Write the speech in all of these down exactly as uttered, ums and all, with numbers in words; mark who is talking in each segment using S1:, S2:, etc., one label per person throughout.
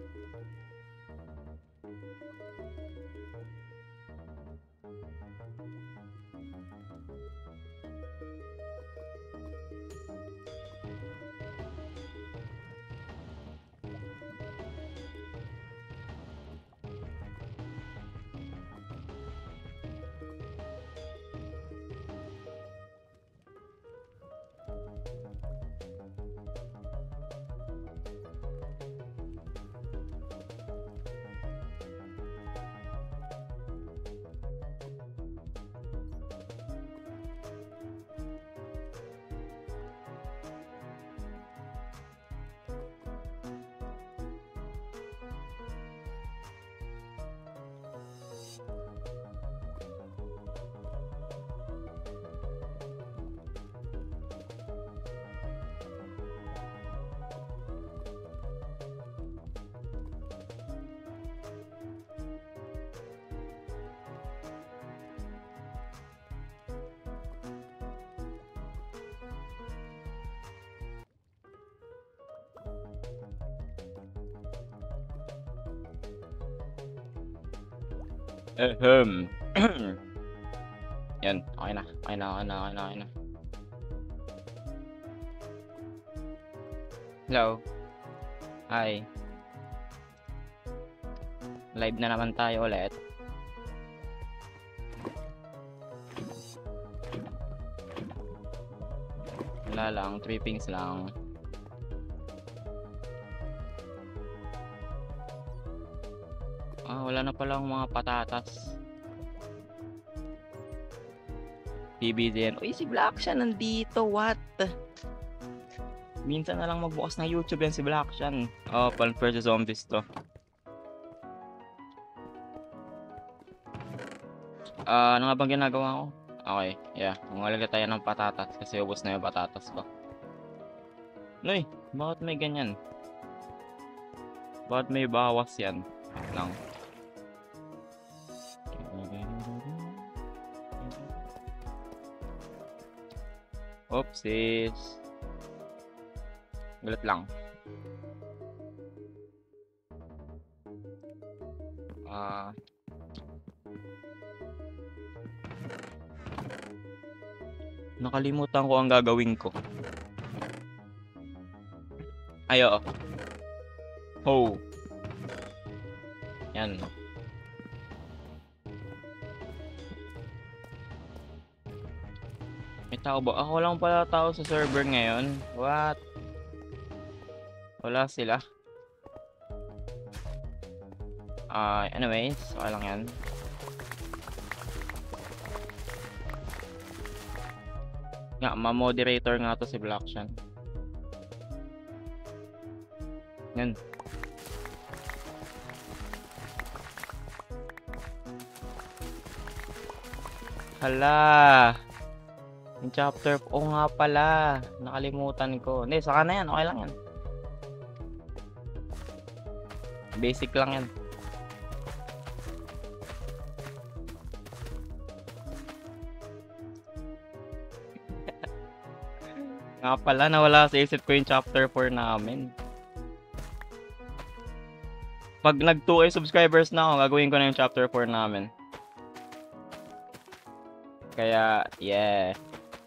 S1: Ahem. Yan, okay na. Okay na, okay na, okay na, okay na. Hello. Hi. Live na naman tayo ulit. Wala lang, trippings lang. Ah, wala na palang mga patatas. P B din. Uy, si Black siya nandito. What? Minsan na lang magbukas ng YouTube yan si Black siya. Oh, Plants versus. Zombies to. Ah, uh, ano nga bang ginagawa ko? Okay, yeah. Mangalagay tayo ng patatas kasi ubos na yung patatas ko. Noy, bakit may ganyan? Bakit may bawas yan? Lang. Oopsies. Gulat lang. Ah. Uh, nakalimutan ko ang gagawin ko. Ay, oo. Oh. Yan. May tao ba? Ako lang pala tao sa server ngayon. What? Wala sila. Ah, uh, anyways, okay lang yan. Nga, ma-moderator nga to si Blackshan. Yan. Hala. Yung chapter, o oh, nga pala. Nakalimutan ko. Hindi, saka na yan. Okay lang yan. Basic lang yan. Nga pala, nawala sa isip ko yung chapter four namin. Pag nag two K subscribers na ako, gagawin ko na yung chapter four namin. Kaya, yeah.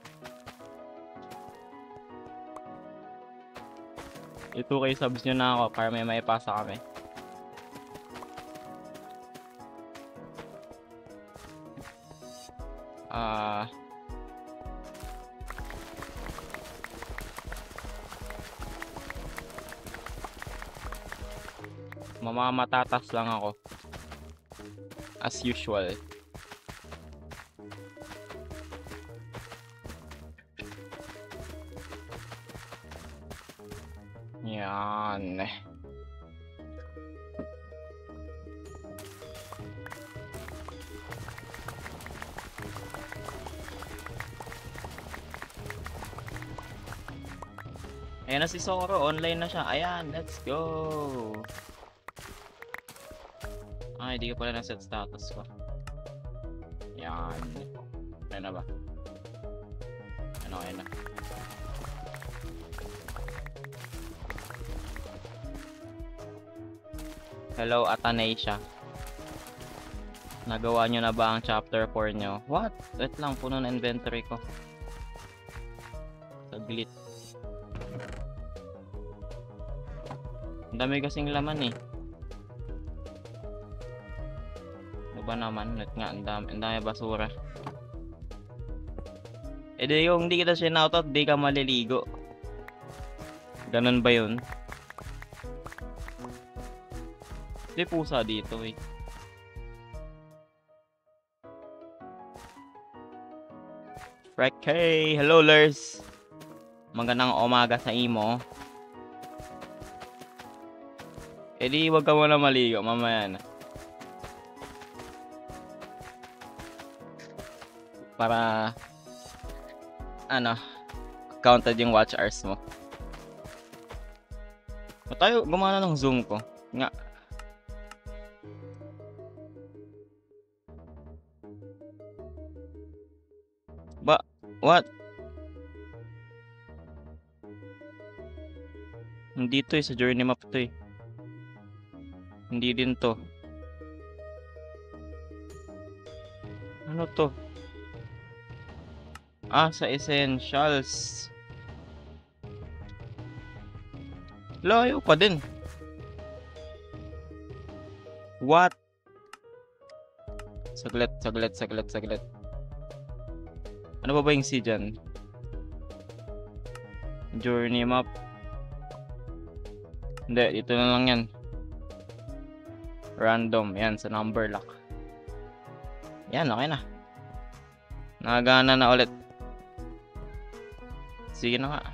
S1: I two K subs nyo na ako para may maipasa kami. Ah... Uh, mamamatatas lang ako. As usual. Yan. Ayan na si Zoro, online na siya. Ayan, let's go. Ay, di ka pala na-set status ko. Yan. Ayan na ba? Ano, ayan na. Hello, Atanasia. Nagawa nyo na ba ang chapter four nyo? What? Wait lang, puno na inventory ko. Saglit. Ang dami kasing laman eh. Ano ba naman? Let nga, ang dami, ang dami basura. E di yung hindi kita sinoutout, di ka maliligo. Ganun ba yun? Di pusa dito eh. Frek, hey! Hello, Lers! Magandang umaga sa imo. E di wag ka muna maligo, mamaya na. Para ano, counted yung watch hours mo. O tayo, gumana ng zoom ko. Nga. Ba, what? Hindi to eh, sa journey map to eh. Hindi din to. Ano to? Ah, sa essentials. Layo pa din. What? Saglit, saglit, saglit, saglit. Ano ba ba yung C dyan? Journey map. Hindi, dito na lang yan. Random, yan, sa number lock. Yan, okay na. Nakagana na ulit. Sige na nga.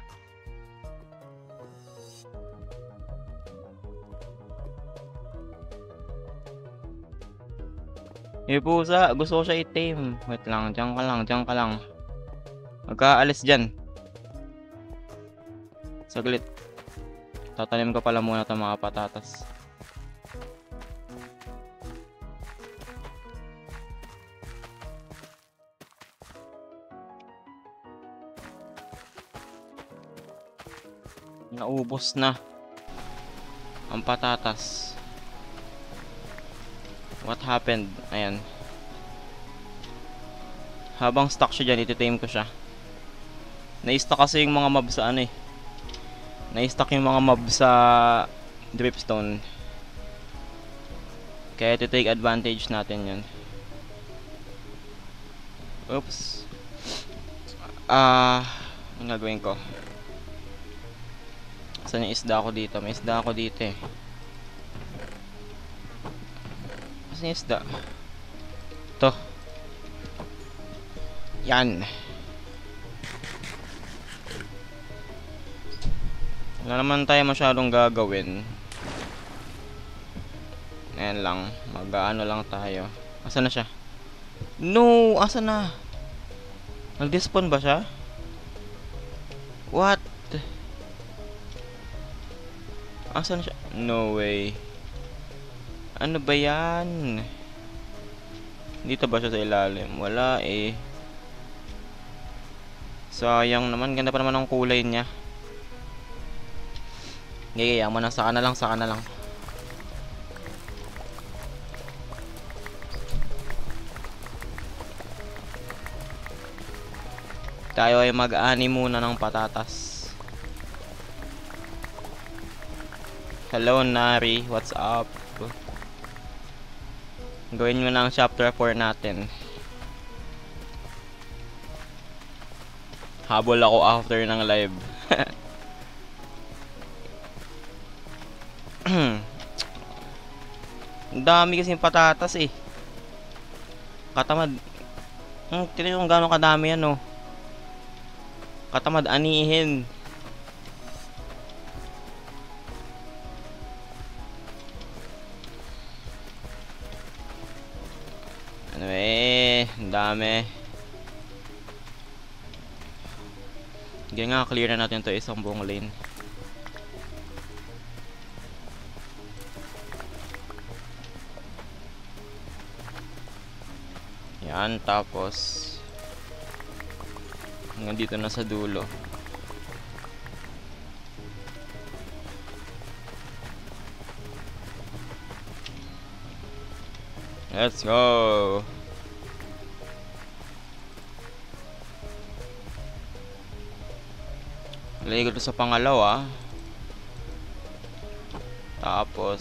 S1: Eh pusa, gusto ko siya i-tame. Wait lang, dyan ka lang, dyan ka lang. Magkaalis dyan. Saglit. Tatanim ko pala muna itong mga patatas. Naubos na ang patatas. What happened? Ayan. Habang stuck siya dyan, iti-tame ko siya. Na-stuck kasi yung mga mob sa ano eh. Na-stuck yung mga mob sa dripstone. Kaya iti-take advantage natin yun. Oops. Ah, uh, ang gagawin ko? Saan yung isda ko dito? May isda ako dito eh. Saan yung isda? Ito. Yan. Wala naman tayo masyadong gagawin. Ayan lang. Mag-ano lang tayo. Asan na siya? No! Asan na? Nag-despawn ba siya? What? Asan siya? No way. Ano ba yan? Dito ba siya sa ilalim? Wala eh. Sayang naman. Ganda pa naman ang kulay niya. Gagayaan mo na. Saka na lang. Saka na lang. Tayo ay mag-ani muna ng patatas. Hello Nari, what's up? Gawin mo na ang chapter four natin. Habol ako after ng live. Ang dami kasing patatas eh. Katamad. Hmm, tignan yung gano'ng kadami yan oh. Katamad anihin. Ano eh, ang dami. Sige nga, clear na natin to isang buong lane. Yan, tapos hanggang dito na sa dulo. Let's go. Lagay ko sa pangalawa. Tapos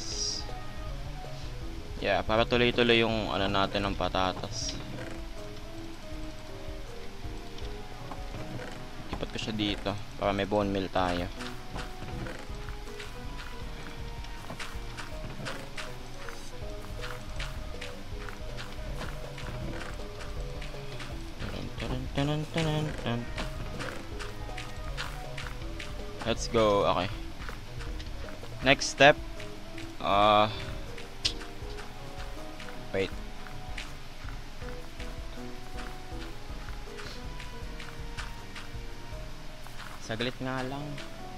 S1: yeah, para tuloy-tuloy yung ano natin ng patatas. Ipat ko siya dito para may bone meal tayo. Let's go. Okay. Next step. Uh, wait. Saglit nga lang.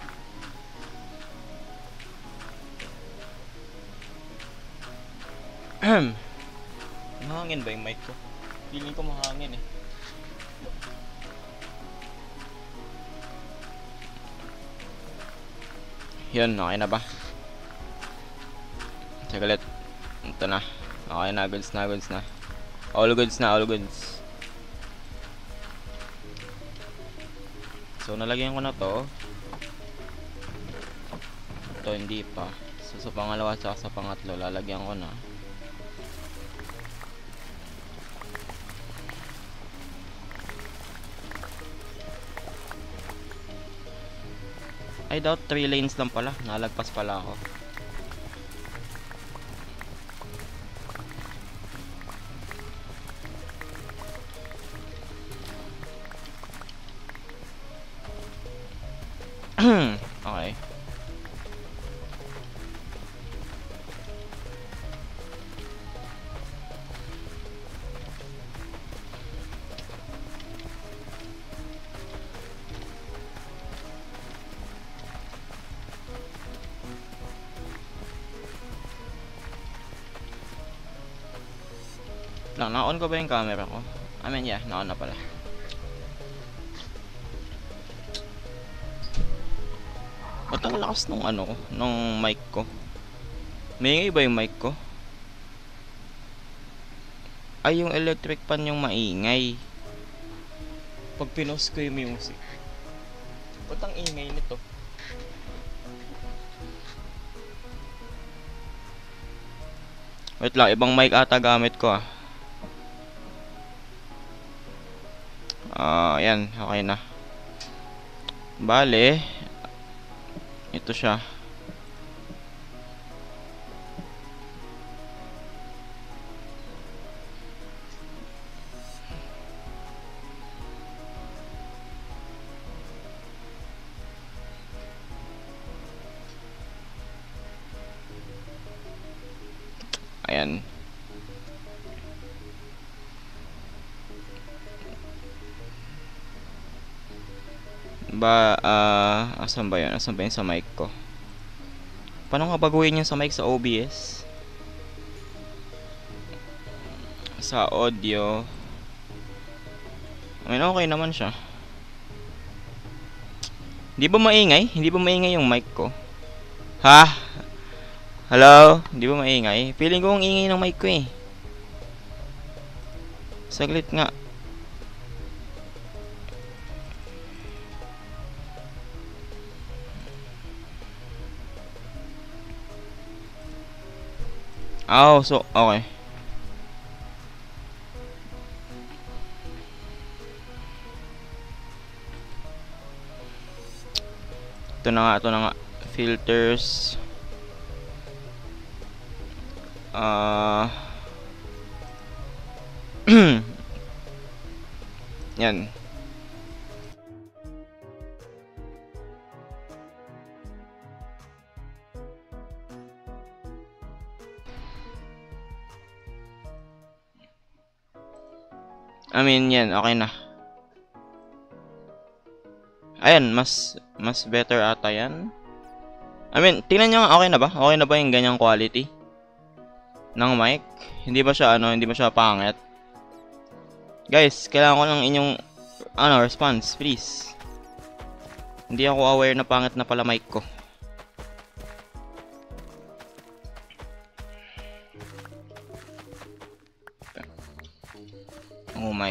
S1: Mahangin ba yung mic ko? Feeling ko mahangin eh. Yun, okay na ba? Saglit. Ito na. Okay na, goods na, goods na. All goods na, all goods. So, nalagyan ko na to. Ito, hindi pa. So, sa pangalawa at sa pangatlo, lalagyan ko na. I doubt three lanes lang pala. Nalagpas pala ako. Okay. Lang, na-on ko ba yung camera ko? I mean, yeah, na-on na pala. Ba't ang lakas nung ano, nung mic ko? Maingay ba yung mic ko? Ay, yung electric fan yung maingay. Pag pinost ko yung music. Ba't ang ingay nito? Wait lang, ibang mic ata gamit ko ah. Ah, uh, ayan, okay na. Bale, ito siya. Ayan. Ba, ah, uh, asan ba yun? Asan ba yun sa mic ko? Paano nga baguhin yung sa mic sa O B S? Sa audio. I mean, okay naman siya. Hindi ba maingay? Hindi ba maingay yung mic ko? Ha? Hello? Hindi ba maingay? Feeling ko ang ingay ng mic ko eh. Saglit nga. Oh, so, okay. Ito na nga, ito na nga. Filters. Ah. Uh, yan. I mean, yan, okay na. Ayan, mas mas better ata yan. I mean, tingnan nyo, okay na ba? Okay na ba yung ganyang quality ng mic? Hindi ba siya, ano, hindi ba siya pangit? Guys, kailangan ko ng inyong, ano, response, please. Hindi ako aware na pangit na pala mic ko.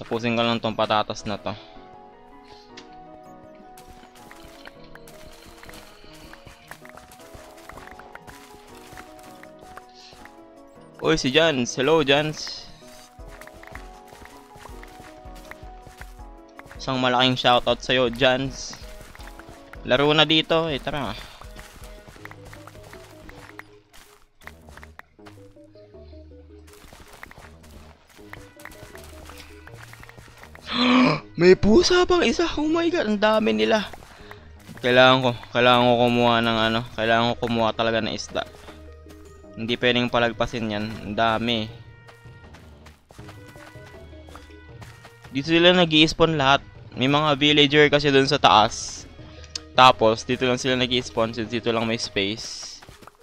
S1: Tapusin ko lang tong patatas na to. Uy, si Jans. Hello, Jans. Isang malaking shoutout sa'yo, Jans. Laro na dito. Eh, tara. May pusa pang isa. Oh my god, ang dami nila. Kailangan ko, kailangan ko kumuha ng ano, kailangan ko kumuha talaga ng isda. Hindi pwedeng palagpasin yan. Ang dami. Dito sila nag-i-spawn lahat. May mga villager kasi doon sa taas. Tapos, dito lang sila nag-i-spawn. Dito lang may space.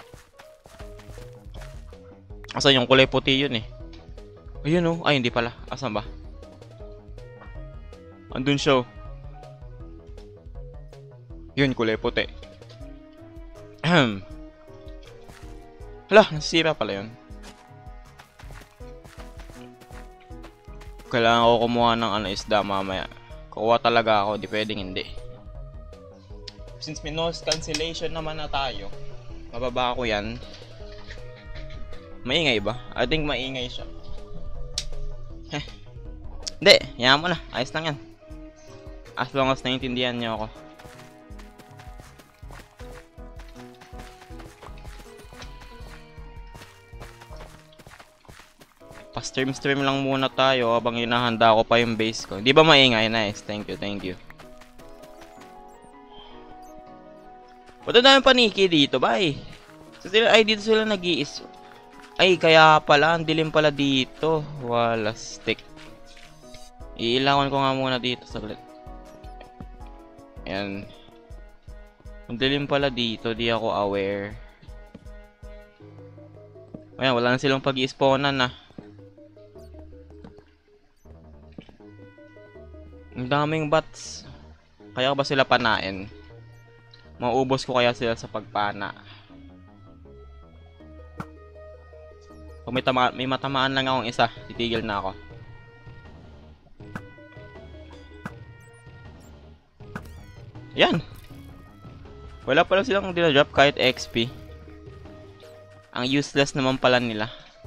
S1: Asan yung kulay puti yun eh? Ayun oh. Ay, hindi pala. Asan ba? Andun siya oh. Yun, kulay puti. Ahem. Hala, nasira pala yun. Kailangan ko kumuha ng ano, isda mamaya. Kukuha talaga ako, di pwedeng hindi. Since may noise cancellation naman na tayo, mababa ko yan. Maingay ba? I think maingay siya. Heh. Hindi, yaman mo na. Ayos lang yan. As long as naiintindihan niyo ako. Pa-stream-stream lang muna tayo habang hinahanda ko pa yung base ko. Di ba maingay? Nice. Thank you, thank you. Ba't na yung paniki dito, bay? So, sila, ay, dito sila nag-iis. Ay, kaya pala. Ang dilim pala dito. Wala stick. Iilangan ko nga muna dito saglit. Ayan. Ang dilim pala dito. Di ako aware. Ayan, wala na silang pag-i-spawnan na. Ang daming bats. Kaya ba sila panain? Mauubos ko kaya sila sa pagpana. Kung may, tama may matamaan lang akong isa, titigil na ako. Yan. Wala pala silang dinadrop kahit X P. Ang useless naman pala nila.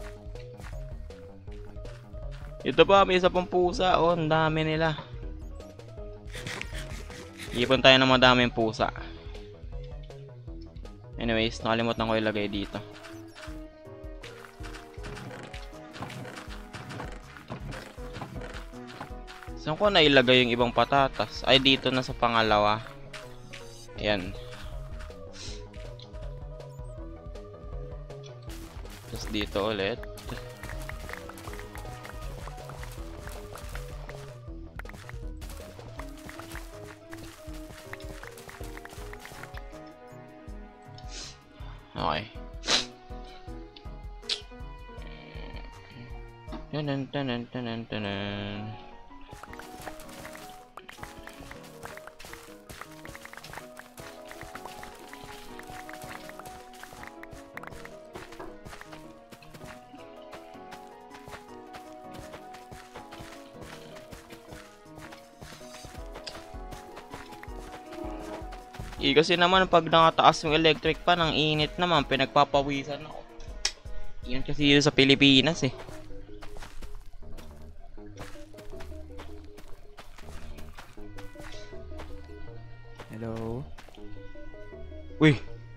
S1: Ito pa, may isa pang pusa. Oh, ang dami nila. Ipon tayo ng madaming pusa. Anyways, nakalimutan ko ilagay dito. Saan ko na ilagay yung ibang patatas? Ay, dito na sa pangalawa. Ayan. Tapos dito ulit. Okay. Tanan tanan tanan tanan. Eh, kasi naman pag nakataas yung electric pan, ang init naman, pinagpapawisan ako. Yan kasi dito sa Pilipinas eh.
S2: Hello?
S1: Uy!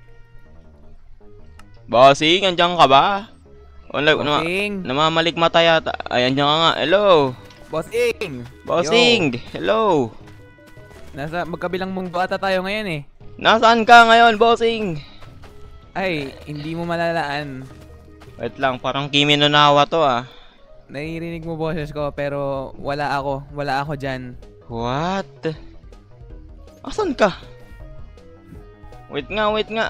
S1: Bossing, andyan ka ba? Wala,
S2: Bossing!
S1: nama, namamaligmata yata. Ay, andyan ka nga. Hello!
S2: Bossing!
S1: Bossing! Yo. Hello!
S2: Nasa magkabilang mundo ata tayo ngayon eh.
S1: Nasaan ka ngayon, bossing?
S2: Ay, hindi mo malalaan.
S1: Wait lang, parang Kimi no Nawa to ah.
S2: Naririnig mo boses ko pero wala ako. Wala ako dyan.
S1: What? Asan ka? Wait nga, wait nga.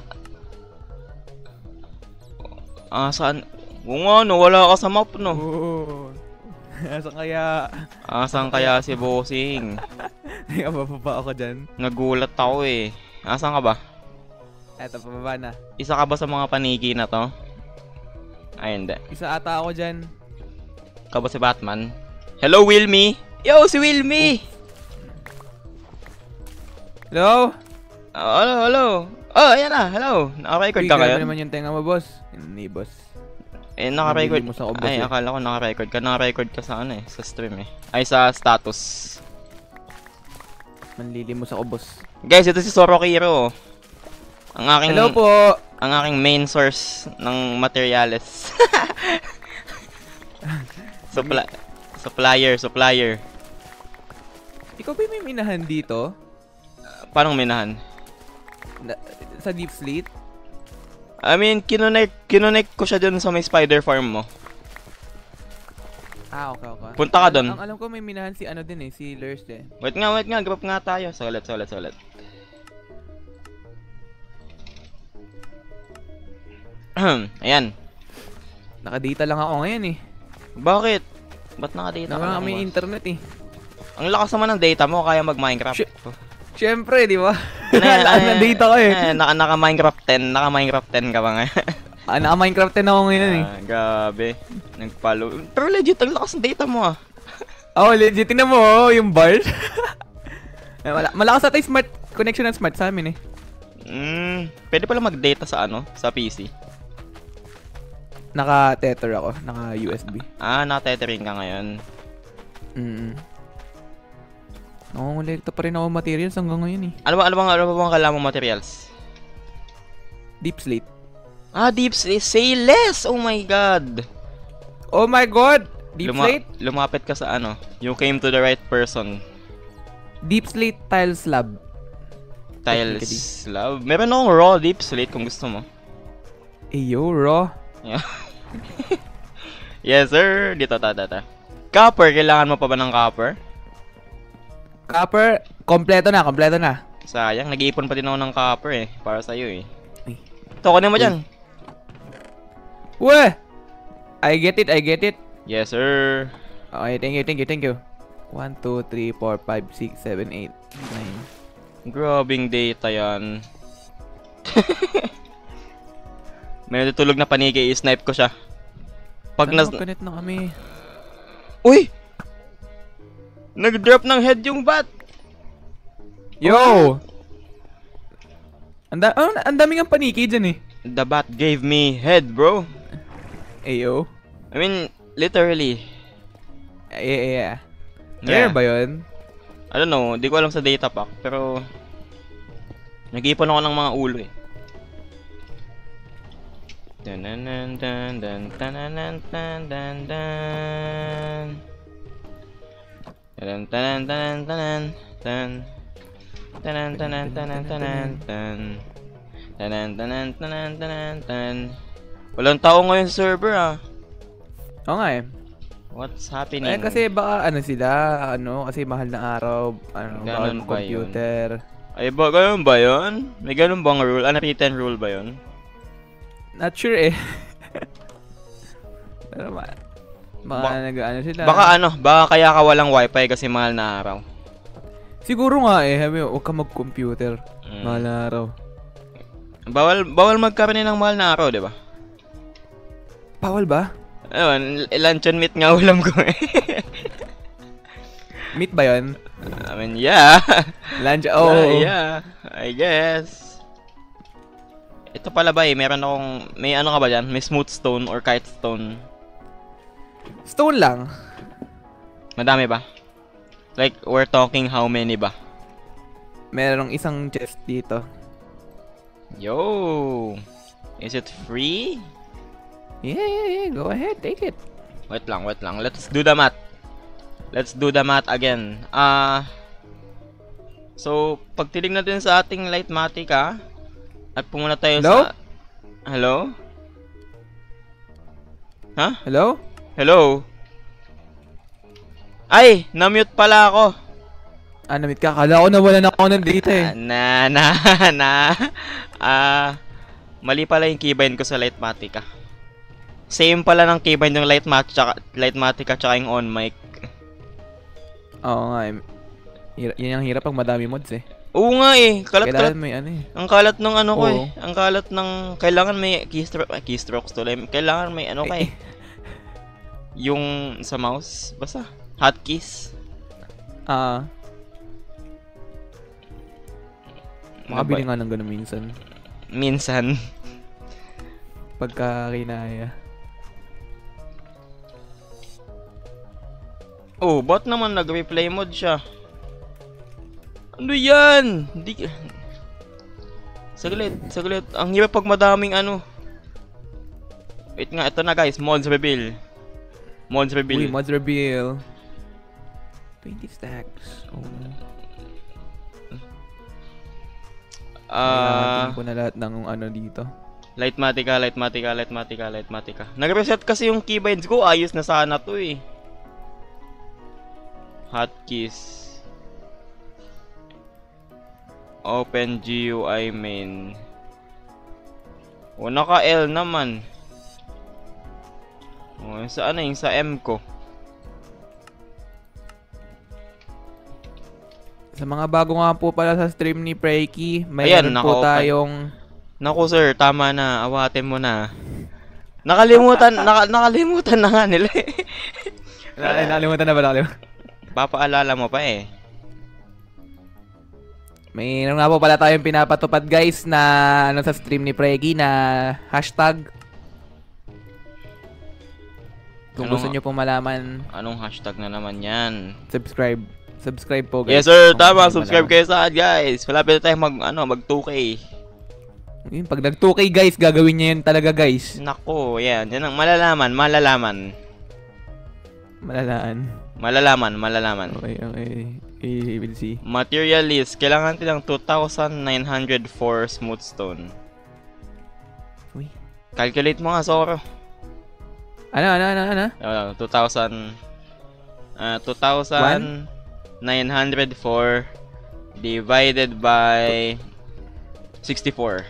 S1: Ah, saan? Oo nga, no, wala ka sa map, no?
S2: Oo. Asan kaya?
S1: Asan kaya si bossing?
S2: Teka, bababa ako dyan.
S1: Nagulat ako eh. Asan ka ba?
S2: Eto, pababa na.
S1: Isa ka ba sa mga paniki na to? Ay, hindi.
S2: Isa ata ako dyan.
S1: Ka ba si Batman? Hello, Wilmy! Yo, si Wilmy!
S2: Hello?
S1: Oh, hello, hello. Oh, ayan na, hello. Naka-record ka
S2: Uy, grabe
S1: ngayon?
S2: naman yung tenga mo, boss. Hindi, boss.
S1: Eh, naka-record.
S2: Nabili mo sa ubos,
S1: Ay,
S2: eh.
S1: akala ko naka-record ka. Naka-record ka sa ano eh, sa stream eh. Ay, sa status.
S2: Manlili mo sa ubos.
S1: Guys, ito si Sorokiro. Ang aking...
S2: Hello po!
S1: Ang aking main source ng materials. Supply... Supplier, supplier.
S2: Ikaw ba may minahan dito?
S1: Paano minahan?
S2: Na, sa Deep Sleep?
S1: I mean, kinonek, kinonek ko siya dun sa may spider farm mo.
S2: Ah, okay, okay.
S1: Punta ka dun.
S2: Ang alam ko may minahan si ano din eh, si Lurst eh.
S1: Wait nga, wait nga. Grab nga tayo. Solid, solid, solid. Ayan.
S2: Nakadata lang ako ngayon eh.
S1: Bakit? Ba't nakadata ka
S2: Naka
S1: lang,
S2: may
S1: boss?
S2: internet eh.
S1: Ang lakas naman ng data mo, kaya mag-Minecraft.
S2: Shit. Siyempre, di ba?
S1: Ano yan,
S2: Nalaan
S1: ano
S2: ng
S1: yan?
S2: data ko eh.
S1: Eh, naka, naka Minecraft ten, naka Minecraft ten ka ba nga?
S2: Ah, naka-Minecraft din ako ngayon eh.
S1: Ah, grabe. Nag-follow. Pero legit, ang lakas ng data mo ah.
S2: Oh, legit. Tingnan mo oh, yung bars. Eh, Mala malakas ata yung smart connection ng smart sa amin eh.
S1: Mm, pwede pala mag-data sa ano, sa P C.
S2: Naka-tether ako. Naka-U S B.
S1: Ah, naka-tethering ka ngayon.
S2: Mm. Nangongolekta pa rin ako materials hanggang ngayon eh.
S1: Ano ba, ano bang, ano ba bang kailangan mong materials?
S2: Deep Slate.
S1: Ah, deep slate. Say less! Oh my god!
S2: Oh my god! Deep
S1: Luma-
S2: Slate?
S1: Lumapit ka sa ano. You came to the right person.
S2: Deep Slate Tile Slab.
S1: Tiles slab. Meron akong raw deep slate kung gusto mo.
S2: Eyo, raw.
S1: Yeah. Yes, sir. Dito, tata, tata. Copper. Kailangan mo pa ba ng copper?
S2: Copper, kompleto na, kompleto na.
S1: Sayang. Nag-iipon pa din ako ng copper eh. Para sa'yo eh.
S2: Ay.
S1: Ito, kunin mo dyan.
S2: Weh! I get it, I get it.
S1: Yes, sir.
S2: Okay, thank you, thank you, thank you. one, two, three, four, five, six, seven, eight, nine.
S1: Grabing data yan. May natutulog na paniki. I-snipe ko siya. Pag nas...
S2: Nakapanet na kami.
S1: Uy! Nag-drop ng head yung bat!
S2: Yo! Anda oh, ang daming ang paniki dyan eh.
S1: The bat gave me head, bro.
S2: Ayo.
S1: I mean, literally.
S2: Yeah, yeah.
S1: Yeah.
S2: Rare ba yun?
S1: I don't know, di ko alam sa data pack, pero nag-iipon ako ng mga ulo eh. Dun-dun-dun, dun-dun, dun-dun-dun, dun-dun, dun. Dun-dun-dun-dun-dun-dun, dun. Dun-dun-dun-dun-dun-dun, dun. Dun-dun-dun-dun-dun-dun. Walang tao ngayon sa server ah.
S2: Oo nga eh.
S1: What's happening?
S2: Eh kasi baka ano sila, ano, kasi mahal na araw, ano,
S1: Ganon
S2: bawal
S1: ba yun?
S2: computer.
S1: Ay ba, ganun ba yun? May ganun bang rule? Unwritten rule ba yun?
S2: Not sure eh. Pero ma baka
S1: Ba-
S2: nag-ano sila.
S1: Baka ano, baka kaya ka walang wifi kasi mahal na araw.
S2: Siguro nga eh, sabi mo, huwag ka mag-computer.
S1: Mm.
S2: Mahal na araw.
S1: Bawal, bawal magkaroon ng mahal na araw, di ba?
S2: Bawal ba?
S1: Ayun, luncheon meat nga ulam ko eh.
S2: Meet ba yun?
S1: I mean, yeah.
S2: Lunch, oh.
S1: Uh, yeah, I guess. Ito pala ba eh, meron akong, may ano ka ba dyan? May smooth stone or kite stone?
S2: Stone lang.
S1: Madami ba? Like, we're talking how many ba?
S2: Merong isang chest dito.
S1: Yo! Is it free?
S2: Yeah, yeah, yeah. Go ahead, take it.
S1: Wait lang, wait lang. Let's do the math. Let's do the math again. Ah... Uh, so, pag tinignan natin sa ating Lightmatica, at pumunta tayo
S2: Hello?
S1: sa... Hello? Ha?
S2: Hello?
S1: Hello? Ay! Na-mute pala ako.
S2: Ah, namit ka. Kala ko nawalan ako ng data eh.
S1: Ah, na, na, na. Ah... mali pala yung keybind ko sa Lightmatica. Same pala ng keybind yung Lightmatica, Lightmatica tsaka yung on mic.
S2: Oo nga eh. Hira- yan ang hirap pag madami mods eh.
S1: Oo nga eh. Kalat, kalat.
S2: Kailangan may ano eh.
S1: Ang kalat ng ano ko
S2: Oo.
S1: eh. Ang kalat ng... Kailangan may keystroke... Ah, keystrokes tuloy. Kailangan may ano ka eh. Yung sa mouse. Basta. Hotkeys.
S2: Ah. Makabili
S1: Mabay-
S2: nga ng ganun minsan.
S1: Minsan.
S2: Pagka kinaya.
S1: Oh, ba't naman nag-replay mode siya? Ano yan? Hindi... Saglit, saglit. Ang hirap pag madaming ano. Wait nga, ito na guys. Mods reveal. Mods
S2: Uy,
S1: reveal.
S2: mods reveal. twenty stacks. Oh.
S1: Ah,
S2: Kaya ko na lahat ng ano dito.
S1: Lightmatica, Lightmatica, Lightmatica, Lightmatica. Nag-reset kasi yung keybinds ko. Ayos na sana to eh. Hotkeys. Open G U I main. O, naka-L naman. O, sa ano yung sa M ko?
S2: Sa mga bago nga po pala sa stream ni Preki,
S1: Ayan,
S2: mayroon po
S1: naka-open.
S2: tayong...
S1: Naku sir, tama na. Awatin mo na. Nakalimutan, naka, nakalimutan na nga nila eh.
S2: Ay, nakalimutan na ba? Nakalimutan.
S1: Papaalala mo pa eh.
S2: Mayroon nga po pala tayong pinapatupad guys na ano sa stream ni Preki na hashtag. Kung
S1: Ano
S2: gusto
S1: nga?
S2: nyo pong malaman,
S1: Anong hashtag na naman yan?
S2: subscribe. Subscribe po guys.
S1: Yes sir,
S2: Kung
S1: tama.
S2: gusto nyo
S1: Subscribe
S2: malaman.
S1: kayo sa akin guys. Malapit na tayo mag, ano, mag two K.
S2: Yun, pag nag two K guys, gagawin niya yun talaga guys.
S1: Nako, yan. Yan ang malalaman, malalaman.
S2: Malalaan.
S1: Malalaman, malalaman.
S2: Okay, okay. I will see.
S1: Material list. Kailangan natin ng two thousand nine hundred four smooth stone.
S2: Uy.
S1: Calculate mo nga, Soro.
S2: Ano, ano, ano, ano?
S1: Uh, two thousand... Uh, two thousand nine hundred four divided by sixty-four.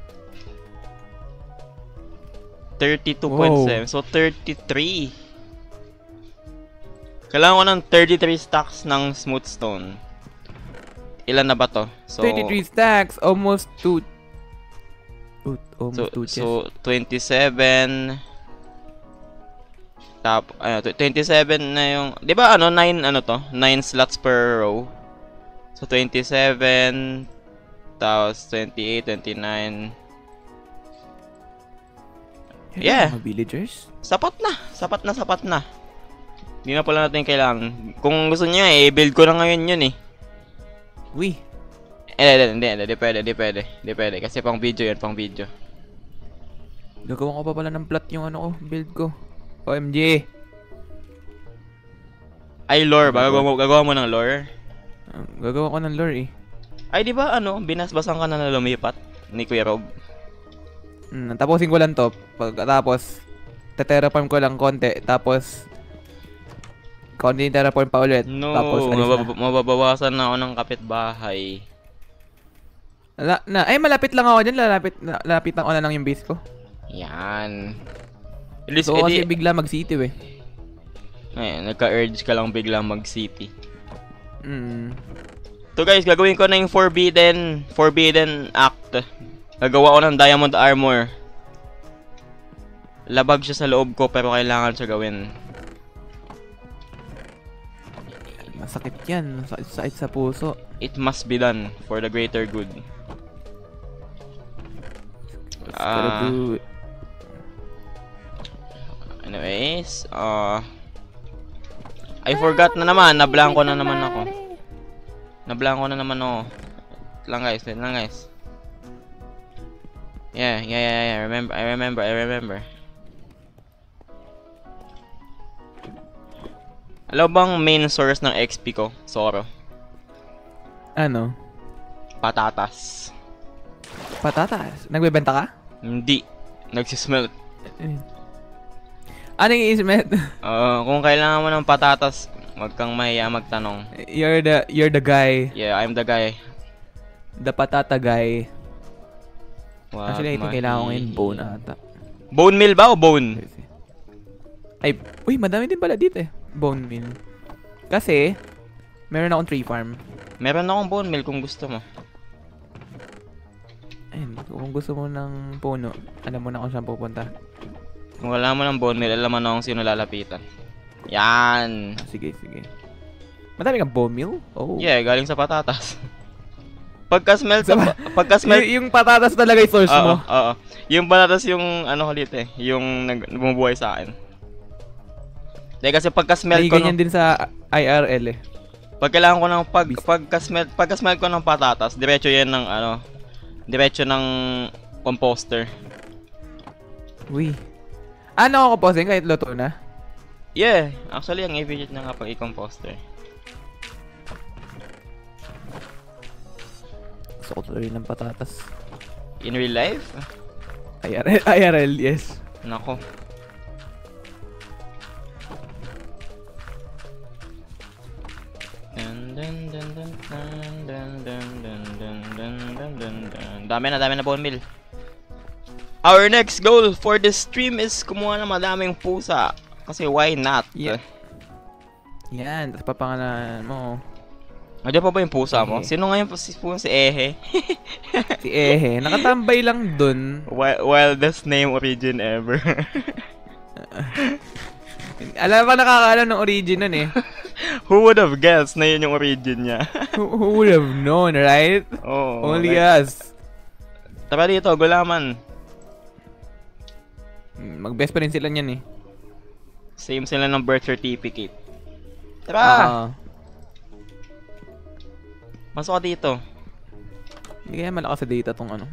S1: thirty-two point seven. So, thirty-three. Kailangan ko ng thirty-three stacks ng smooth stone. Ilan na ba to? So,
S2: thirty-three stacks, almost two... two
S1: So,
S2: almost two chests.
S1: so twenty-seven. Tap, ano, tw- twenty-seven na yung, di ba ano, nine, ano to? nine slots per row. So, twenty-seven, tapos twenty-eight, twenty-nine.
S2: Hello,
S1: yeah.
S2: Mga villagers.
S1: Sapat na, sapat na, sapat na. Hindi na pala natin kailangan. Kung gusto niya, eh, build ko na ngayon yun eh.
S2: Uy.
S1: Eh, hindi, hindi, hindi, hindi pwede, hindi pwede, hindi pwede. Kasi pang video yan, pang video.
S2: Gagawa ko pa pala ng plot yung ano ko, build ko. O M G.
S1: Ay, lore ba? Gagawa, mo- gagawa mo ng lore?
S2: Uh, gagawa ko ng lore eh.
S1: Ay, di ba ano, binasbasan ka na na lumipat ni Kuya Rob?
S2: Hmm, tapusin ko lang to. Pagkatapos, te-terraform ko lang konti. Tapos, konti yung terraform pa ulit.
S1: No,
S2: Tapos, alis na.
S1: mabab- mababawasan na ako ng kapitbahay.
S2: Na, na, ay, malapit lang ako dyan. Lalapit, na, lalapitan ko na lang yung base ko.
S1: Yan. At least,
S2: So, kasi
S1: edi,
S2: bigla mag-city eh.
S1: eh, nagka-urge ka lang biglang mag-city.
S2: Mm.
S1: So guys, gagawin ko na yung Forbidden, Forbidden Act. Gagawa ko ng Diamond Armor. Labag siya sa loob ko pero kailangan siya gawin.
S2: Masakit yan. Masakit, sakit sa puso.
S1: It must be done for the greater good.
S2: Let's
S1: Ah.
S2: gotta do it.
S1: Anyways, uh, I forgot na naman, nablanko na naman ako. Nablanko na naman ako. Wait lang guys, wait lang guys. Yeah, yeah, yeah, yeah, remember, I remember, I remember. Alam bang main source ng X P ko, Soro?
S2: Ano?
S1: Patatas.
S2: Patatas. Nagbebenta ka?
S1: Hindi. Nagsismelt.
S2: Eh. Ano yung ismet?
S1: Uh, kung kailangan mo ng patatas, wag kang mahiya magtanong.
S2: You're the, you're the guy.
S1: Yeah, I'm the guy.
S2: The patata guy.
S1: Wag
S2: Actually, I think kailangan ko ngayon
S1: mahiya.
S2: bone ata.
S1: Bone meal ba o bone?
S2: Ay, uy, madami din pala dito eh. Bone meal. Kasi, meron akong tree farm.
S1: Meron akong bone meal kung gusto mo.
S2: Ayun, kung gusto mo ng puno, alam mo na kung saan pupunta.
S1: Kung wala mo ng bone meal, alam mo na kung sino lalapitan. Yan.
S2: Ah, sige, sige. Madami kang bone meal? Oh.
S1: Yeah, galing sa patatas. Pagka-smelt,
S2: Sa-
S1: pagka-smelt,
S2: Y- yung patatas talaga yung source mo.
S1: oo, oo. Yung patatas yung ano ulit eh, yung nag bumubuhay sa akin. Dahil kasi pagka-smelt
S2: May
S1: ko
S2: ganyan
S1: ng,
S2: din sa I R L eh.
S1: pag kailangan ko ng pag pagka-smelt, pagka-smelt ko ng patatas, diretso yan ng ano, diretso ng composter.
S2: Uy. Ano ako posting kahit luto na?
S1: Yeah, actually ang efficient na nga pag i-composter.
S2: Gusto ko tuloy ng patatas.
S1: In real life?
S2: I R L, I R L, yes.
S1: Nako. Dun, dun, dun, dun, dun, dun, dun, dun, dun, dun, dun, dun, dun. Dami na, dami na bone meal. Our next goal for this stream is kumuha ng madaming pusa. Kasi why not?
S2: Yeah. Yan, tapos papangalan mo.
S1: Nandiyan pa ba yung pusa mo?
S2: Ehe.
S1: Sino nga yung si, si Ehe?
S2: Si Ehe, nakatambay lang dun.
S1: Wi- Wildest name origin ever.
S2: Alam ba nakakaalam ng origin nun eh.
S1: Who would have guessed na yun yung origin niya?
S2: Who, who would have known, right?
S1: Oh,
S2: Only
S1: like,
S2: us.
S1: Tara dito, gulaman.
S2: Mag-best pa rin sila niyan eh.
S1: Same sila ng birth certificate. Tara!
S2: Ah.
S1: Masok ka dito.
S2: Hindi kaya malakas sa data tong ano.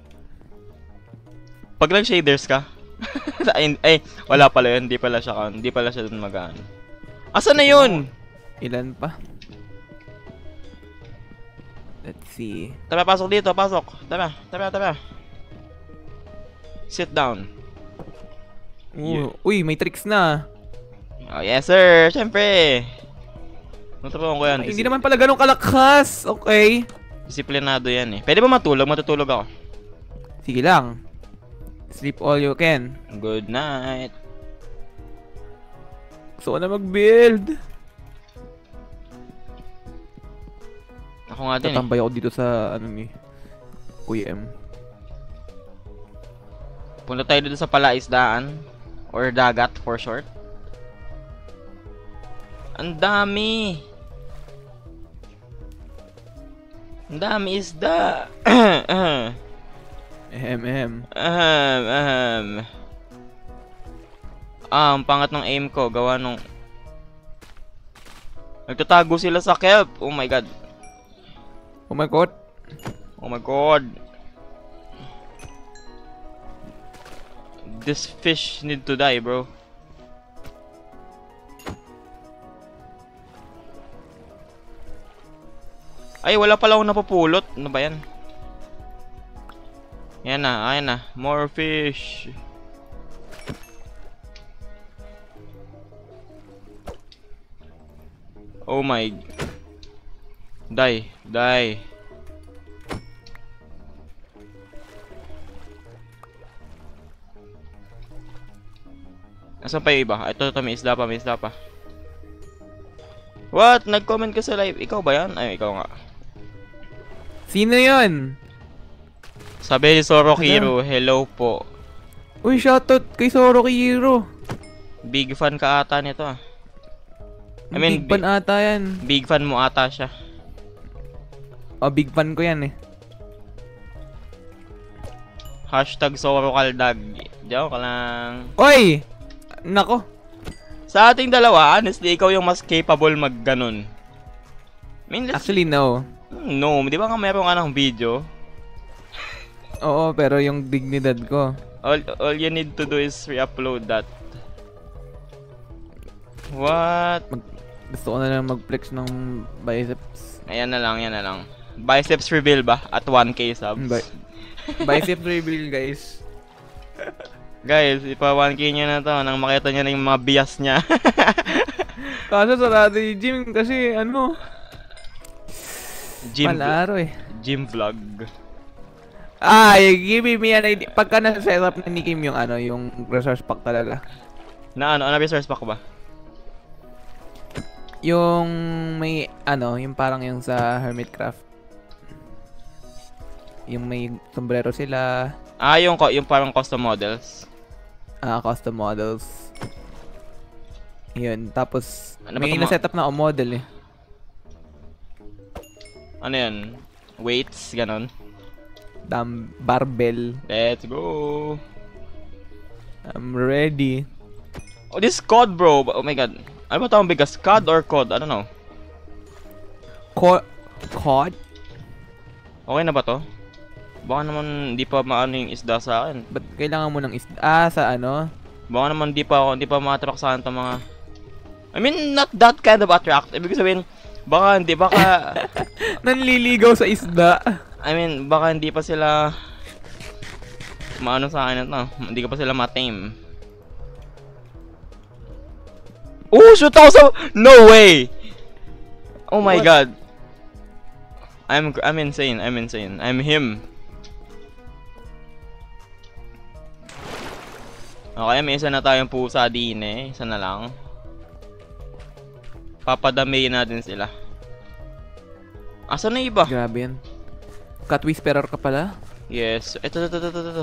S1: Pag nag-shaders ka. ay, ay, wala pala yun. Hindi pala siya, hindi pala siya dun mag-ano. Asan na yun?
S2: Ilan pa? Let's see.
S1: Tara, pasok dito, pasok. Tara, tara, tara. Sit down.
S2: Uh, Uy, may tricks na.
S1: Oh, yes sir, syempre. Natutunan ko yan.
S2: Ay, hindi naman pala ganun kalakas. Okay.
S1: Disiplinado yan eh. Pwede ba matulog? Matutulog ako.
S2: Sige lang. Sleep all you can.
S1: Good night.
S2: Gusto ko na mag-build.
S1: Ako nga din eh.
S2: Tatambay ako dito sa ano ni Kuya M.
S1: Punta tayo dito sa palaisdaan. Or dagat for short. Ang dami. Ang dami isda.
S2: Ehem, ehem.
S1: Ahem, ahem. Ah, ang pangat ng aim ko. Gawa nung... Nagtatago sila sa kelp. Oh my god.
S2: Oh my god.
S1: Oh my god. This fish need to die, bro. Ay, wala pala akong napupulot. Ano ba yan? Yan na, ayan na. More fish. Oh my. Die, die. Asan pa yung iba? Ito, ito, may isda pa, may isda pa. What? Nag-comment ka sa live. Ikaw ba yan? Ay, ikaw nga.
S2: Sino yun?
S1: Sabi ni Sorokiro, hello po.
S2: Uy, shoutout kay Soro Kiro.
S1: Big fan ka ata nito ah. I mean,
S2: big fan ata yan.
S1: Big fan mo ata siya.
S2: Oh, big fan ko yan eh.
S1: Hashtag Sorokaldag. Joke lang.
S2: Oy! Nako.
S1: Sa ating dalawa, honestly, ikaw yung mas capable mag ganun. I mean, let's...
S2: Actually, no.
S1: No, di ba nga meron ka ng video?
S2: Oo, pero yung dignidad ko.
S1: All, all you need to do is re-upload that. What?
S2: Mag, gusto ko na lang mag-flex ng biceps.
S1: Ayan na lang, yan na lang. Biceps reveal ba? At one K subs.
S2: Bi- biceps reveal, guys.
S1: Guys, ipa one K nyo na to nang makita nyo na yung mga bias niya.
S2: Kaso sarado yung gym kasi ano,
S1: Gym,
S2: malaro eh.
S1: gym vlog.
S2: Ay, give me an idea. Pagka nasa setup na ni Kim yung ano, yung resource pack talaga.
S1: Na ano, ano resource pack ba?
S2: Yung may ano, yung parang yung sa Hermitcraft. Yung may sombrero sila.
S1: Ah, yung, ko- yung parang custom models.
S2: Ah, custom models. Yun, tapos
S1: Ano ba
S2: may
S1: tama-
S2: na-setup na ako model eh.
S1: Ano yan? Weights, ganon.
S2: Dam barbell.
S1: Let's go.
S2: I'm ready.
S1: Oh, this cod, bro. Oh my god. Ano ba tawang bigas? Cod or cod? I don't know.
S2: Co cod?
S1: Okay na ba to? Baka naman hindi pa maano yung isda sa akin.
S2: Ba't kailangan mo ng isda? Ah, sa ano?
S1: Baka naman hindi pa ako, hindi pa ma-attract sa akin itong mga... I mean, not that kind of attract. Ibig sabihin, baka hindi, baka...
S2: Nanliligaw sa isda.
S1: I mean, baka hindi pa sila... Maano sa akin ito. Hindi ka pa sila ma-tame. Oh, shoot ako sa... No way! Oh my
S2: What?
S1: god. I'm I'm insane. I'm insane. I'm him. Okay, may isa na tayong pusa din eh. Isa na lang. Papadamihin natin sila. Asa na iba?
S2: Grabe yan. Cat whisperer ka pala?
S1: Yes. Ito, ito, ito, ito, ito.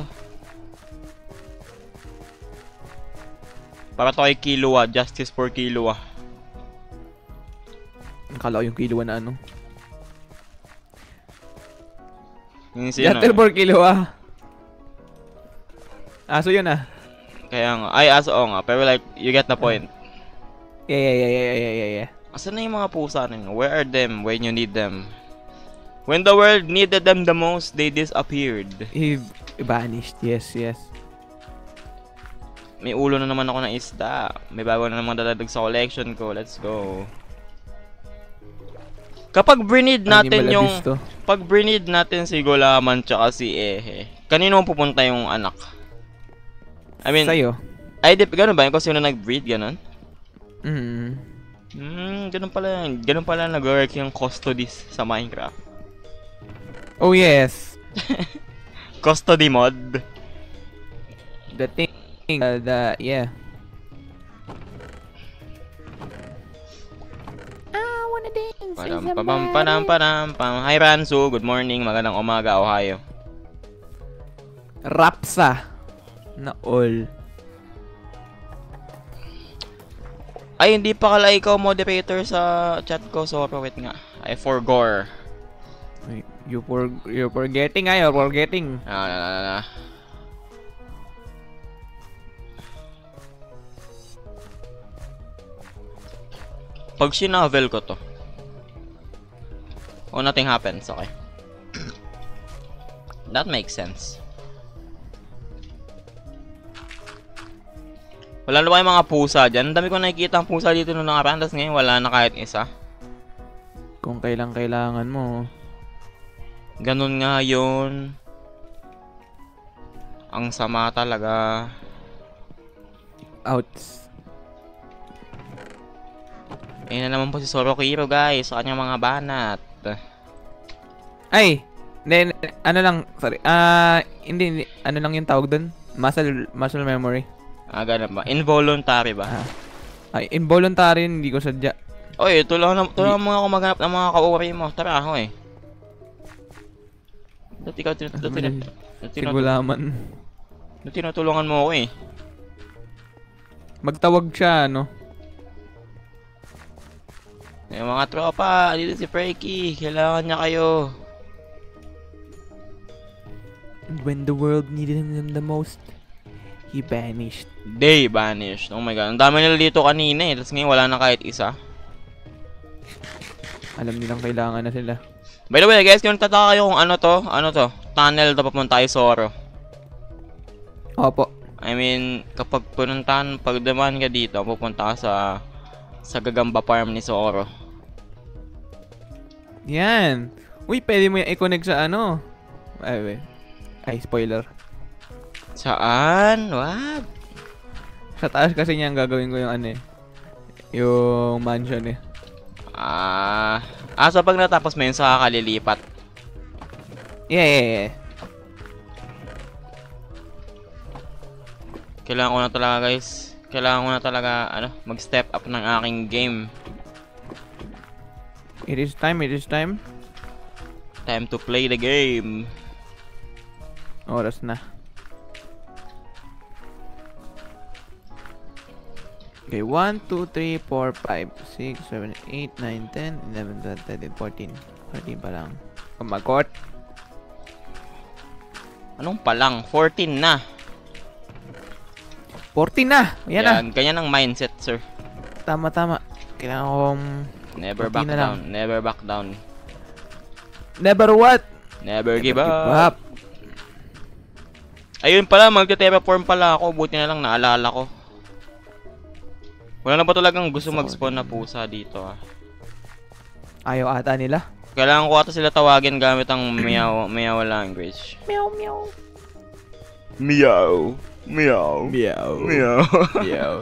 S1: Para to kay Killua. Justice for Killua.
S2: Akala ko yung Killua na ano.
S1: Yung siya
S2: Justice for Killua. Aso yun ah.
S1: Kaya nga. Ay, aso oo nga. Pero like, you get the point.
S2: Yeah, yeah, yeah, yeah, yeah, yeah, yeah.
S1: Asan na yung mga pusa rin? Where are them when you need them? When the world needed them the most, they disappeared.
S2: He vanished. Yes, yes.
S1: May ulo na naman ako ng isda. May bago na naman dadadag sa collection ko. Let's go. Kapag breed natin
S2: Animal
S1: yung...
S2: Abyss to.
S1: Pag breed natin si Gulaman tsaka si Ehe, kanino pupunta yung anak? I mean...
S2: Sa'yo.
S1: Ay, di, ganun ba? Yung kung sino nag-breed, ganun?
S2: Mm.
S1: Hmm, ganun pala. Ganun pala nag-work yung custodies sa Minecraft.
S2: Oh yes.
S1: Custody mod.
S2: The thing. Uh, the, yeah. I wanna dance.
S1: Padam, padam, padam, padam, padam. Hi Ransu, good morning. Magandang umaga, Ohio.
S2: Rapsa. Na all.
S1: Ay, hindi pa kala ikaw moderator sa chat ko. So, wait nga. Ay, for gore.
S2: You for you're forgetting ay, you're forgetting.
S1: Ah, na, na, na, na. Pag sinavel ko to, oh, nothing happens, okay. That makes sense. Wala na ba yung mga pusa dyan? Ang dami ko nakikita ang pusa dito nung nakaraan, tapos ngayon wala na kahit isa.
S2: Kung kailang kailangan mo.
S1: Ganun nga yun. Ang sama talaga.
S2: Outs.
S1: Ayun na naman po si Sorokiro guys, sa kanyang mga banat.
S2: Ay! Hindi, ano lang, sorry. Ah, uh, hindi, hindi, ano lang yung tawag dun? Muscle, muscle memory.
S1: Ah, ganun ba? Involuntary ba?
S2: Ah. Ay, involuntary, hindi ko sadya.
S1: Oy, tulungan tulungan mo ako maghanap ng mga kauri mo. Tara, hoy. Dati ka tinutulungan.
S2: Sigulaman.
S1: Tinutulungan mo ako eh.
S2: Magtawag siya, ano?
S1: Yung mga tropa, dito si Freaky. Kailangan niya kayo.
S2: And when the world needed him the most, he vanished.
S1: They vanished. Oh my god. Ang dami nila dito kanina eh. Tapos ngayon wala na kahit isa.
S2: Alam nilang kailangan na sila.
S1: By the way guys, kung tataka kayo kung ano to, ano to, tunnel to papunta kay Zoro.
S2: Opo.
S1: I mean, kapag pununtahan, pag dumaan ka dito, pupunta ka sa sa Gagamba Farm ni Zoro.
S2: Yan. Uy, pwede mo yung i-connect sa ano. Ay, wait. Ay, spoiler.
S1: Saan? What?
S2: Sa taas kasi niyan gagawin ko yung ano eh. Yung mansion eh.
S1: Ah, ah, so pag natapos mo yun, sa kalilipat.
S2: Yeah, yeah, yeah.
S1: Kailangan ko na talaga guys. Kailangan ko na talaga ano, mag-step up ng aking game.
S2: It is time, it is time.
S1: Time to play the game.
S2: Oras na. Okay, one, two, three, four, five, six, seven, eight, nine, ten, eleven, twelve, thirteen, fourteen. fourteen pa lang. Kumagot.
S1: Anong pa lang? fourteen na.
S2: fourteen na! Yan, na.
S1: Yan, ganyan ang mindset, sir.
S2: Tama, tama. Kailangan kong...
S1: Never
S2: fourteen
S1: back
S2: na lang.
S1: down. Never back down.
S2: Never what?
S1: Never, give,
S2: Never
S1: up. Ayun pala, magte-terraform pala ako. Buti na lang naalala ko. Wala na ba talagang gusto mag-spawn na pusa dito, ah?
S2: Ayaw ata nila.
S1: Kailangan ko ata sila tawagin gamit ang meow, meow language.
S2: Meow, meow.
S1: Meow. Meow.
S2: Meow.
S1: Meow.
S2: Meow.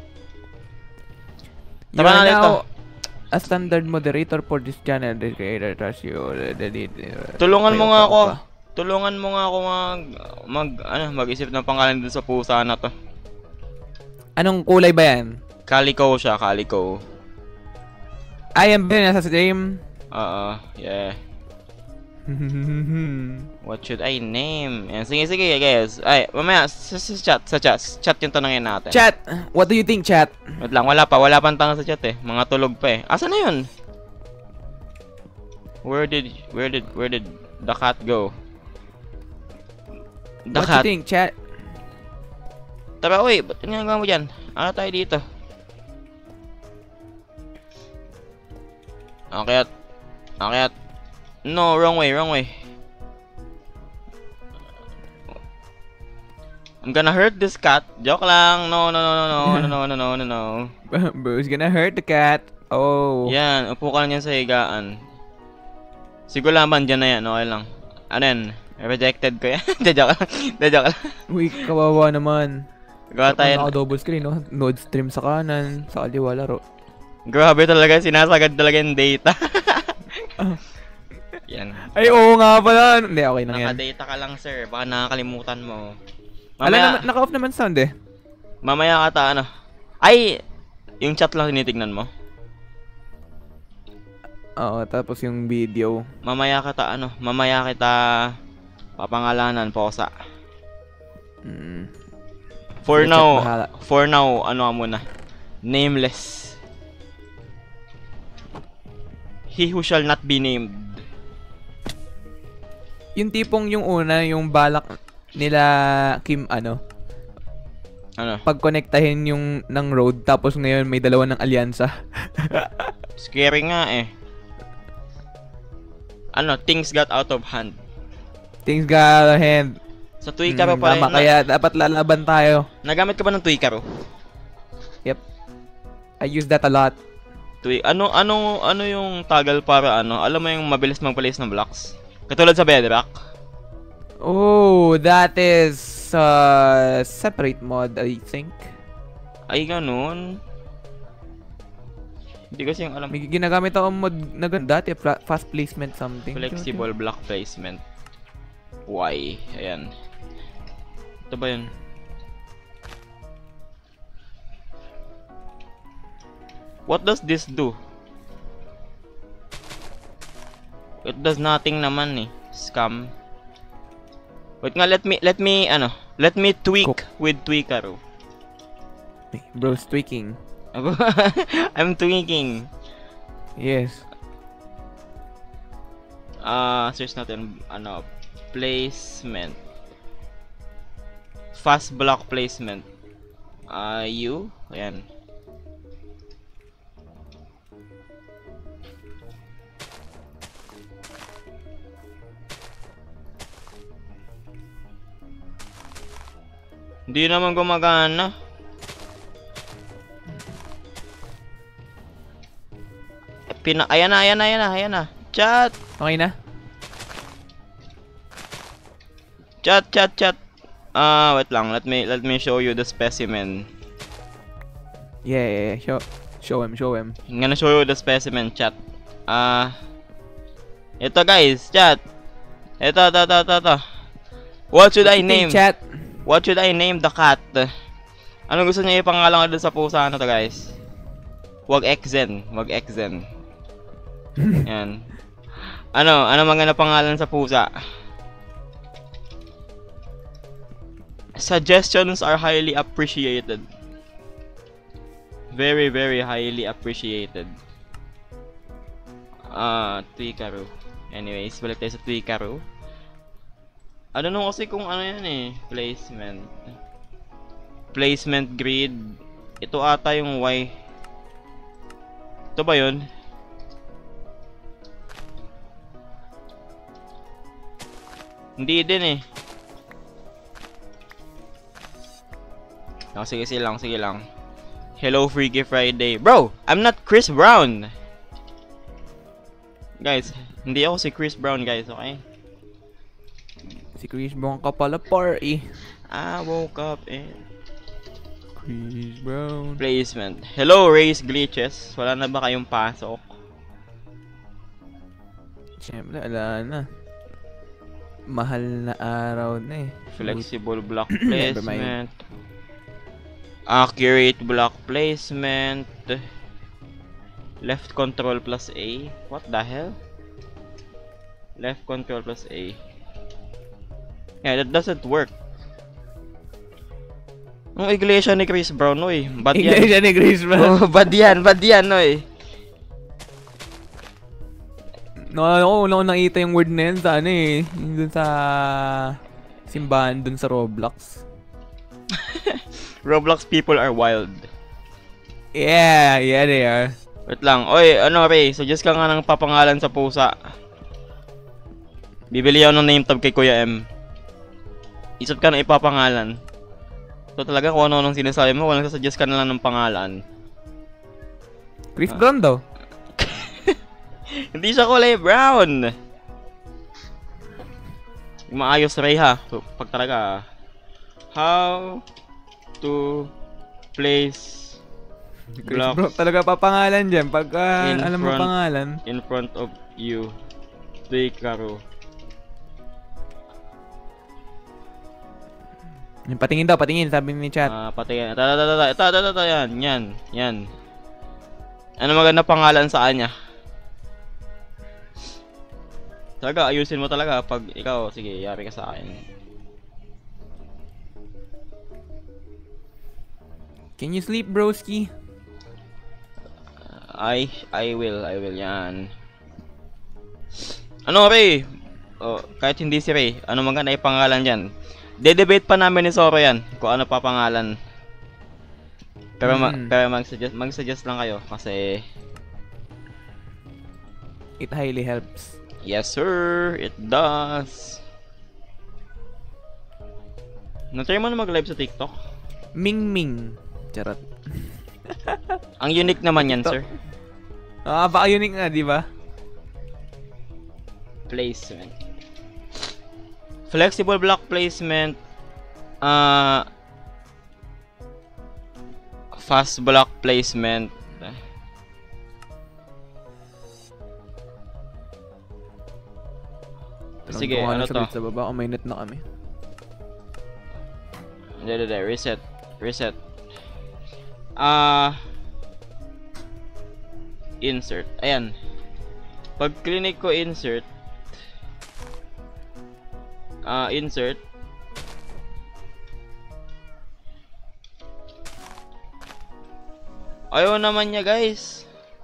S2: You
S1: Tama na
S2: are
S1: dito.
S2: now a standard moderator for this channel. The creator trust you.
S1: Tulungan mo nga ako. Tulungan mo nga ako mag mag ano, mag-isip ng pangalan dun sa pusa na to.
S2: Anong kulay ba yan?
S1: Calico siya, Calico.
S2: I am ba nasa stream?
S1: Oo, yeah. What should I name? Yan, sige, sige, guys. Ay, mamaya, sa, sa chat, sa chat, sa chat yung tanongin natin.
S2: Chat! What do you think, chat?
S1: Wait lang, wala pa, wala pang tanong sa chat eh. Mga tulog pa eh. Asa na yun? Where did, where did, where did the cat go? The
S2: What
S1: cat.
S2: do you think, chat?
S1: Tara, uy, ba't ang ginagawa mo dyan? Ano tayo dito? Akyat. Akyat. No, wrong way, wrong way. I'm gonna hurt this cat. Joke lang. No, no, no, no, no, no, no, no, no, no.
S2: Bro's gonna hurt the cat. Oh.
S1: Yan, upo ka lang yan sa higaan. Siguro laban dyan na yan, okay lang. Ano yan? Rejected ko yan. Joke lang. Joke lang.
S2: Uy, kawawa naman.
S1: Gawa tayo.
S2: Naka double screen, no? Node stream sa kanan, sa kaliwa laro.
S1: Grabe talaga, sinasagad talaga yung data. Yan.
S2: Ay, oo nga pala. Hindi, okay lang yan.
S1: Naka-data ka lang, sir. Baka nakakalimutan mo.
S2: Alam
S1: Mamaya,
S2: naman, naka-off naman sound eh.
S1: mamaya ka ta, ano. Ay! Yung chat lang tinitignan mo.
S2: Oo, tapos yung video.
S1: Mamaya kita, ano. Mamaya kita papangalanan, Posa.
S2: Mm.
S1: For
S2: Sige,
S1: now,
S2: chat, bahala.
S1: for now, ano ka muna. Nameless. He who shall not be named.
S2: Yung tipong yung una, yung balak nila Kim, ano,
S1: Ano?
S2: pagkonektahin yung ng road, tapos ngayon may dalawa ng alyansa.
S1: Scary nga eh. Ano, things got out of hand.
S2: Things got ahead.
S1: Sa Tuikaro
S2: Mm,
S1: pa rin.
S2: tama,
S1: Na,
S2: kaya dapat lalaban tayo.
S1: nagamit ka ba ng Tuikaro?
S2: Yep. I use that a lot.
S1: Tui ano, ano, ano yung toggle para ano? Alam mo yung mabilis mag-place ng blocks? Katulad sa Bedrock.
S2: Oh, that is uh, separate mod, I think.
S1: Ay, ganun. Hindi kasi yung alam.
S2: May ginagamit ako mod na ganun dati, fa- fast placement something.
S1: Flexible block placement. Y. Ayan. Ito ba yun? What does this do? It does nothing naman eh. Scam. Wait nga, let me, let me, ano, let me tweak
S2: Cook.
S1: with Tweakaro.
S2: Bro's tweaking.
S1: I'm tweaking.
S2: Yes.
S1: Ah, uh, search natin, ano, placement. Fast block placement. Ah, uh, you? Ayan. Hindi naman gumagana. Pina ayan na, ayan na, ayan na, ayan na. Chat!
S2: Okay na?
S1: Chat, chat, chat. Ah, uh, wait lang. Let me let me show you the specimen.
S2: Yeah, yeah, yeah. Show, show him, show him.
S1: I'm gonna show you the specimen, chat. Ah, uh, ito guys, chat. Ito, ito, ito, ito, ito. What should I name?
S2: Chat.
S1: What should I name the cat? Ano gusto niya ipangalan doon sa pusa na to, guys? Wag Xen, wag Xen. Yan. Ano, ano mga na pangalan sa pusa? Suggestions are highly appreciated. Very, very highly appreciated. Ah, uh, Twikaru. Anyways, balik tayo sa Twikaru. I don't know kasi kung ano yan eh. Placement. Placement grid. Ito ata yung Y. Ito ba yun? Hindi din eh. No, sige, sige lang, sige lang. Hello, Freaky Friday. Bro, I'm not Chris Brown. Guys, hindi ako si Chris Brown, guys, okay?
S2: Si Chris Brown ka pala, party.
S1: I woke up and...
S2: Chris Brown.
S1: Placement. Hello, Race Glitches. Wala na ba kayong pasok?
S2: Siyempre, ala na. Mahal na araw na eh.
S1: Flexible block
S2: Never mind.
S1: placement. Accurate block placement. Left control plus A. What the hell? Left control plus A. Yeah, that doesn't work. Ang iglesia ni Chris Brown, oy. Bad yan.
S2: Iglesia ni Chris Brown.
S1: Oh, bad yan, bad yan, oy.
S2: No, ako, una ko nakita yung word na yun sa ano eh. Yung dun sa simbahan dun sa Roblox.
S1: Roblox people are wild.
S2: Yeah, yeah they are.
S1: Wait lang. Oy, ano, Ray, suggest ka nga ng papangalan sa pusa. Bibili ako ng name tag kay Kuya M. Isip ka na ipapangalan. So talaga kung ano nung sinasabi mo, walang sasuggest ka na lang ng pangalan.
S2: Chris ah. Brown daw.
S1: Hindi siya kulay brown. Maayos, Ray, ha. So, pag talaga, how to place
S2: Chris Brown talaga papangalan dyan. Pagka
S1: in
S2: alam mo
S1: front,
S2: pangalan.
S1: In front of you. Twikaru.
S2: Patingin daw, patingin, sabi ni chat.
S1: Ah, uh, patingin. Ito, ito, ito, ito, ito, ito, yan, yan, yan. Ano maganda pangalan sa kanya? Talaga, ayusin mo talaga pag ikaw, sige, yari ka sa akin.
S2: Can you sleep, broski?
S1: I, I will, I will, yan. Ano, Ray? Oh, kahit hindi si Ray, ano maganda yung pangalan dyan? De-debate pa namin ni Soro yan kung ano pa pangalan. Pero, ma
S2: mm.
S1: pero mag-suggest, mag-suggest lang kayo kasi
S2: it highly helps.
S1: Yes sir, it does. Na-try mo na mag-live sa TikTok?
S2: Ming Ming. Charot.
S1: Ang unique naman yan, sir.
S2: Ah, baka unique na, di ba?
S1: Placement. Flexible block placement. Uh, fast block placement. Sige, ano to?
S2: Sa baba, may net na kami.
S1: Hindi, hindi, reset. Reset. Ah, uh, insert. Ayan. Pag clinic ko insert, ah, uh, insert. Ayaw naman niya, guys.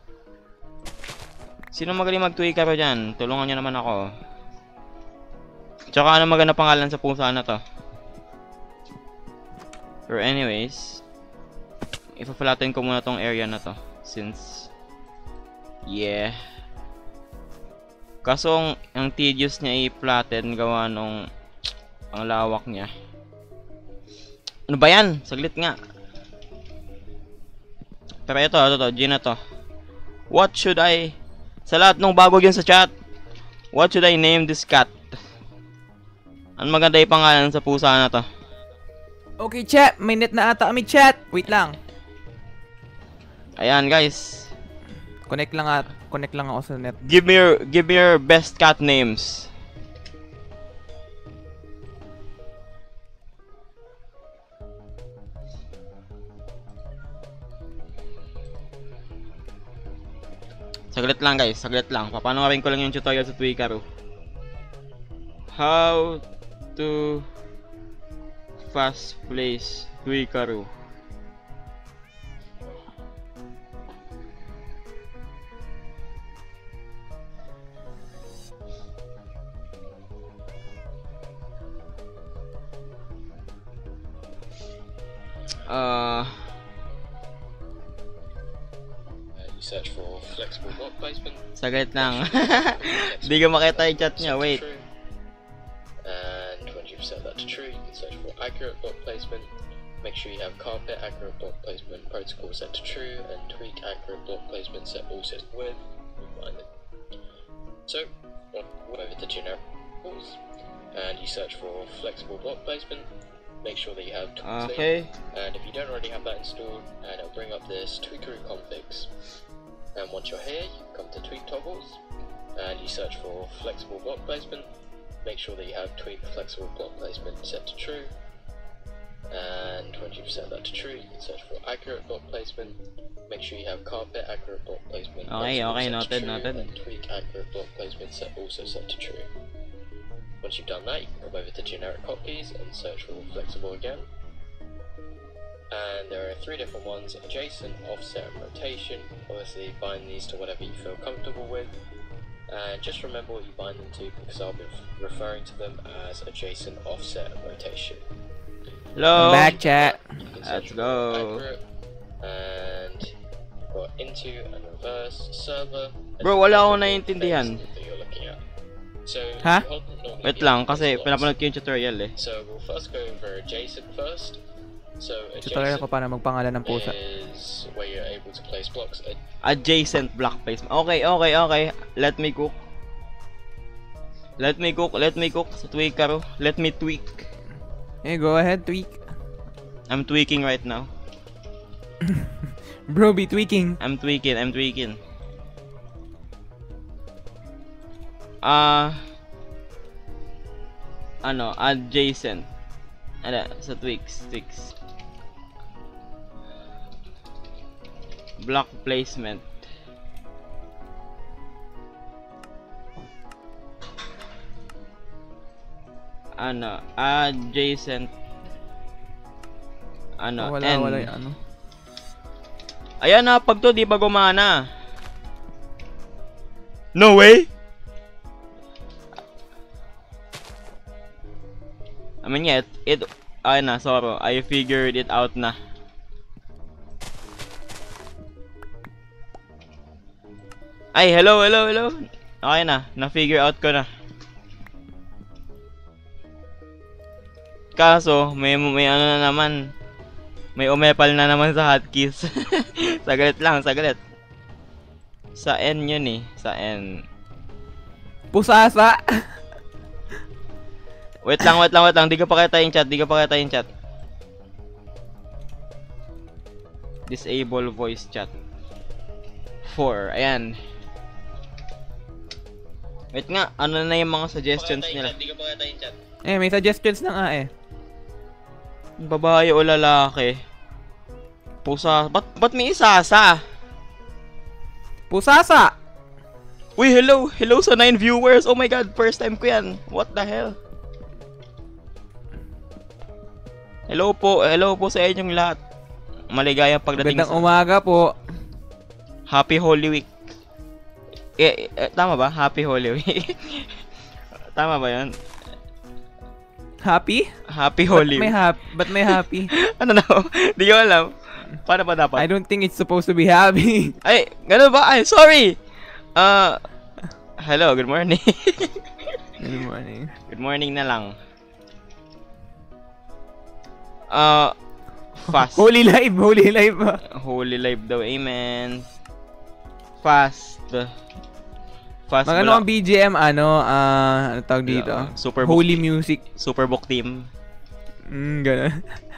S1: Sino magaling mag-Twikaru dyan? Tulungan niyo naman ako. Tsaka ano maganda pangalan sa pusa na to? Or anyways, ipa-flatten ko muna tong area na to since yeah. Kaso ang, ang tedious niya i-flatten gawa nung ang lawak niya. Ano ba yan? Saglit nga. Pero ito, ito, ito, G na to. What should I sa lahat ng bago dyan sa chat, what should I name this cat? Ano maganda yung pangalan sa pusa na to?
S2: Okay, chat. May net na ata kami, chat. Wait lang.
S1: Ayan, guys.
S2: Connect lang at connect lang ako sa net.
S1: Give me your give me your best cat names. Saglit lang, guys. Saglit lang. Papanoorin ko lang yung tutorial sa Twikaru. How to fast place Twikaru.
S3: search for flexible block placement.
S1: Saglit lang. Di ka makita yung chat niya, wait.
S3: And once you've set that to true, you can search for accurate block placement. Make sure you have carpet accurate block placement protocol set to true, and tweak accurate block placement set also with. Find it. So, go over to generic tools, and you search for flexible block placement. Make sure that you have tools
S1: Okay.
S3: there, and if you don't already have that installed, and it'll bring up this tweakery configs. And once you're here, you come to tweak toggles, and you search for flexible block placement. Make sure that you have tweak flexible block placement set to true, and once you've set that to true, you can search for accurate block placement. Make sure you have carpet accurate block placement.
S1: Okay, okay,
S3: set to
S1: noted,
S3: true,
S1: noted.
S3: And tweak accurate block placement set also set to true. Once you've done that, you can come over to generic hotkeys and search for flexible again. And there are three different ones: adjacent, offset, and rotation. Obviously, bind these to whatever you feel comfortable with. And just remember what you bind them to, because I'll be referring to them as adjacent, offset, and rotation.
S1: Hello.
S2: Back chat.
S3: You can
S1: Let's
S3: search for
S1: go.
S3: accurate, and you've got into and reverse, server. and
S1: Bro, wala akong
S3: flexible
S1: naiintindihan.
S3: phase that you're looking at. So,
S2: Ha?
S3: you hold normally
S1: Wait
S3: the
S1: lang,
S3: adjacent
S1: kasi
S3: blocks.
S1: pinapanood ko yung tutorial eh.
S3: So we'll first go over adjacent first. So
S2: Tutorial ko
S3: adjacent
S2: paano magpangalan ng pusa.
S3: is where you're able to place blocks. Ad-
S1: Adjacent block placement. Okay, okay, okay. Let me cook. Let me cook, let me cook. Sa tweaker. Let me tweak.
S2: Eh, go ahead, tweak.
S1: I'm tweaking right now.
S2: Bro, be tweaking.
S1: I'm tweaking, I'm tweaking. Ah... ano, adjacent. Ano, sa tweaks, tweaks. Block placement. Ano, adjacent. Ano,
S2: Oh, wala,
S1: N.
S2: wala yung ano.
S1: Ayan na, pag to di ba gumana? No way! I mean, yeah, it, it ay na, sorry, I figured it out na. Ay, hello, hello, hello. Okay na, na-figure out ko na. Kaso, may, may ano na naman. May umepal na naman sa hotkeys. Saglit lang, saglit. Sa N yun eh, sa N.
S2: Pusasa!
S1: Wait lang, wait lang, wait lang. Di ko pa kita yung chat, di ko pa kita yung chat. Disable voice chat. four, ayan. Wait nga, ano na yung mga suggestions nila?
S3: Di ko pa kita yung chat.
S2: Eh, may suggestions na nga eh.
S1: Babae o lalaki? Pusa, ba't, ba't may isasa?
S2: Pusasa!
S1: Uy, hello! Hello sa nine viewers! Oh my god, first time ko yan. What the hell? Hello po, hello po sa inyong lahat. Maligayang pagdating
S2: Magandang
S1: sa
S2: umaga po.
S1: Happy Holy Week. Eh, eh, tama ba? Happy Holy Week. Tama ba 'yan?
S2: Happy?
S1: Happy
S2: Ba't
S1: Holy
S2: may,
S1: Week.
S2: hap ba't may happy?
S1: Ano na? Di ko alam. Paano ba
S2: I
S1: dapat?
S2: don't think it's supposed to be happy.
S1: Ay, gano'n ba? Ay, sorry. Uh, hello, good morning.
S2: Good morning.
S1: Good morning na lang. Uh, fast.
S2: Holy live, holy live.
S1: Holy life daw, amen. Fast. Fast
S2: Magano
S1: bula-
S2: ang B G M, ano, ah, ano tawag dito?
S1: Yeah, super
S2: Holy
S1: book-
S2: music.
S1: Superbook team.
S2: Mm, gano'n.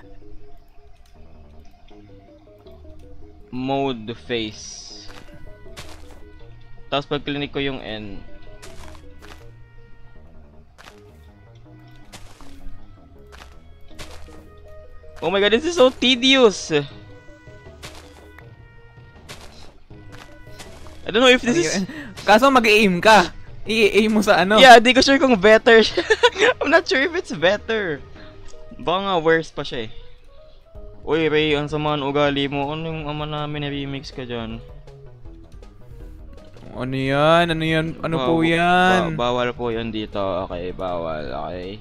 S1: Mode face. Tapos pag clinic ko yung N. Oh my god, this is so tedious. I don't know if this is...
S2: Kaso mag-aim ka. I-aim mo sa ano.
S1: Yeah, di ko sure kung better siya. I'm not sure if it's better. Baka nga worse pa siya eh. Uy, Ray, ang sama ng ugali mo. Ano yung ama namin remix ka dyan?
S2: Ano yan? Ano yan? Ano
S1: Ba-
S2: po yan?
S1: ba- bawal po yan dito. Okay, bawal. Okay.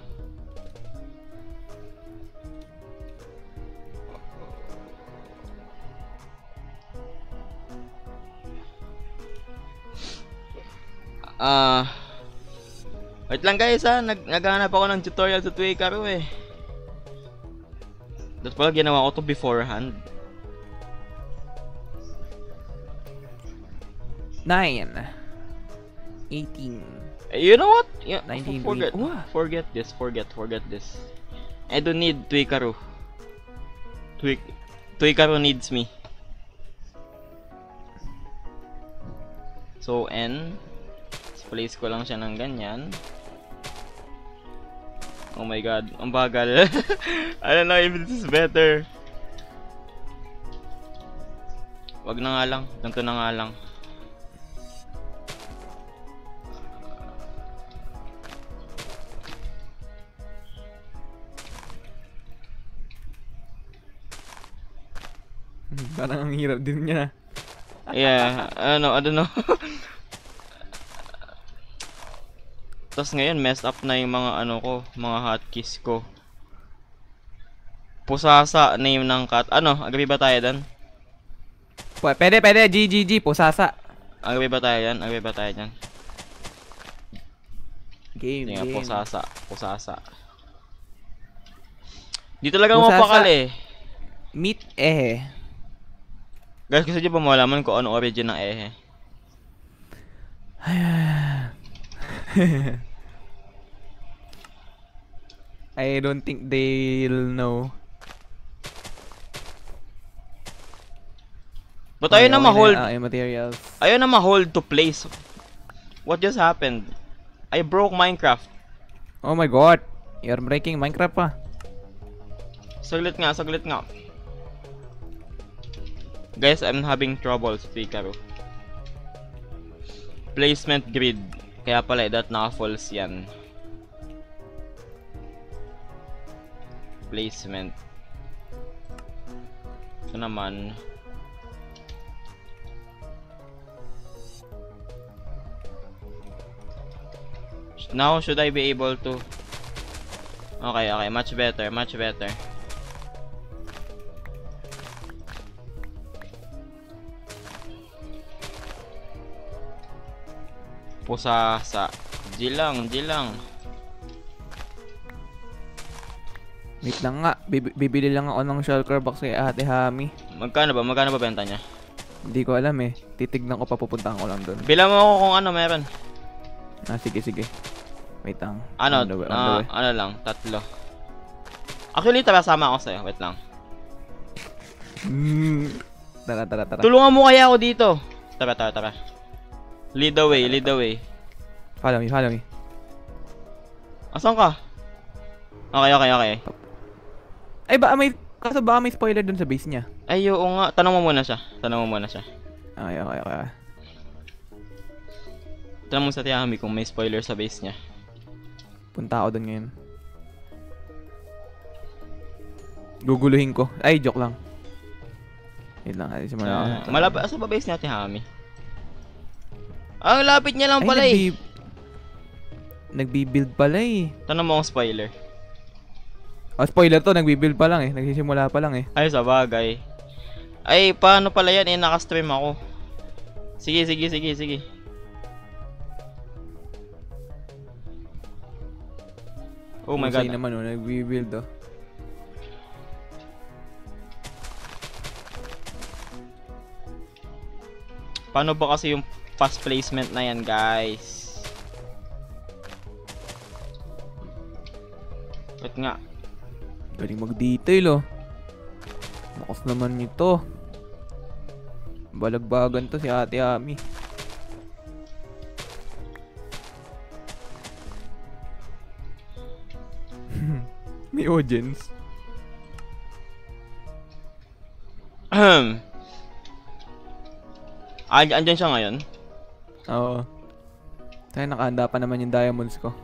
S1: Ah... wait lang guys ha, Nag naghahanap ako ng tutorial sa Twikaro eh. Tapos pala ginawa ko to beforehand.
S2: nine. eighteen.
S1: Eh, you know what? Yeah,
S2: nineteen.
S1: forget,
S2: Wow.
S1: forget this, forget, forget this. I don't need Twikaro. Twik Twikaro needs me. So, N. Place ko lang siya ng ganyan. Oh my god, ang bagal. I don't know if this is better. Wag na nga lang, ganito na nga lang.
S2: Parang ang hirap din niya.
S1: Yeah, ano, I don't know. Tapos ngayon, messed up na yung mga ano ko, mga hotkeys ko. Pusasa, name ng cat. Ano, agree ba tayo dan?
S2: P pwede, pwede. G, G, G. Pusasa.
S1: Agree ba tayo yan? Agree ba tayo dyan?
S2: Game,
S1: Hindi nga,
S2: game.
S1: pusasa. Pusasa. Di talaga
S2: Pusasa.
S1: mapakal eh.
S2: Meet eh.
S1: Guys, gusto nyo ba malaman kung ano origin ng ehe?
S2: I don't think they'll know.
S1: But ayun na ma-hold.
S2: Ah, yung materials.
S1: Ayun na ma-hold to place. What just happened? I broke Minecraft.
S2: Oh my god. You're breaking Minecraft pa.
S1: Saglit nga, saglit nga. Guys, I'm having trouble sa Twikaro. Placement grid. Kaya pala, that naka-false yan. Placement. Ito naman. Now, should I be able to... Okay, okay. Much better, much better. Pusasa. G lang, G lang.
S2: Wait lang nga. Bib bibili lang ako ng shulker box kay Ate Hami.
S1: Magkano ba? Magkano ba benta niya?
S2: Hindi ko alam eh. Titignan ko pa, pupuntahan ko lang doon.
S1: Bilang mo ako kung ano meron.
S2: Ah, sige, sige. Wait lang.
S1: Ano?
S2: On the way, on the
S1: ah,
S2: way.
S1: ano lang, tatlo. Actually, tara, sama ako sa'yo. Wait lang.
S2: Mm. Tara, tara, tara.
S1: Tulungan mo kaya ako dito. Tara, tara, tara. Lead the way, lead the way.
S2: Follow me, follow me.
S1: Asan ka? Okay, okay, okay.
S2: Ay, ba may... Kaso baka may spoiler dun sa base niya.
S1: Ay, oo nga. Tanong mo muna siya. Tanong mo muna siya.
S2: Okay, okay, okay.
S1: Tanong mo sa Tiyahami kung may spoiler sa base niya.
S2: Punta ako dun ngayon. Guguluhin ko. Ay, joke lang. Wait lang, alis mo na ako.
S1: Uh, malapit. Asa ba base niya, Tiyahami? Ang lapit niya lang
S2: Ay,
S1: pala eh.
S2: nagbi- Nagbi-build pala eh.
S1: Tanong mo kung spoiler.
S2: Oh, spoiler to, nagbi-build pa lang eh. Nagsisimula pa lang eh.
S1: Ay, sa bagay. Ay, paano pala yan? Eh, naka-stream ako. Sige, sige, sige, sige. Oh my
S2: Husay
S1: god.
S2: naman oh, nagbi-build oh.
S1: Paano ba kasi yung fast placement na yan, guys? Wait nga.
S2: Galing mag-detail oh. Lakas naman nito. Balagbagan to si Ate Ami. May audience.
S1: Ahem. And andyan siya ngayon.
S2: Oo. Tayo nakahanda pa naman yung diamonds ko.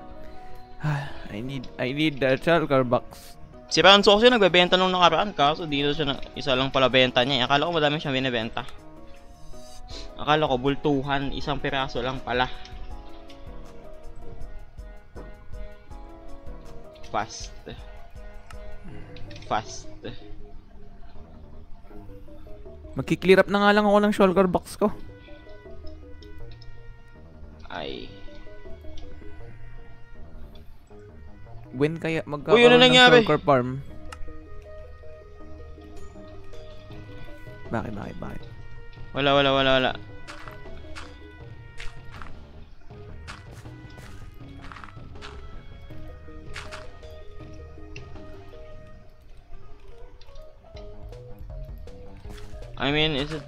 S2: I need I need the shulker box.
S1: Si Ranso kasi nagbebenta nung nakaraan, kaso dito siya na, isa lang pala benta niya. Akala ko madami siyang binibenta. Akala ko bultuhan, isang piraso lang pala. Fast. Fast.
S2: Magki-clear up na nga lang ako ng shulker box ko.
S1: Ay.
S2: Win kaya
S1: Uy, ano
S2: magkakaroon ng
S1: nangyari?
S2: Shulker Farm. Bakit, bakit, bakit?
S1: Wala, wala, wala, wala. I mean, is it...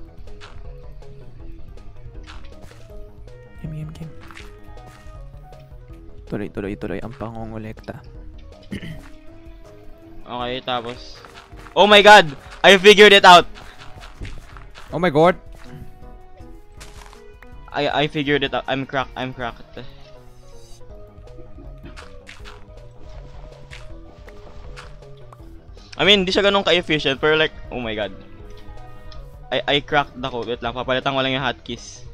S2: Game, game, game. Tuloy, tuloy, tuloy ang pangongolekta.
S1: Okay, tapos... Oh my god! I figured it out!
S2: Oh my god!
S1: I I figured it out. I'm cracked. I'm cracked. I mean, di siya ganun ka-efficient, pero like, oh my god. I I cracked the code. Wait lang, papalitan ko lang yung hotkeys.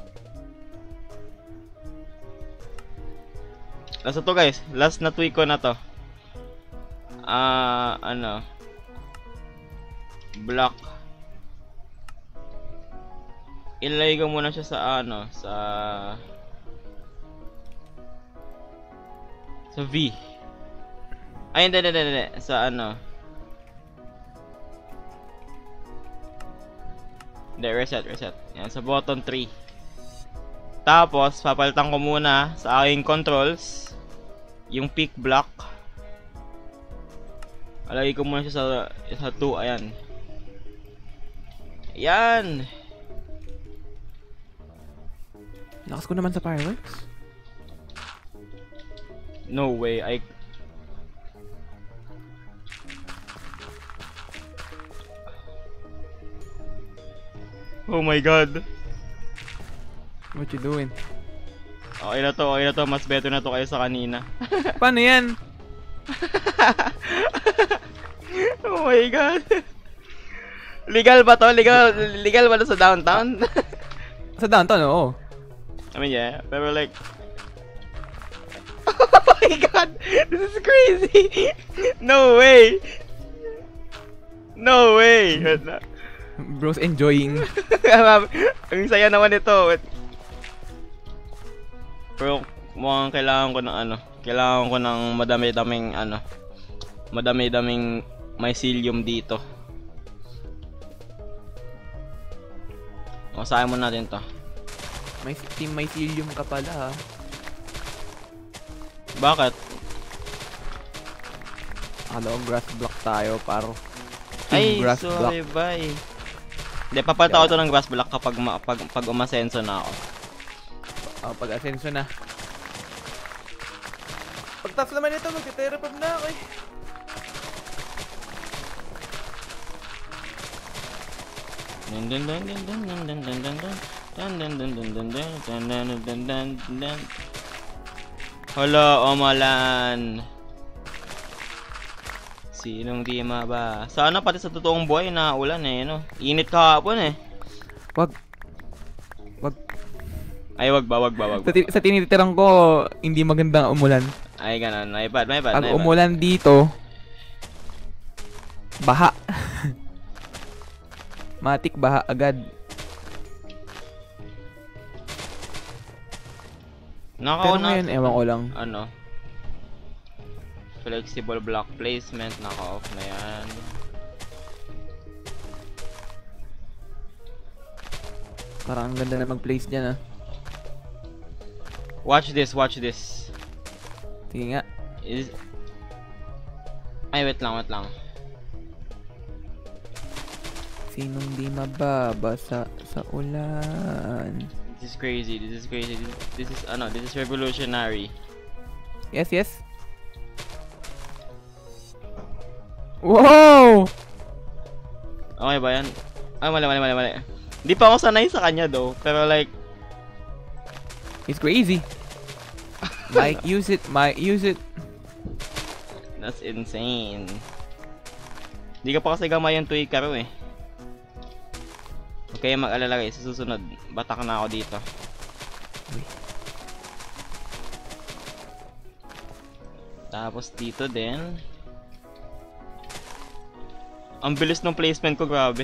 S1: Last na to guys. Last na tweak ko na to. Ah, uh, ano. Block. Ilagay ko muna siya sa ano, sa sa V. Ay, hindi, hindi, hindi, sa ano. Hindi, reset, reset. Yan, sa button three. Tapos, papalitan ko muna sa aking controls yung pick block. Alagay ko muna siya sa sa two, ayan. Ayan.
S2: Lakas ko naman sa fireworks.
S1: No way, I... Oh my god.
S2: What you doing?
S1: Okay na to, okay na to. Mas better na to kayo sa kanina.
S2: Paano yan?
S1: Oh my god. Legal ba to? Legal, legal ba to sa downtown?
S2: Sa downtown, oo.
S1: I mean, yeah. Pero like... Oh my god! This is crazy! No way! No way!
S2: Bros enjoying.
S1: Ang saya naman ito. Pero mukhang kailangan ko ng ano. Kailangan ko ng madami-daming ano. Madami-daming mycelium dito. Masahin mo natin to.
S2: May team mycelium ka pala ha.
S1: Bakit?
S2: Akala ko grass block tayo paro.
S1: Ay,
S2: grass
S1: sorry,
S2: block.
S1: bye. Hindi, papalita ko ito ng grass block kapag ma pag, pag umasenso na ako.
S2: Oh, pag-asenso na. Pagtapos naman ito, mag-terrapab na ako eh.
S1: Dun dun dun dun dun dun dun dun dun dun. Dun dun dun dun dun dun dun dun dun dun dun. Hala, Omalan. Sinong di ba? Sana pati sa totoong buhay na ulan eh, no? Init kahapon eh.
S2: Wag. Wag.
S1: Ay, wag ba, wag ba, wag
S2: Sa,
S1: ba.
S2: ti- sa tinitirang ko, hindi magandang umulan.
S1: Ay, ganun. May bad, may bad,
S2: Pag
S1: may bad.
S2: umulan dito, baha. Matik baha agad. Pero
S1: Nakauna.
S2: ngayon, ewan ko lang.
S1: Ano? Flexible block placement. Naka-off na yan.
S2: Parang ang ganda na mag-place dyan ah.
S1: Watch this, watch this.
S2: Sige nga.
S1: Is... Ay, wait lang, wait lang.
S2: Sinong di mababasa sa ulan?
S1: This is crazy, this is crazy. This, this is, ano, this is revolutionary.
S2: Yes, yes. Wow!
S1: Okay ba yan? Ay, mali, mali, mali, mali. Hindi pa ako sanay sa kanya though. Pero like...
S2: It's crazy. Mike, use it. Mike, use it.
S1: That's insane. Hindi ka pa kasi gamay yung tweaker eh. Okay, mag-alala guys. Sa susunod, batak na ako dito. Tapos dito din. Ang bilis ng placement ko, grabe.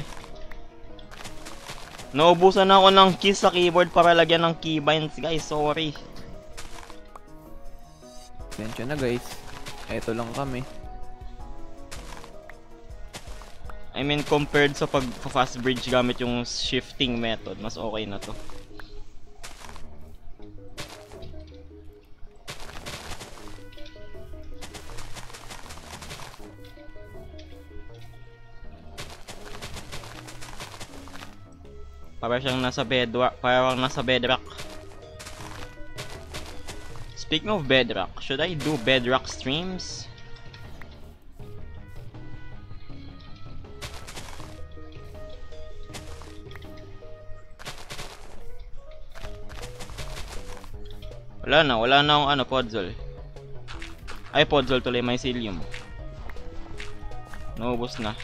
S1: Naubusan na ako ng keys sa keyboard para lagyan ng keybinds, guys. Sorry.
S2: Attention na guys. Eto lang kami.
S1: I mean, compared sa pag-fast bridge gamit yung shifting method, mas okay na to. Para siyang nasa bedrock, parang nasa bedrock. Speaking of bedrock, should I do bedrock streams? Wala na, wala na akong ano, podzol. Ay, podzol tuloy, mycelium. Naubos na.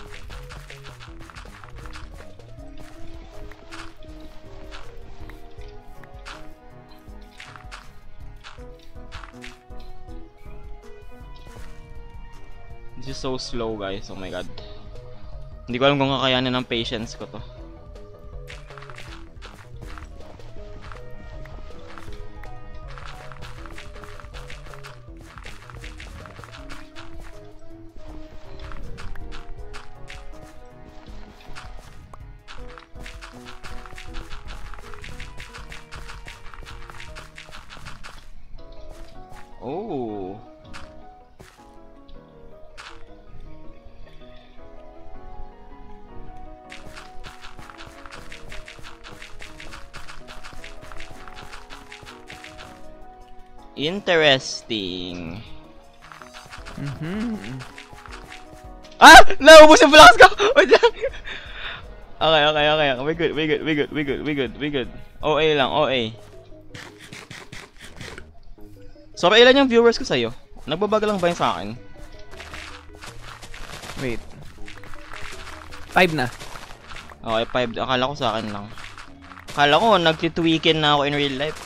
S1: This is so slow, guys. Oh my god. Hindi ko alam kung kakayanin ng patience ko to. Oh. Interesting.
S2: Mhm.
S1: Ah! Naubos yung blocks ko! Wait lang! Okay, okay, okay. We good, we good, we good, we good, we good, we good. O A lang, O A. So, ilan yung viewers ko sa'yo? Nagbabaga lang ba yung sa akin?
S2: Wait. Five na.
S1: Okay, five. Akala ko sa akin lang. Akala ko nagtitweakin na ako in real life.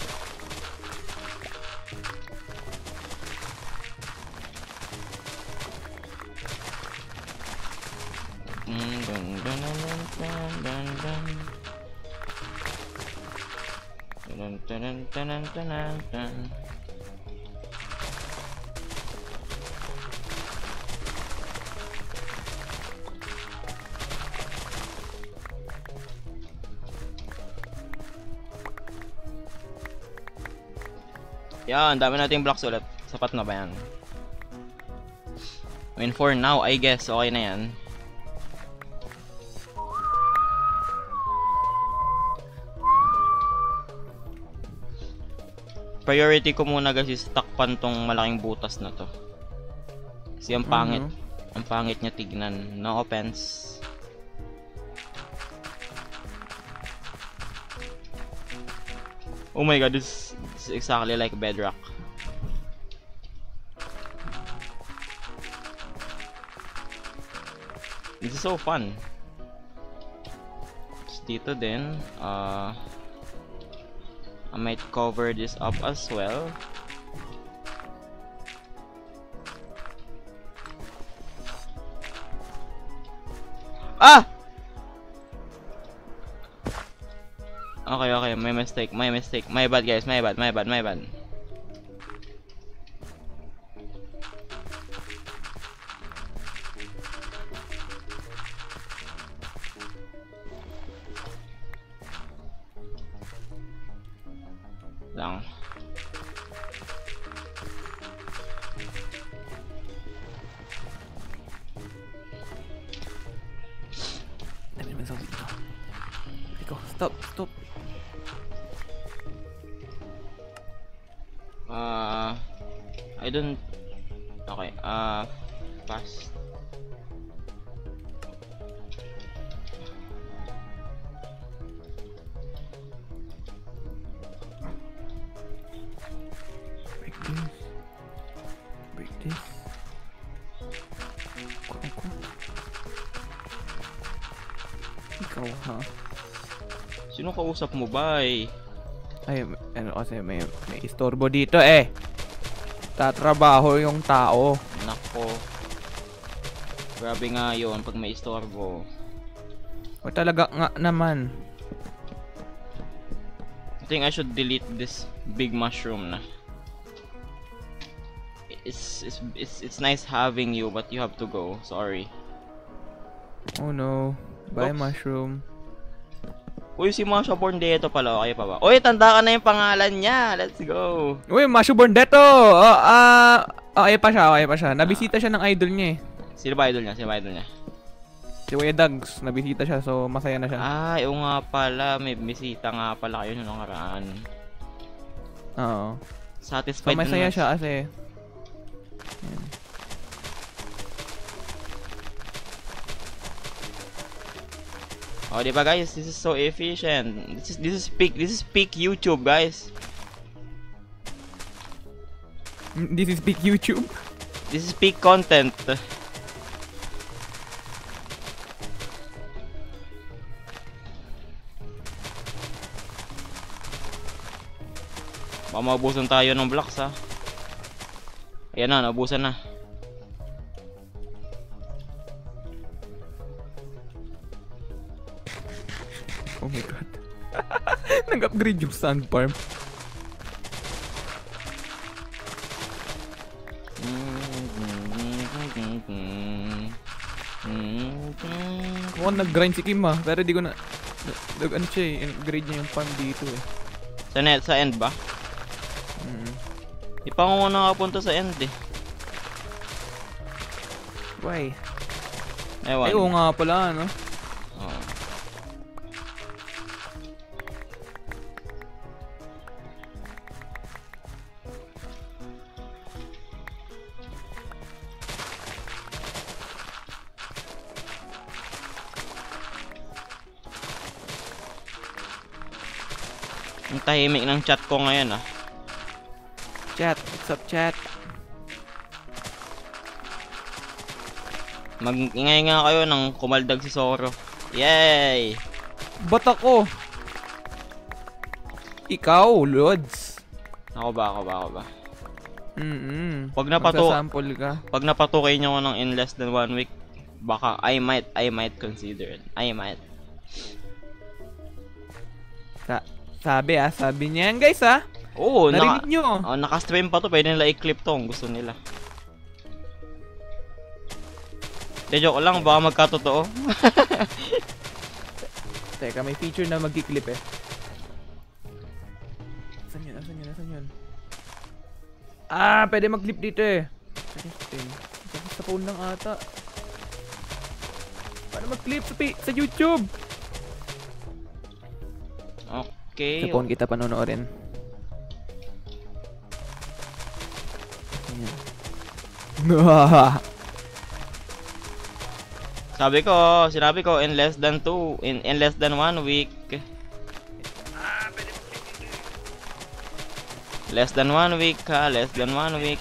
S1: Dun, dun, dun, dun, dun, dun, dun. Yan, dami nating blocks ulit. Sapat na ba yan? I mean, for now, I guess, okay na yan. Priority ko muna kasi takpan tong malaking butas na to. Kasi ang pangit. Mm-hmm. Ang pangit niya tignan. No offense. Oh my god, this is exactly like bedrock. This is so fun. Just dito din. Uh, I might cover this up as well. Ah! Okay, okay, my mistake, my mistake. My bad, guys, my bad, my bad, my bad. Lang.
S2: Dami naman sa dito. Ikaw, stop, stop.
S1: Uh, I don't. Okay. Uh, fast.
S2: Break this. Break this. Ako, ako. Ikaw, ha?
S1: Sino kausap mo, bay?
S2: Ay, ano kasi may, may istorbo dito eh. Tatrabaho yung tao.
S1: Nako. Grabe nga yun pag may istorbo.
S2: O talaga nga naman.
S1: I think I should delete this big mushroom na. it's, it's, it's, it's nice having you, but you have to go. Sorry.
S2: Oh no. Bye,
S1: Oops.
S2: mushroom.
S1: Uy, si Masha Born dito pala. Okay pa ba? Uy, tanda ka na yung pangalan niya. Let's go.
S2: Uy, mushroom born deto! Oh, ah... okay pa siya, okay pa siya. Nabisita siya ng idol niya eh.
S1: Sino ba idol niya? Sino ba idol niya?
S2: Si Kuya Dags, nabisita siya, so masaya na siya.
S1: Ah, yung nga pala. May bisita nga pala kayo nung nakaraan.
S2: Oo. So
S1: Satisfied
S2: masaya
S1: na-
S2: siya kasi...
S1: Oh, di ba guys? This is so efficient. This is this is peak this is peak YouTube, guys.
S2: This is big YouTube.
S1: This is peak content. Baka maubusan tayo ng blocks, ha. Ayan na, naubusan na.
S2: Oh my god. Nag-upgrade yung sand farm. Mukhang nag-grind si Kim ah, pero di ko na... Nag ano siya eh, upgrade niya yung farm dito eh.
S1: Sa net, sa end ba?
S2: Mm.
S1: Di pa ako muna nakapunta sa end eh.
S2: Why?
S1: Ewan.
S2: Ay, oo nga pala, ano?
S1: Oo. Ang tahimik ng chat ko ngayon ah.
S2: Chat, what's up chat?
S1: Mag-ingay nga kayo ng kumaldag si Zoro. Yay!
S2: Ba't ako? Ikaw, Lods.
S1: Ako ba, ako ba, ako ba?
S2: Mm-mm.
S1: Pag napato-
S2: Magsasample ka.
S1: Pag napatukay nyo ko ng in less than one week, baka I might, I might consider it. I might.
S2: Sa sabi ah, sabi niya yan guys ah.
S1: Oo,
S2: Narinig
S1: naka,
S2: nyo.
S1: oh, naka-stream pa to. Pwede nila i-clip to kung gusto nila. De, joke lang. Baka magkatotoo.
S2: Teka, may feature na mag-clip eh. Asan yun? Asan yun? Asan yun? Ah, pwede mag-clip dito eh. Interesting. Kasi sa phone lang ata. Paano mag-clip sa, pi- sa YouTube?
S1: Okay.
S2: Sa phone kita panonoorin. Ayan.
S1: Sabi ko, sinabi ko in less than two, in, in less than one week. Less than one week ha, less than one week.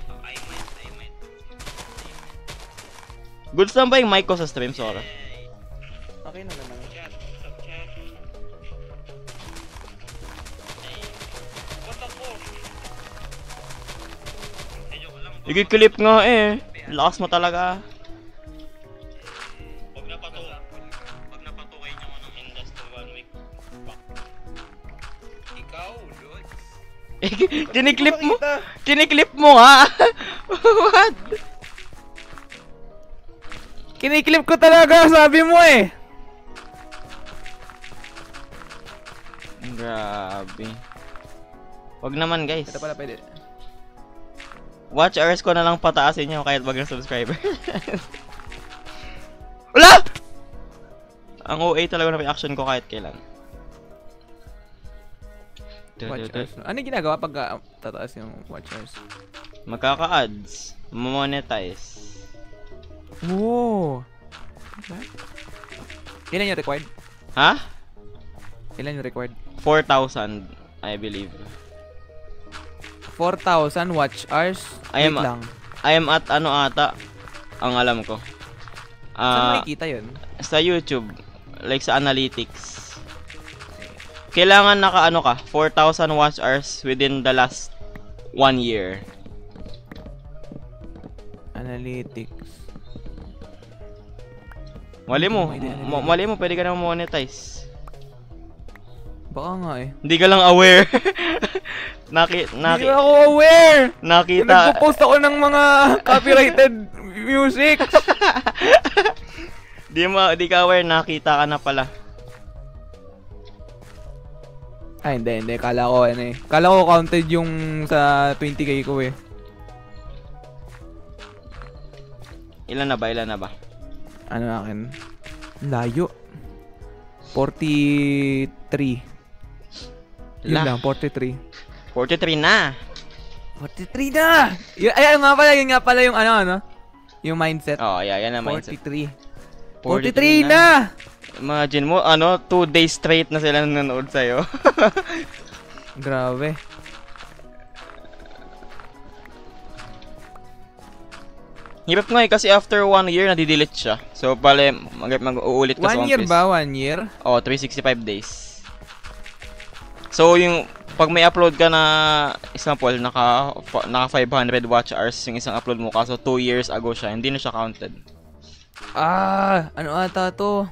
S1: Goods lang ba yung mic ko sa stream, Sora?
S2: Okay na naman.
S1: Ikikilip nga eh. Lakas mo talaga. Pag napato, pag napatukay nyo ko ng in less than one week.
S2: Ikaw, Lods.
S1: Kiniklip mo? Kiniklip mo nga? What?
S2: Kiniklip ko talaga, sabi mo eh.
S1: Grabe. Wag naman guys.
S2: Ito pala pwede.
S1: Watch hours ko na lang pataasin nyo kahit wag ng subscriber. Wala! Ang O A talaga na reaction ko kahit kailan.
S2: Watch hours. Ano yung ginagawa pag uh, tataas yung watch hours?
S1: Magkaka-ads. Monetize.
S2: Wow. Ilan yung required?
S1: Ha?
S2: Ilan yung required?
S1: four thousand, I believe.
S2: four thousand watch hours?
S1: I am,
S2: Wait lang.
S1: I am at ano ata, ang alam ko.
S2: Saan
S1: Ah,
S2: makikita yun?
S1: sa YouTube, like sa analytics. Kailangan naka ano ka, four thousand watch hours within the last one year.
S2: Analytics.
S1: Mali mo,
S2: May idea,
S1: ma- mali mo, pwede ka na monetize.
S2: Baka nga eh.
S1: Hindi ka lang aware. Naki, naki,
S2: Hindi ako aware!
S1: nakita.
S2: Nagpo-post ako ng mga copyrighted music.
S1: Di mo, di ka aware, nakita ka na pala.
S2: Ay, hindi, hindi. Kala ko, ano eh. Kala ko counted yung sa twenty K ko eh.
S1: Ilan na ba? Ilan na ba?
S2: Ano akin? Layo. forty-three. Yun
S1: La.
S2: lang, forty-three.
S1: forty-three na.
S2: forty-three na! Y- ay, ayun nga pala, yun nga pala yung ano, ano? Yung mindset.
S1: Oh, yeah, yan ang mindset.
S2: forty-three.
S1: forty-three
S2: forty-three na!
S1: Imagine mo, ano, two days straight na sila nanonood sa'yo.
S2: Grabe.
S1: Hirap nga eh, kasi after one year, nadidelete siya. So, pala, mag- mag-uulit ka sa
S2: One
S1: One
S2: year
S1: Piece.
S2: ba? One year?
S1: Oh, three hundred sixty-five days. So, yung, pag may upload ka na, example, naka, naka five hundred watch hours yung isang upload mo, kaso two years ago siya, hindi na siya counted.
S2: Ah! Ano ata to?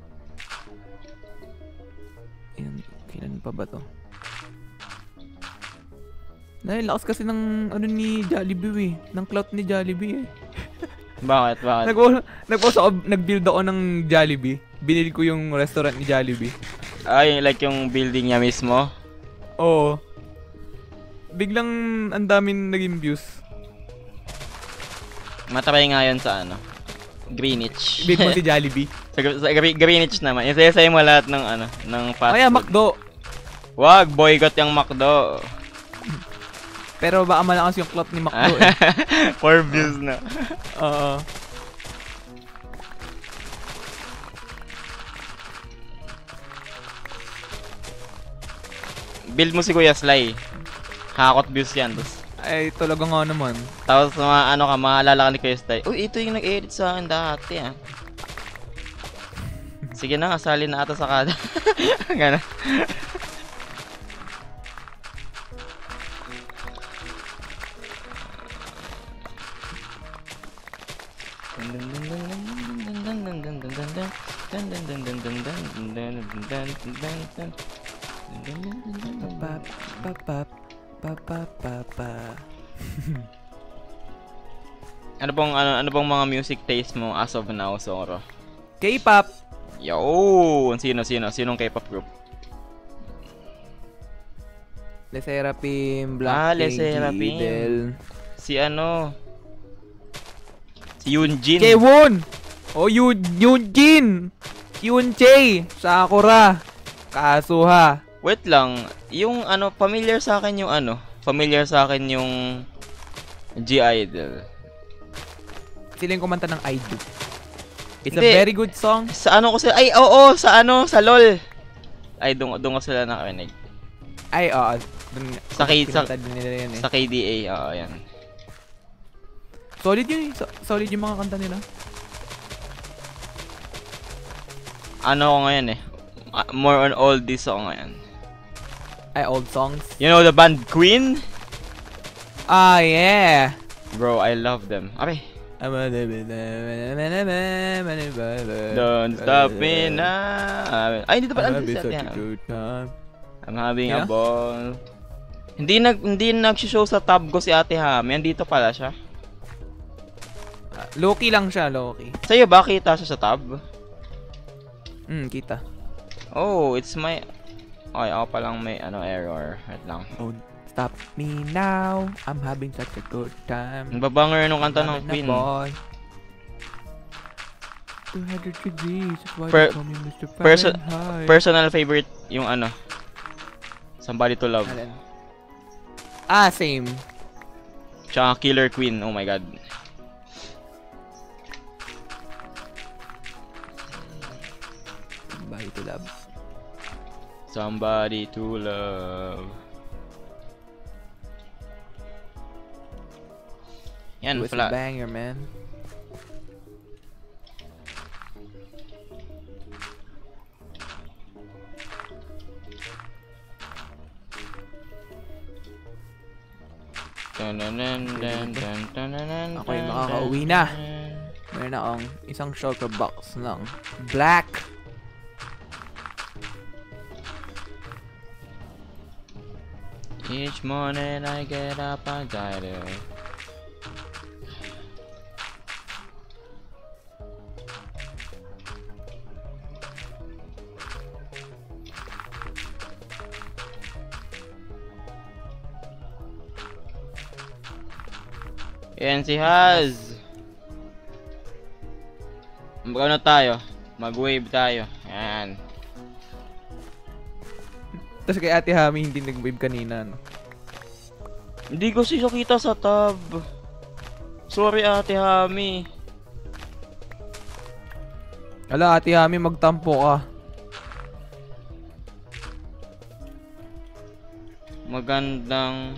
S2: Ayan, kailan pa ba to? Dahil lakas kasi ng ano ni Jollibee eh. Ng clout ni Jollibee eh.
S1: Bakit? Bakit?
S2: Nag- Nag-post ako, nag-build ako ng Jollibee. Binili ko yung restaurant ni Jollibee.
S1: Ay, like yung building niya mismo?
S2: Oo. Biglang ang daming naging views.
S1: Matry nga yun sa ano? Greenwich.
S2: Big mo si Jollibee.
S1: sa, sa Gre- Greenwich naman. Isaya-saya mo lahat ng ano, ng fast
S2: Kaya
S1: food.
S2: McDo.
S1: Wag, boycott yung McDo.
S2: Pero baka malakas yung clout ni McDo eh.
S1: Four views na.
S2: Oo.
S1: Build mo si Kuya Sly. Hakot views yan. Tapos,
S2: Ay, talaga nga naman.
S1: tapos mga ano ka, maalala ka ni Kuya Sly. Uy, ito yung nag-edit sa akin dati ah. Sige na, kasali na ata sa kada. Gana.
S2: Pap, pap, pap, pap, pap, pap, pap.
S1: Ano bang ano, ano bang mga music taste mo as of now, Zoro?
S2: K-pop.
S1: Yo, sino sino sinong K-pop group?
S2: Le Sserafim,
S1: Ah, Le
S2: Blackpink,
S1: Sserafim.
S2: Idol.
S1: Si ano? Si Yoonjin.
S2: K-Woon! Oh, Yoon, Yoonjin! Yoonjae! Sakura! Kaasuha!
S1: Wait lang, yung ano, familiar sa akin yung ano, familiar sa akin yung G-Idol.
S2: Sila yung kumanta ng I Do. It's
S1: Hindi.
S2: a very good song.
S1: Sa ano ko sila, ay oo, sa ano, sa LOL. Ay, doon doon ko sila nakarinig.
S2: Ay, oo. Dun,
S1: Sa K- sa-
S2: pinunta din nila yun eh.
S1: Sa K D A, oo, yan.
S2: Solid yun eh. So- solid yung mga kanta nila.
S1: Ano ko ngayon eh, uh, more on oldies ako ngayon.
S2: Ay, old songs.
S1: You know the band Queen?
S2: Ah, yeah!
S1: Bro, I love them. Okay. Don't stop me now. Ay, hindi pa
S2: I'm
S1: pala
S2: having
S1: set
S2: such a
S1: yan.
S2: good time.
S1: I'm having
S2: Yeah?
S1: a ball. Hindi nag hindi nag-show sa tab ko si Ate Hami. Andito pala siya.
S2: Low-key lang siya, low-key.
S1: Sa'yo ba kita siya sa tab?
S2: Hmm, kita.
S1: Oh, it's my... Okay, ako palang may ano error. Wait lang.
S2: Don't stop me now. I'm having such a good time.
S1: Ang babanger nung kanta ng
S2: Having a
S1: Queen.
S2: boy. two hundred degrees. That's why
S1: Per-
S2: they call me Mister
S1: perso-
S2: Fahrenheit.
S1: Personal favorite yung ano. Somebody to Love.
S2: Alin? Ah, same.
S1: Tsaka Killer Queen. Oh my god.
S2: Somebody to love.
S1: Somebody to Love. Yan,
S2: It was a
S1: flat.
S2: banger, man.
S1: Ako
S2: Ako'y makakauwi na. Meron akong isang shulker box ng black.
S1: Each morning I get up and tired. Yan si Haz. Mag-ano tayo? Mag-wave tayo. Yan.
S2: Tapos kay Ate Hami hindi nag-wave kanina, no?
S1: Hindi ko siya kita sa tab. Sorry, Ate Hami.
S2: Ala, Ate Hami, magtampo ka.
S1: Magandang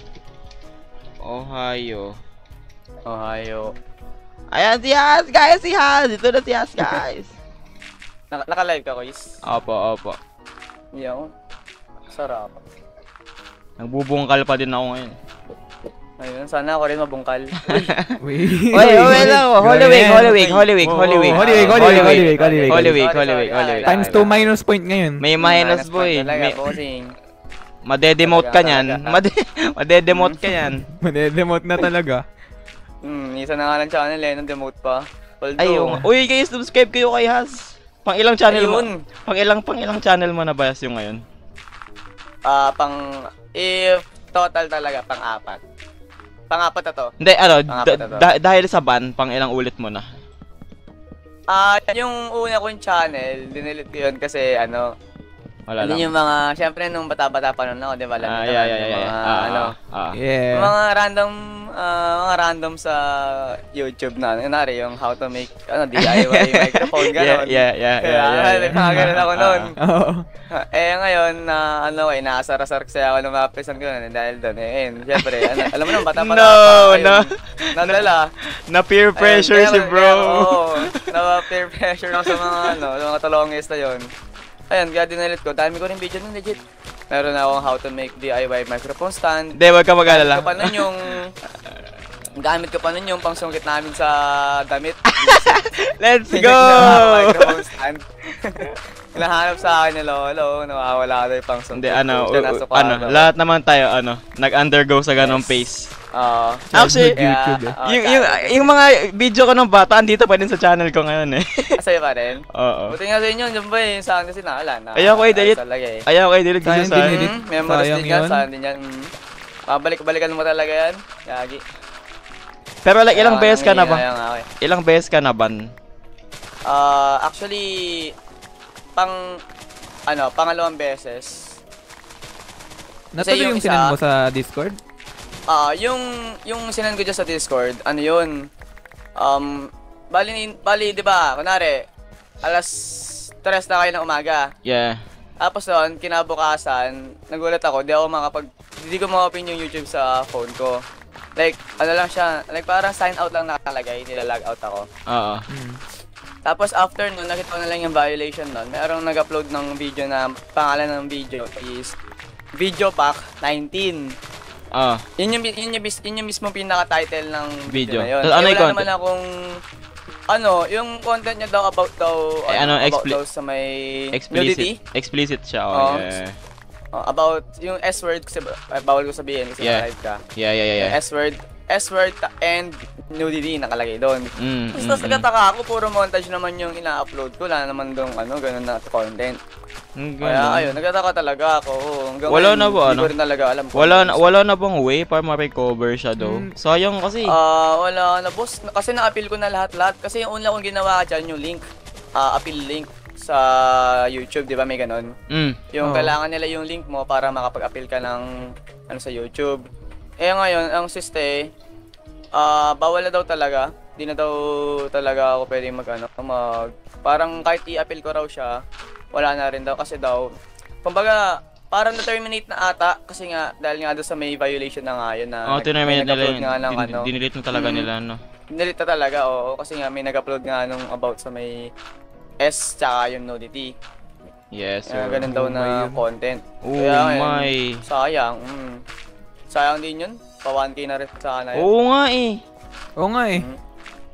S1: Ohio.
S4: Ohio.
S1: Ayan si Haz, guys, si Haz. Ito na si Haz, guys.
S4: Naka- Naka-live ka, Kois?
S1: Opo, opo.
S4: Yo. Sarap.
S1: Nagbubungkal pa din ako ngayon.
S4: Ayun, sana ako rin mabungkal.
S2: Wait.
S1: Oy, okay lang. Holy Week, Holy Week, Holy Week, Holy Week.
S2: Holy Week, Holy Week, Holy Week, Holy Week.
S1: Holy Week,
S4: Sorry,
S1: Holy
S4: sorry.
S1: Week, Holy Week.
S4: Times
S2: Times two minus point ngayon.
S1: May minus boy.
S4: Talaga,
S1: May
S4: bossing.
S1: made-demote ka niyan.
S4: Talaga.
S1: Made- Made-demote ka yan.
S2: Mane-demote na talaga.
S4: Hmm, isa na nga lang channel eh, nang demote pa. Although,
S1: Ay, yung, uy, guys, subscribe kayo kay Haz. Pang ilang channel mo?
S4: Ayun.
S1: Pang ilang pang ilang channel mo na ba yung ngayon?
S4: Ah, pang, if total talaga, pang-apat. Pang-apat na to.
S1: Hindi, ano,
S4: Pangapat
S1: da-
S4: na to.
S1: da- dahil sa ban, pang ilang ulit mo na?
S4: Ah, yung una kong channel, dinilit ko yun kasi ano,
S1: Wala
S4: ano
S1: lang.
S4: yung mga, syempre nung bata-bata pa nun ako, di ba? Alam
S1: Ah,
S4: niyo
S1: yeah,
S4: naman,
S1: yeah,
S4: yung
S1: yeah,
S4: mga,
S1: yeah. Ah,
S4: ano,
S1: ah, ah.
S2: Yeah.
S4: mga random, ah, mga random sa YouTube na, ano, kunwari, yung how to make, ano, D I Y microphone,
S1: Yeah,
S4: gano'n.
S1: yeah, yeah, yeah,
S4: Kaya,
S1: yeah, yeah.
S4: mga ganun ako nun.
S2: Oo.
S4: Eh, ngayon, na, ano, eh, nakasar-asar kasi ako ng mga person ko nun, eh, dahil doon, eh, eh, syempre, ano, alam mo naman, bata-bata
S1: No,
S4: pa, ayun,
S1: no.
S4: nadala.
S1: Na peer
S4: Ayun,
S1: pressure
S4: kaya-
S1: si
S4: kaya-
S1: bro.
S4: Oo, na-peer pressure ako sa mga, ano, sa mga talongis na yun. Ayun, kaya dinalit ko. Dami ko rin video nun, legit. Meron na akong how to make D I Y microphone stand.
S1: Hindi, wag ka mag-alala.
S4: Gamit ko pa nun yung... Gamit ko pa nun yung pangsungkit namin sa damit.
S1: Let's
S4: Sinag
S1: go!
S4: na microphone stand. Hinahanap sa akin ni Lolo, nawawala na yung pangsungkit.
S1: Hindi, ano,
S4: ko. Siya
S1: u-
S4: nasa
S1: u- ano,
S4: kwarto.
S1: lahat naman tayo, ano, nag-undergo sa ganong
S4: Yes.
S1: pace.
S4: Oo.
S1: Actually,
S2: Childhood YouTube eh.
S4: oo,
S1: yung, yung,
S4: childhood.
S1: yung mga video ko ng bata, andito pa din sa channel ko ngayon eh.
S4: Sa'yo pa rin?
S1: Oo.
S4: Buti nga sa inyo, dyan ba eh, saan kasi nakala na.
S1: Ayaw ko i-delete.
S4: Talaga eh.
S1: Ayaw kayo delete
S2: Sayang
S1: dito sa...
S2: dinelete.
S4: Mm, memories
S2: Sayang
S4: din yan,
S2: yun.
S4: saan din yan. Mm. Babalik-balikan mo talaga yan. Yagi.
S1: Pero like, ilang
S4: Kaya
S1: beses ka na ba?
S4: nangihinayang ako eh.
S1: Ilang beses ka na ban?
S4: Ah, actually, pang, ano, pangalawang beses.
S2: Natuloy
S4: yung
S2: yung
S4: isa-
S2: sinan mo sa Discord?
S4: Ah, yung, yung sinan ko dyan sa Discord, ano yun? Um, bali, bali, di ba, kunwari, alas tres na kayo ng umaga.
S1: Yeah.
S4: Tapos doon, kinabukasan, nagulat ako, di ako makapag, hindi ko ma-open yung YouTube sa phone ko. Like, ano lang siya, like parang sign out lang nakalagay, nilalag out ako.
S1: Oo.
S2: Hmm.
S4: Tapos after nun, nakita ko na lang yung violation nun. Merong nag-upload ng video na, pangalan ng video is Video Pack nineteen.
S1: Oo.
S4: Yun yung, yun yung, yun yung mismo pinaka-title ng
S1: Video.
S4: video, na yun.
S1: So,
S4: Eh,
S1: ano yung
S4: wala
S1: content?
S4: naman akong, ano, yung content niya daw about daw,
S1: Eh, ano,
S4: about
S1: expli-
S4: daw sa may nudity.
S1: Explicit. Explicit siya. Oh,
S4: Oo.
S1: yeah.
S4: Oh, about yung S-word kasi ba- bawal ko sabihin kasi
S1: Yeah.
S4: live ka.
S1: Yeah, yeah, yeah, yeah.
S4: Yung S-word, S-word and nudity nakalagay doon.
S1: Mm,
S4: Tapos
S1: mm,
S4: tapos
S1: mm.
S4: nagtataka ako, puro montage naman yung ina-upload ko. Wala naman dong ano, ganun na content.
S1: Mm,
S4: Kaya
S1: ganun.
S4: ayun, nagtataka talaga ako. Oo, hanggang
S1: Wala
S4: ngayon,
S1: na ba,
S4: Hindi
S1: ano?
S4: ko rin talaga alam. kung
S1: Wala
S4: ano
S1: na,
S4: yung-
S1: wala na bang way para ma-recover siya daw?
S2: Mm.
S1: Sayang kasi.
S4: Ah, wala na boss. Kasi na-appeal ko na lahat-lahat. Kasi yung una kong ginawa dyan, yung link. Ah, appeal link sa YouTube, di ba may ganun?
S1: Mm.
S4: Yung
S2: Oo.
S4: kailangan nila yung link mo para makapag-appeal ka ng ano sa YouTube. Eh ngayon, ang siste, ah bawal na daw talaga. Hindi na daw talaga ako pwedeng mag ano, mag parang kahit i-appeal ko raw siya, wala na rin daw kasi daw kumbaga parang na-terminate na ata kasi nga dahil nga doon sa may violation na nga yun na
S1: Oh,
S4: nag-
S1: tinamit
S4: may
S1: nila
S4: nag-upload
S1: yun.
S4: nga ng
S1: Din-
S4: ano.
S1: Dinilit mo talaga
S4: Mm.
S1: nila, no?
S4: Dinilit na talaga, oo. Kasi nga may nag-upload nga nung about sa may S tsaka yung nudity.
S1: Yes,
S4: Kaya
S1: sir.
S4: ganun daw
S2: Oh
S4: na
S2: my.
S4: content.
S1: Oh
S4: Kaya ngayon,
S1: my.
S4: sayang. Mm. Sayang din yun. Pa one K na rin sana yun.
S1: Oo nga eh.
S2: Oo nga eh.
S4: Mm.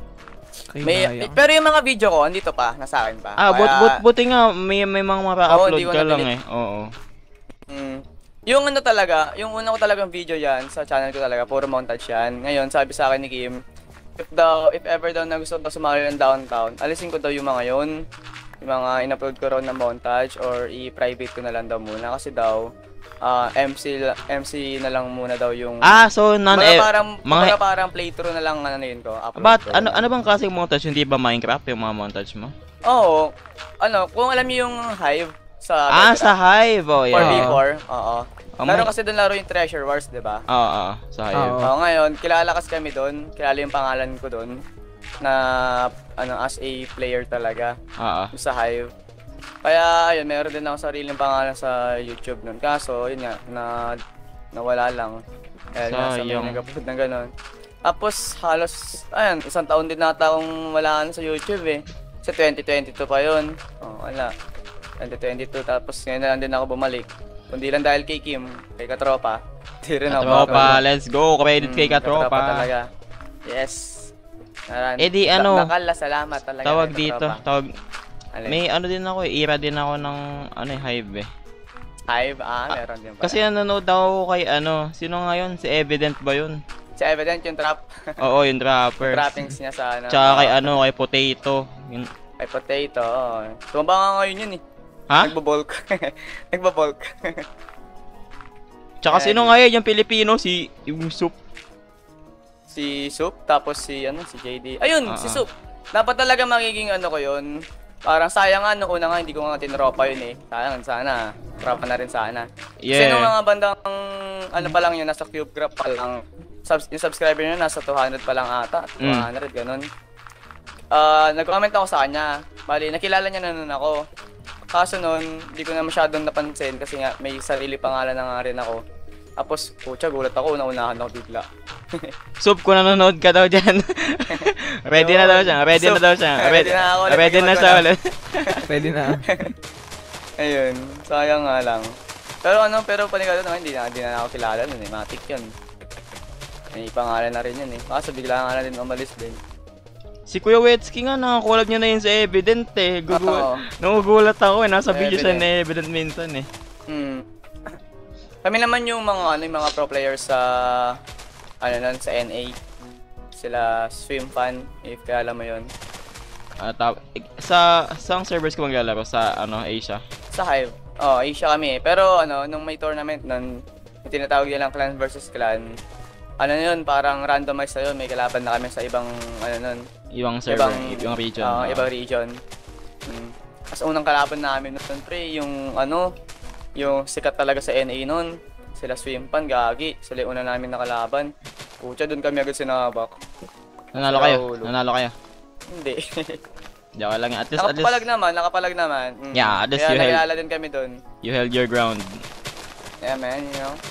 S2: Kay
S4: May,
S2: Naya.
S4: pero yung mga video ko, andito pa, nasa akin pa.
S1: Ah, but,
S4: Kaya,
S1: but, buti nga may, may mga
S4: Oo,
S1: maka-upload
S4: hindi ko
S1: ka lang
S4: na-delete.
S1: eh. Oo.
S4: mm, Yung ano talaga, yung una ko talagang video yan sa channel ko talaga, puro montage yan. Ngayon, sabi sa akin ni Kim, if daw, if ever daw na gusto ko sumali ng downtown, alisin ko daw yung mga yun. Yung mga in-upload ko raw na montage or i-private ko na lang daw muna. Kasi daw, ah, M C, la- M C na lang muna daw yung...
S1: Ah, so non
S4: mga
S1: eh,
S4: parang,
S1: mga-
S4: mga parang playthrough na lang ano yun ko. upload
S1: But
S4: ko.
S1: ano ano bang klaseng montage? Hindi ba Minecraft yung mga montage mo?
S4: Oo. Ano, kung alam niyo yung Hive sa
S1: Ah,
S4: Bedrock,
S1: sa Hive. Oh,
S4: four v
S1: yeah.
S4: four, oo.
S1: Oh,
S4: Laro
S1: may-
S4: kasi doon laro yung Treasure Wars, di ba?
S1: Oo, oo, sa Hive.
S2: Oo.
S4: Oo, ngayon, kilala kasi kami doon. Kilala yung pangalan ko doon na ano as a player talaga
S1: Oo.
S4: sa Hive. Kaya ayun, meron din ako sariling pangalan sa YouTube noon. Kaso, yun nga, na nawala lang. Kaya nasa may
S1: Sayang.
S4: nag-upload ng gano'n. Tapos halos, ayun, isang taon din nata akong wala na sa YouTube eh. Sa twenty twenty-two pa yun. Oh, wala. twenty twenty-two, tapos ngayon na lang din ako bumalik. Kundi lang dahil kay Kim, kay Katropa. Di rin ako
S1: Katropa,
S4: makapag-
S1: let's go. Credit kay
S4: Mm,
S1: Katropa.
S4: talaga. Yes. Naran.
S1: Eh di,
S4: Da-
S1: ano,
S4: Nakala, salamat talaga.
S1: Tawag
S4: kay
S1: dito,
S4: Katropa.
S1: tawag,
S4: Alin?
S1: may ano din ako, eh, ira din ako ng, ano eh, Hive eh.
S4: Hive, ah, meron din pala.
S1: Kasi nanonood ako kay ano, sino nga yun? Si Evident ba yun?
S4: Si Evident yung trap.
S1: Oo, yung trapper.
S4: Trappings niya sa ano.
S1: Tsaka kay ano, kay Potato. Yun.
S4: Kay Potato. Oh. Tumaba nga ngayon yun eh.
S1: Ha?
S4: Nagbo-bulk. Nagbo-bulk.
S1: Tsaka
S4: Ayan.
S1: sino nga yun? Yung Pilipino, si yung Soup.
S4: Si Soup, tapos si ano, si J D. Ayun,
S1: Ah,
S4: si
S1: ah.
S4: Soup. Dapat talaga magiging ano ko yun. Parang sayang nga, nung una nga, hindi ko nga tinropa yun eh. Sayang, sana. Tropa na rin sana. Kasi
S1: Yeah.
S4: nung mga bandang, ano pa lang yun, nasa Cube Graph pa lang. Subs yung subscriber nyo, nasa two hundred pa lang ata. two hundred, ganun. Ah, nag-comment ako sa kanya. Bali, nakilala niya na nun ako. Kaso nun, hindi ko na masyadong napansin kasi nga may sarili pangalan na nga rin ako. Tapos, putya, gulat ako, naunahan ako bigla.
S1: Soup, kung nanonood ka daw dyan. Ready na daw siya. Ready na
S4: Soup,
S1: daw siya.
S4: ready na ako ulit.
S1: Ready na siya ulit.
S2: Pwede na.
S4: Ayun, sayang nga lang. Pero ano, pero panigado naman, hindi na, hindi na ako kilala nun eh. Matik yun. May pangalan na rin yun eh. Kaso bigla nga na din umalis din.
S1: Si Kuya Wetsky nga, nakakolab niya na yun sa Evident eh.
S4: Oo.
S1: Gugu- Nagugulat ako eh. Nasa
S4: Sa
S1: video siya
S4: Evident.
S1: na Evident minsan eh.
S4: Hmm. Kami naman yung mga ano, yung mga pro players sa ano nun, sa N A. Sila Swim Fan, if kaya alam mo yun.
S1: Ah, tap- eh, sa saang servers ko maglalaro? Sa ano, Asia?
S4: Sa Hive. Oh, Asia kami. Pero ano, nung may tournament nun, yung tinatawag nilang clan versus clan. Ano yun, parang randomized na yun. May kalaban na kami sa ibang, ano nun,
S1: Ibang server,
S4: ibang,
S1: ibang region.
S4: Oo,
S1: Ah.
S4: ibang region. Hmm. Tapos unang kalaban namin nun, pre, yung ano, yung sikat talaga sa N A nun. Sila Swimpan, Gagi. Sila yung una namin nakalaban. Pucha, dun kami agad sinabak.
S1: Nanalo
S4: Sa
S1: kayo?
S4: ulo.
S1: Nanalo kayo?
S4: Hindi.
S1: Joke lang. At least, at least,
S4: nakapalag naman, nakapalag naman. Mm.
S1: Yeah, at least
S4: Kaya
S1: you held-
S4: nakilala din kami dun.
S1: you held your ground.
S4: Yeah, man, you know.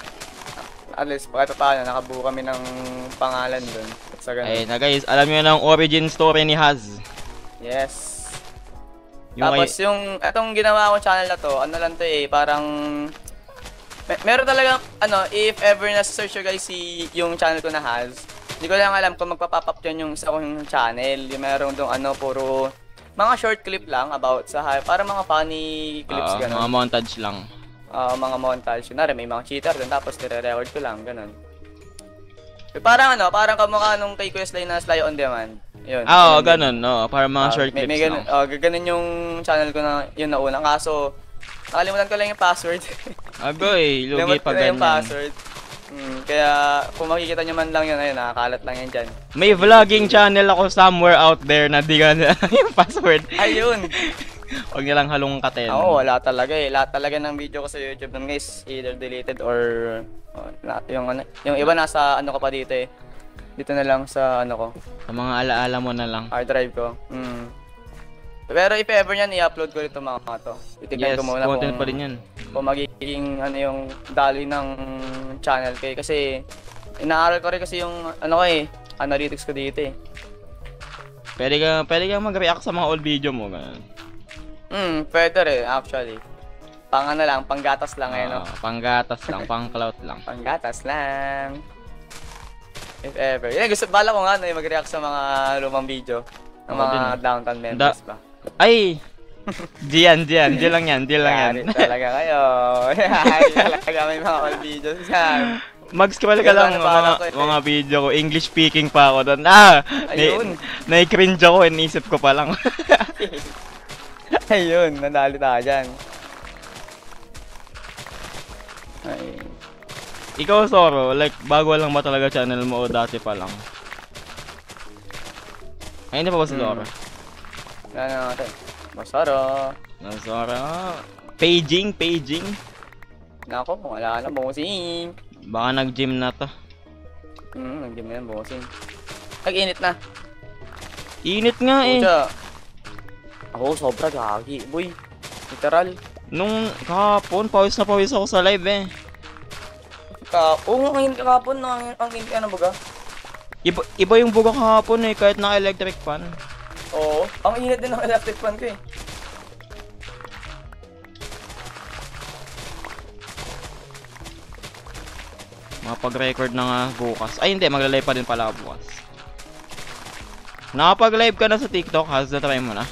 S4: At least, kahit pa paano, nakabuo kami ng pangalan dun. Sa ganun.
S1: Ayun na guys, alam niyo na ang origin story ni Haz.
S4: Yes.
S1: Yung
S4: Tapos
S1: kay-
S4: yung, etong ginawa kong channel na to, ano lang to eh, parang, may, meron talagang, ano, if ever na-search nyo guys si, yung channel ko na Haz, hindi ko lang alam kung magpa-pop up dyan yung isa kong channel, yung meron dong ano, puro, mga short clip lang about sa Hive, para mga funny clips,
S1: Oo,
S4: gano'n.
S1: mga montage lang.
S4: Ah, mga montage. Kunwari, may mga cheater dun, tapos nire-record ko lang, ganun. Eh, Parang ano, parang kamukha nung kay Quest Line na Sly on Demand. Yun.
S1: Ah, oo,
S4: din.
S1: ganun, no. Para mga
S4: Ah,
S1: short
S4: may,
S1: clips
S4: may ganun,
S1: lang.
S4: oh, ganun yung channel ko na yun na una. Kaso, nakalimutan ko lang yung password.
S1: Agoy, lugi
S4: Limot
S1: pa
S4: ko na yung
S1: ganyan.
S4: password. Hmm, kaya kung makikita nyo man lang yun, ayun, nakakalat lang yan dyan.
S1: May vlogging channel ako somewhere out there na di ka na yung password.
S4: Ayun!
S1: Huwag nilang halongkatin.
S4: Oo, wala talaga eh. Lahat talaga ng video ko sa YouTube nun guys, either deleted or oh, na, yung, ano, yung iba nasa ano ko pa dito eh. Dito na lang sa ano ko,
S1: Sa mga alaala mo na lang.
S4: hard drive ko. Hmm. Pero if ever yan, i-upload ko rito mga to. Titignan
S1: Yes,
S4: ko muna
S1: content
S4: kung,
S1: pa rin yan.
S4: kung magiging ano yung daloy ng channel ko eh. Kasi inaaral ko rin kasi yung ano ko eh, analytics ko dito eh.
S1: Pwede ka, pwede ka mag-react sa mga old video mo. Ganun.
S4: Hmm, pwede rin actually. Pang ano lang, panggatas lang eh no.
S1: Ah, panggatas lang, pang-clout lang.
S4: Panggatas lang. If ever. Yan, gusto, bala ko nga no, yung mag-react sa mga lumang video ng
S1: Ako
S4: mga
S1: din.
S4: downtown members ba.
S1: Ay, Diyan, diyan. Diyan lang yan. Diyan lang yan.
S4: Yari talaga kayo. Yari talaga may mga all videos yan.
S1: Mag-scroll ka lang
S4: Ano
S1: mga,
S4: ba ako eh?
S1: mga video ko. English speaking pa ako doon. Ah!
S4: Ayun.
S1: Na, na-cringe ako. Inisip ko pa lang.
S4: Ayun, nadali tayo dyan. Ay.
S1: Ikaw, Soro, like, bago lang ba talaga channel mo o dati pa lang? Ay, hindi pa ba si
S4: Hmm.
S1: Soro?
S4: Wala na natin. Masaro.
S1: No, Soro. Paging, paging.
S4: Nako, wala na, bossing.
S1: Baka nag-gym na to.
S4: Hmm, nag-gym na yan, bossing. Nag-init na.
S1: Init nga eh.
S4: Pucha. Ako, sobra gagi. Boy, literal.
S1: Nung kahapon, pawis na pawis ako sa live eh.
S4: Ka Oo, ang init kahapon. Ang ang init ka na baga.
S1: Iba, iba yung buga kahapon eh, kahit naka-electric fan.
S4: Oo, ang init din ng electric fan ko eh.
S1: Makapag-record na nga bukas. Ay hindi, magla-live pa din pala ako bukas. Nakapag-live ka na sa TikTok, has na try mo na.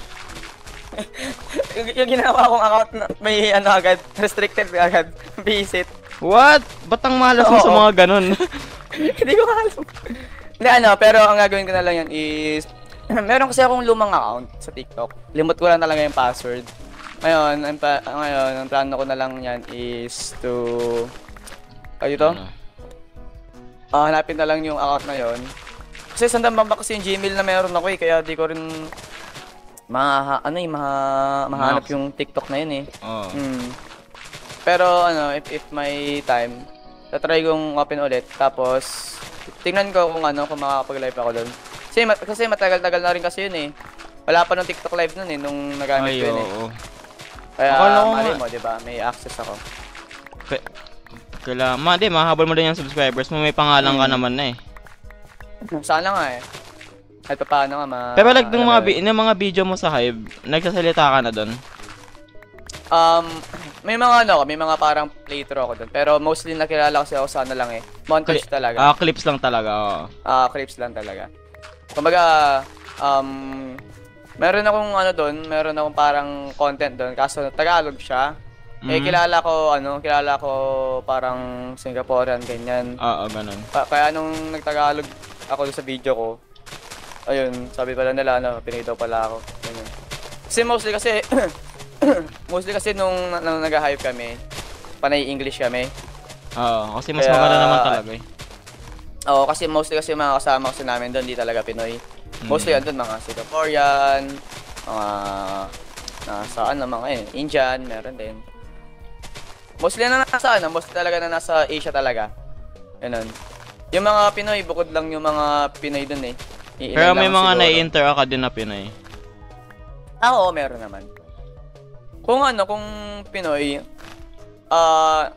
S4: yung, yung ginawa kong account na may ano agad, restricted agad, visit.
S1: What? Ba't ang malas mo sa
S4: Oo.
S1: mga ganun?
S4: Hindi ko alam. Hindi ano, pero ang gagawin ko na lang yan is, meron kasi akong lumang account sa TikTok. Limot ko lang talaga yung password. Ngayon, ang, pa, ngayon, ang plano ko na lang yan is to, ano ito?
S1: Ano?
S4: Ah, hanapin na lang yung account na yon. Kasi sandang bamba kasi yung Gmail na meron ako eh, kaya di ko rin ma ano eh, maha, mahanap
S1: Max.
S4: yung TikTok na yun eh.
S1: Oo.
S4: Hmm. Pero ano, if if may time, tatry kong open ulit. Tapos tingnan ko kung ano, kung makakapag-live ako doon. Kasi mat kasi matagal-tagal na rin kasi yun eh. Wala pa nung TikTok live nun eh, nung nagamit
S1: Ay,
S4: ko yun eh.
S1: oo.
S4: Kaya
S1: Akala ko
S4: mali
S1: nga-
S4: mo, 'di ba? May access ako.
S1: Pe- Kailangan, ma, di, mahabol mo din yung subscribers mo, may pangalan ka
S4: Hmm.
S1: naman na eh.
S4: Sana nga eh. Kahit pa paano nga ma
S1: Pero like,
S4: alam
S1: nung
S4: mo
S1: mga,
S4: yun.
S1: bi- yung mga video mo sa Hive, nagsasalita ka na doon?
S4: Um, may mga ano, may mga parang playthrough ako doon. Pero mostly nakilala kasi ako sa ano lang eh. Montage
S1: Cli-
S4: talaga.
S1: Ah, clips lang talaga, oo.
S4: Ah, clips lang talaga. Kumbaga, um, meron akong ano doon, meron akong parang content doon. Kaso Tagalog siya. Eh,
S1: Mhm.
S4: kilala ko, ano, kilala ko parang Singaporean, ganyan.
S1: Oo, ganun.
S4: Pa- kaya nung nagtagalog ako doon sa video ko, ayun, sabi pala nila, ano, pinay daw pala ako. Ganyan. Kasi mostly kasi, mostly kasi nung, nung nag-hype kami, panay English kami.
S1: Oo, kasi mas
S4: Kaya-
S1: maganda naman talaga eh.
S4: Oo, kasi mostly kasi mga kasama kasi namin doon, di talaga Pinoy. Mostly
S1: Mm.
S4: andun mga Singaporean, mga nasa ano, mga eh, Indian, meron din. Mostly na nasa ano, mostly talaga na nasa Asia talaga. Ganun. Yung mga Pinoy, bukod lang yung mga Pinoy doon eh. Iilan
S1: Pero may
S4: lang
S1: mga
S4: siguro.
S1: nai-interact ka din na Pinoy.
S4: Ah, oo, meron naman. Kung ano, kung Pinoy, ah,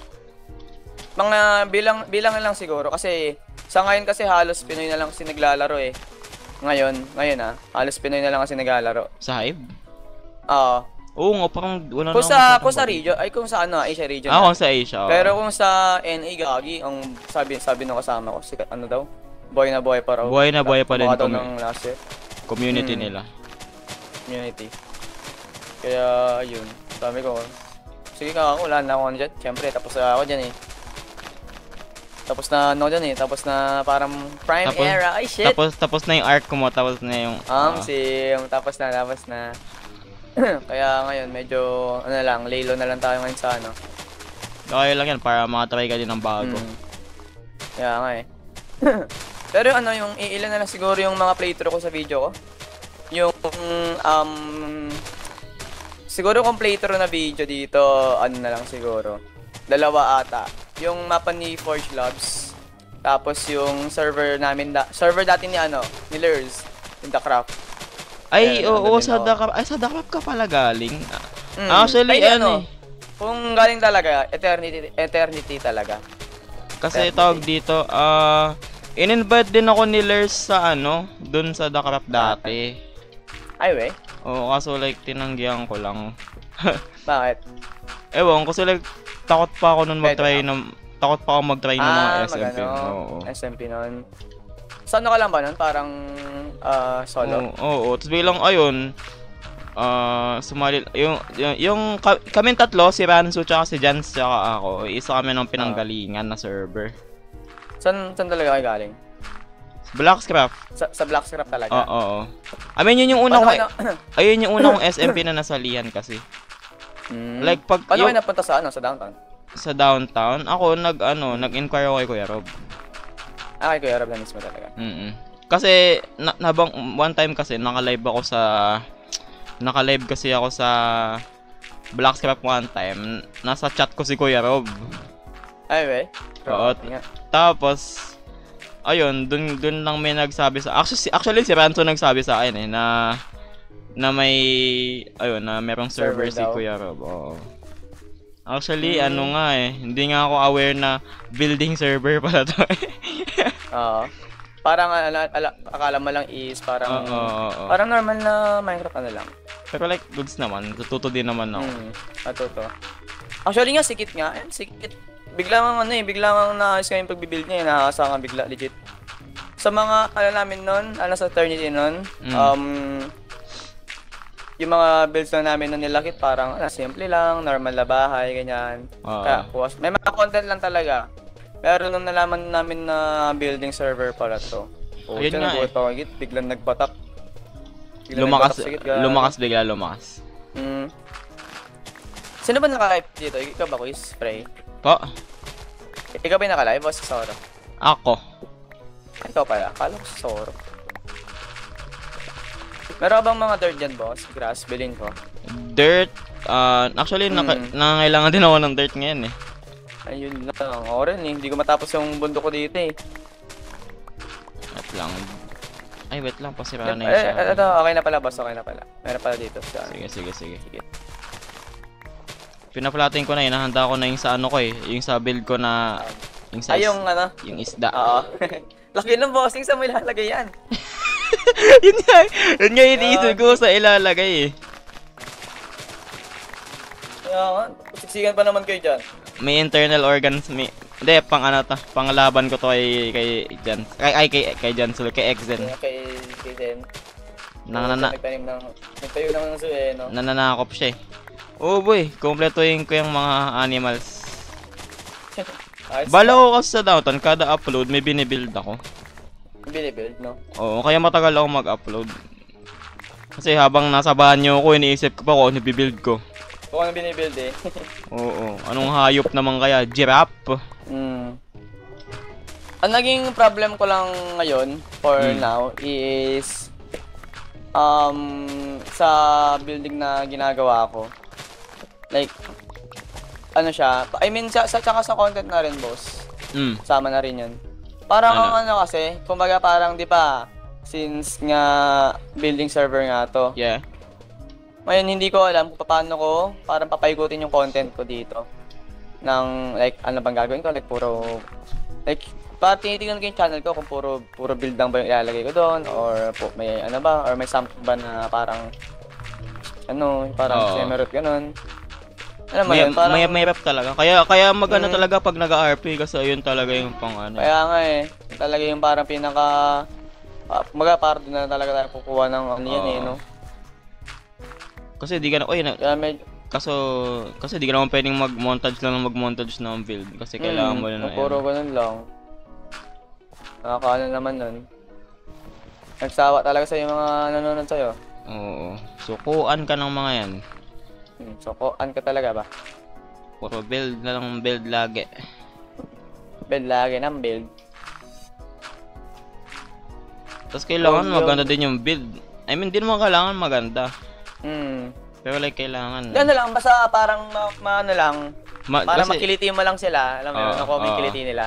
S4: mga bilang bilang lang siguro kasi sa ngayon kasi halos Pinoy na lang kasi naglalaro eh. Ngayon, ngayon ah, halos Pinoy na lang kasi naglalaro.
S1: Sa Hive?
S4: Oo.
S1: Oo nga, parang wala
S4: Kung
S1: na
S4: sa
S1: akong
S4: kung sa
S1: masyadong-
S4: region, ay kung sa ano, Asia region.
S1: Ah,
S4: na.
S1: kung sa Asia, oo.
S4: Pero kung sa N A gagi, ang sabi sabi ng kasama ko, si ano daw? Buhay na buhay pa raw.
S1: Buhay na buhay pa din
S4: Mukha daw
S1: kung-
S4: ng last year,
S1: community
S4: Hmm.
S1: nila.
S4: community. Kaya ayun, sabi ko, sige ka ako, wala na ako ano dyan. Siyempre, tapos na ako dyan eh. Tapos na ano dyan eh, tapos na parang prime
S1: Tapos-
S4: era, ay shit!
S1: Tapos tapos na yung arc mo, tapos na yung
S4: Um,
S1: ah,
S4: sim, tapos na, tapos na. Kaya ngayon, medyo, ano lang, laylo na lang tayo ngayon sa ano.
S1: okay lang yan para makatry ka din ng bago.
S4: Mm. Kaya nga eh. Pero ano, yung iilan na lang siguro yung mga playthrough ko sa video ko. Yung, um, siguro kung playthrough na video dito, ano na lang siguro. Dalawa ata. Yung mapa ni Forge Labs. Tapos yung server namin, da- server dati ni ano, ni Lurs, in the craft.
S1: Ay,
S4: Ayan,
S1: oo,
S4: nandun
S1: sa
S4: ako.
S1: Dakap, ay sa Dakap ka pala galing.
S4: Mm.
S1: Actually,
S4: Ay,
S1: ano eh.
S4: Kung galing talaga, eternity, eternity talaga.
S1: Kasi
S4: Eternity.
S1: tawag dito, ah, in-invite din ako ni Lers sa ano, dun sa Dakap dati.
S4: Ay, we?
S1: Oo, kaso like, tinanggihan ko lang.
S4: Bakit?
S1: Ewan, kasi like, takot pa ako nun mag-try
S4: Better
S1: ng, takot pa ako mag-try ng mga S M P.
S4: magano,
S1: Oo.
S4: S M P nun. Sa ano ka lang ba nun? Parang ah, solo?
S1: Oo, oo. Tapos biglang, ayun, Ah, sumali yung yung, yung ka, kaming tatlo, si Ransu tsaka si Jans tsaka ako, isa kami ng pinanggalingan na server.
S4: San, san talaga kayo galing?
S1: Blackscraft.
S4: Sa, sa Blackscraft talaga?
S1: Oo, oo. I mean, yun yung una
S4: Paano
S1: ko,
S4: kayo na-
S1: ayun yung una kong S M P na nasalihan kasi.
S4: Hmm.
S1: Like, pag
S4: Paano
S1: yung-
S4: kayo napunta sa ano, sa downtown?
S1: Sa downtown, ako nag, ano, nag-inquire ako kay Kuya Rob.
S4: Ah, kay Kuya Rob na mismo talaga.
S1: Mm Kasi, na, nabang, one time kasi, naka-live ako sa, naka-live kasi ako sa Blackscraft one time. Nasa chat ko si Kuya Rob.
S4: Ay, we?
S1: Oo. Tapos, ayun, dun, dun lang may nagsabi sa, actually, si- actually si Ranzo nagsabi sa akin eh, na, na may, ayun, na merong server,
S4: Server
S1: si
S4: daw.
S1: Kuya Rob. Oo. Actually,
S4: Hmm.
S1: ano nga eh, hindi nga ako aware na building server pala to eh.
S4: Oo. Parang, ala, ala, akala mo lang is parang,
S1: Oo, oo, oo.
S4: parang normal na Minecraft ano lang.
S1: Pero like, goods naman, tututo din naman ako.
S4: Hmm, matuto. Actually nga, sikit nga. Ayun, sikit. Bigla nga ano eh, bigla nga naayos nga yung pagbibuild niya eh. Nakakasa nga bigla, legit. Sa mga, ano namin nun, ano sa Eternity nun,
S1: Mm.
S4: um, yung mga builds na namin nun nilakit, parang, ano, simple lang, normal na bahay, ganyan.
S1: Oo.
S4: Kaya, was, may mga content lang talaga. Pero nung nalaman namin na building server pala to, oh,
S1: Ayun nga eh.
S4: ako, git, biglang nagbatak. Biglang
S1: Lumakas,
S4: nagbatak, sigit, gaano.
S1: lumakas bigla, lumakas.
S4: Mm. Sino ba naka-live dito? Ikaw ba, Quiz? Spray?
S1: Po,
S4: Ikaw ba yung naka-live o si Soro?
S1: ako.
S4: Ikaw pala, akala ko si Soro. Meron ka bang mga dirt dyan, boss? Grass, bilhin ko.
S1: Dirt, uh, actually, naka,
S4: Mm.
S1: nangangailangan din ako ng dirt ngayon eh.
S4: Ayun lang, ako rin eh. Hindi ko matapos yung bundok ko dito eh.
S1: Wait lang. Ay, wait lang, pasira na
S4: Eh,
S1: yung sa
S4: eh, ito, okay na pala, boss. Okay na pala. Meron pala dito. Sa,
S1: Sige, sige, sige.
S4: Sige.
S1: Pinaplating ko na, inahanda ko na yung sa ano ko eh. Yung sa build ko na, yung sa
S4: Ay,
S1: is-
S4: yung ano?
S1: yung isda.
S4: Oo. Laki ng bossing, sa mo ilalagay yan?
S1: yun nga, yun nga iniisip ko sa ilalagay eh.
S4: Kaya nga, siksikan pa naman kayo dyan.
S1: May internal organs, may... Hindi, pang ano to, panglaban ko to kay, kay Jan. Kay, ay, kay, kay Jansul, kay Exen.
S4: Kaya kay, kay Zen.
S1: Nang nana,
S4: Nagtanim ng, nagtayo ng ng suwe, no?
S1: nananakop siya eh. Oh boy, kumpletuhin ko yung mga animals.
S4: Ayos.
S1: Bala ko kasi sa downtown, kada upload may binibuild ako.
S4: Binibuild, no?
S1: Oo, kaya matagal ako mag-upload. Kasi habang nasa banyo ko, iniisip ko pa kung ano bibuild ko.
S4: Kung ano binibuild eh.
S1: Oo, anong hayop naman kaya? Giraffe?
S4: Hmm. Ang naging problem ko lang ngayon, for
S1: Hmm.
S4: now, is um sa building na ginagawa ko. Like, ano siya, I mean, sa, sa, tsaka sa content na rin, boss.
S1: Mm.
S4: Sama na rin yun. Parang
S1: Ano?
S4: ang ano kasi, kumbaga parang, di ba, since nga building server nga to,
S1: Yeah.
S4: ngayon hindi ko alam kung paano ko parang papaikutin yung content ko dito. Nang, like, ano bang gagawin ko? Like, puro, like, parang tinitignan ko yung channel ko kung puro, puro build lang ba yung ilalagay ko doon, or po, may ano ba, or may something ba na parang, ano, parang
S1: Oo.
S4: semerot ganun. Alam mo
S1: May,
S4: yun, parang,
S1: may, may rep talaga. Kaya, kaya maganda
S4: Mm.
S1: talaga pag nag-R P kasi yun talaga yung pang ano.
S4: kaya nga eh, talaga yung parang pinaka, uh, maga parang doon na talaga tayo kukuha ng ano yan eh,
S1: Oo.
S4: no?
S1: Kasi di ka na, oy, na,
S4: Kaya medyo,
S1: kaso, kasi di ka naman pwedeng mag-montage lang ng mag-montage ng build. Kasi kailangan mo na
S4: mm, puro ganun lang. Nakakaano naman nun. Nagsawa talaga sa yung mga nanonood sa'yo.
S1: Oo. Sukuan ka ng mga yan.
S4: Hmm, so, kuan ka talaga ba?
S1: Puro build na lang build lagi.
S4: Build lagi ng build.
S1: Tapos kailangan
S4: Yung-
S1: maganda din yung build. I mean, di naman kailangan maganda.
S4: Hmm.
S1: Pero like, kailangan.
S4: Yan na lang, basta parang ma, ma- ano lang,
S1: Ma-
S4: para
S1: kasi-
S4: makiliti mo lang sila. Alam mo yun,
S1: Oo,
S4: ako may
S1: oo.
S4: kiliti nila.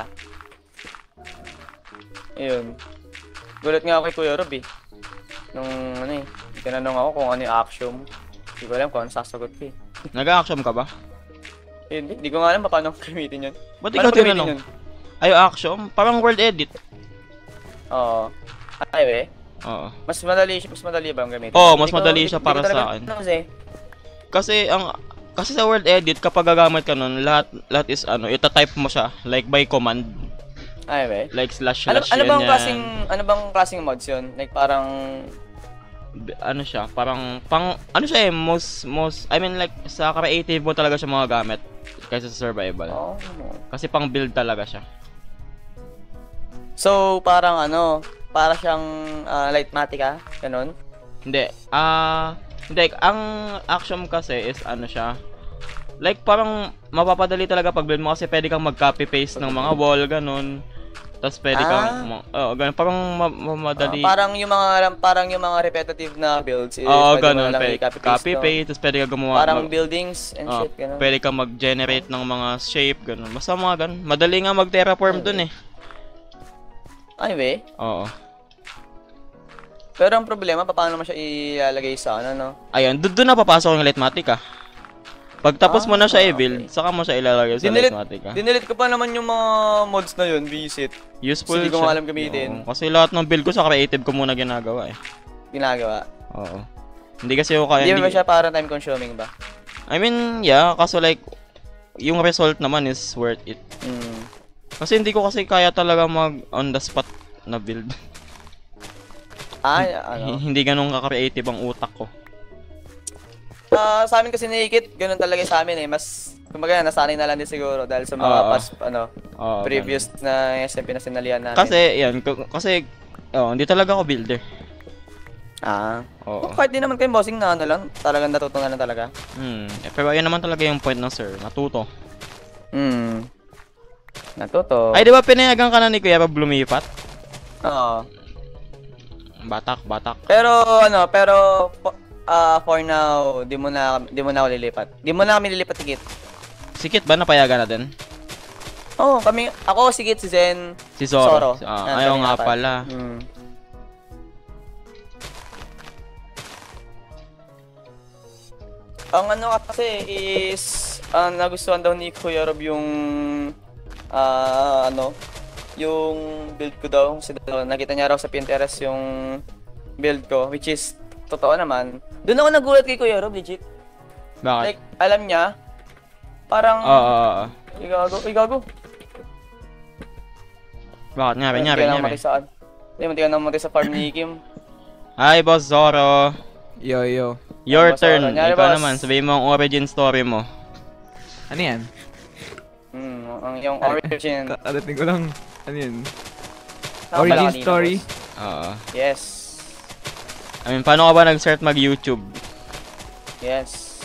S4: Ayun. Gulat nga ako kay Kuya Rob eh. Nung ano eh, tinanong ako kung ano yung action. Hindi ko alam kung ano sasagot ko eh.
S1: Nag-action ka ba?
S4: Eh, Hindi, hindi ko nga alam pa paano gamitin yun.
S1: Ba't
S4: Paano
S1: ikaw
S4: gamitin
S1: tinanong?
S4: yun?
S1: Ay, action? Parang world edit.
S4: Oo. Ay, we.
S1: Oo.
S4: Mas madali siya, mas madali ba ang gamitin?
S1: Oo,
S4: Hindi
S1: mas
S4: ko-
S1: madali
S4: hindi-
S1: siya
S4: hindi ko
S1: para
S4: talaga
S1: sa akin.
S4: alam kasi.
S1: Kasi ang kasi sa world edit kapag gagamit ka nun, lahat lahat is ano, ita-type mo siya like by command,
S4: Ay, we.
S1: like slash
S4: Ano,
S1: slash
S4: ano
S1: yan
S4: bang
S1: yan.
S4: klaseng ano bang klaseng mods 'yun? Like parang
S1: b- ano siya, parang pang ano siya eh, most most I mean like sa creative mo talaga siya mga gamit kaysa sa survival.
S4: Oh.
S1: Kasi pang build talaga siya.
S4: So, parang ano, para siyang uh, Lightmatica, ganun?
S1: Hindi. Ah, hindi ang action kasi is ano siya. Like parang mapapadali talaga pag build mo kasi pwede kang mag-copy paste ng mga wall ganun. Tapos pwede
S4: Ah.
S1: kang ma- oh, ganun parang ma- ma- madali.
S4: Ah, parang yung mga parang yung mga repetitive na builds, eh,
S1: Oo,
S4: pwede mo
S1: ganun.
S4: na lang
S1: Pwede
S4: i-copy
S1: copy
S4: no?
S1: paste, tapos pwede ka gumawa
S4: Parang
S1: mag-
S4: buildings and
S1: oh,
S4: shit, ganun.
S1: pwede ka mag-generate ng mga shape ganun. Basta mga ganun. Madali nga mag-terraform dun eh.
S4: Ay, we.
S1: Oo.
S4: Pero ang problema, paano naman siya ilalagay sa ano, no?
S1: Ayun, doon doon na papasok yung Lightmatica. Pag tapos
S4: Ah,
S1: mo na siya
S4: okay.
S1: i-build, saka mo siya ilalagay sa
S4: Dinilit,
S1: Lightmatica.
S4: dinilit ko pa naman yung mga mods na yun, visit.
S1: Useful
S4: Hindi ko
S1: siya.
S4: alam gamitin.
S1: Oo, kasi lahat ng build ko sa creative ko muna ginagawa eh.
S4: Ginagawa.
S1: Oo. Hindi kasi ako kaya
S4: Hindi
S1: hindi,
S4: ba siya parang time consuming ba?
S1: I mean, yeah, kaso like yung result naman is worth it.
S4: Hmm.
S1: Kasi hindi ko kasi kaya talaga mag on the spot na build.
S4: Ah, ano?
S1: Hindi ganun ka-creative ang utak ko.
S4: Ah, sa amin kasi nakikit, ganun talaga sa amin eh. Mas, kumbaga, nasanay na lang din siguro dahil sa mga
S1: Oo.
S4: past, ano,
S1: Oo,
S4: previous na S M P na sinalihan namin.
S1: kasi yan, k- kasi oh, hindi talaga ako builder.
S4: Ah.
S1: Oo.
S4: Oh, kahit di naman kayo bossing na ano lang, talagang natutunan na talaga.
S1: Hmm, eh, pero yan naman talaga yung point ng sir, matuto.
S4: Hmm. Natuto.
S1: Ay, di ba pinayagan ka na ni Kuya Rob lumipat?
S4: Oo.
S1: Batak, batak.
S4: Pero ano, pero po- ah for now, di mo na di mo na ako lilipat. Di mo na kami lilipat tikit.
S1: Sikit ba napayagan na din?
S4: Oo, kami ako sigit si Zen.
S1: Si Zoro.
S4: Zoro.
S1: Ah,
S4: Yan,
S1: ayaw
S4: kami
S1: nga
S4: apat.
S1: pala.
S4: Hmm. Ang ano kasi is ang nagustuhan daw ni Kuya Rob yung ah ano, yung build ko daw. Kasi daw, nakita niya raw sa Pinterest yung build ko, which is totoo naman. Doon ako nagulat kay Kuya Rob, legit.
S1: Bakit?
S4: Like, alam niya, parang,
S1: Oo, oo, oo.
S4: igago, igago.
S1: Bakit? Nyari, nyari,
S4: Muntikan na
S1: nyari.
S4: matay saan. Hindi, muntikan na matay sa farm ni Kim.
S1: Hi, Boss Zoro.
S2: Yo, yo.
S1: Your
S4: Boss
S1: turn.
S4: Zoro. Nyari,
S1: Ikaw
S4: boss.
S1: naman, sabihin mo ang origin story mo.
S2: Ano yan?
S4: Hmm, ang yung origin.
S2: Karating ko lang. Ano yun?
S4: Tama pala
S2: Origin
S4: kanina,
S2: story?
S4: boss.
S1: Oo.
S4: Yes.
S1: I mean, paano ka ba nag-start mag-YouTube?
S4: Yes.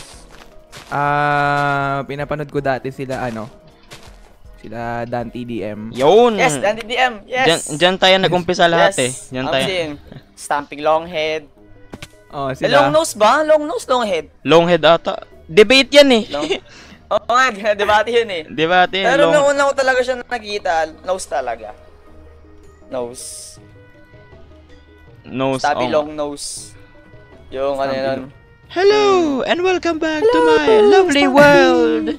S2: Ah, pinapanood ko dati sila ano. Sila Dan T D M.
S1: Yun!
S4: Yes, Dan D D M. Yes.
S1: Diyan, diyan tayo nag-umpisa lahat eh. Diyan tayo.
S4: Amsin. Stamping long head.
S2: Oh,
S4: Eh, long
S2: sila.
S4: nose ba? Long nose, long head.
S1: Long head ata. Debate yan eh.
S4: Long. Oo nga, debate yun eh.
S1: Di ba ate?
S4: Pero
S1: long...
S4: nung una ko talaga siya nakikita, nose talaga. Nose.
S1: Nose.
S4: Tabi
S1: oh.
S4: long nose. Yung ano
S2: Stampy
S4: yun.
S1: Hello and welcome back to my lovely world.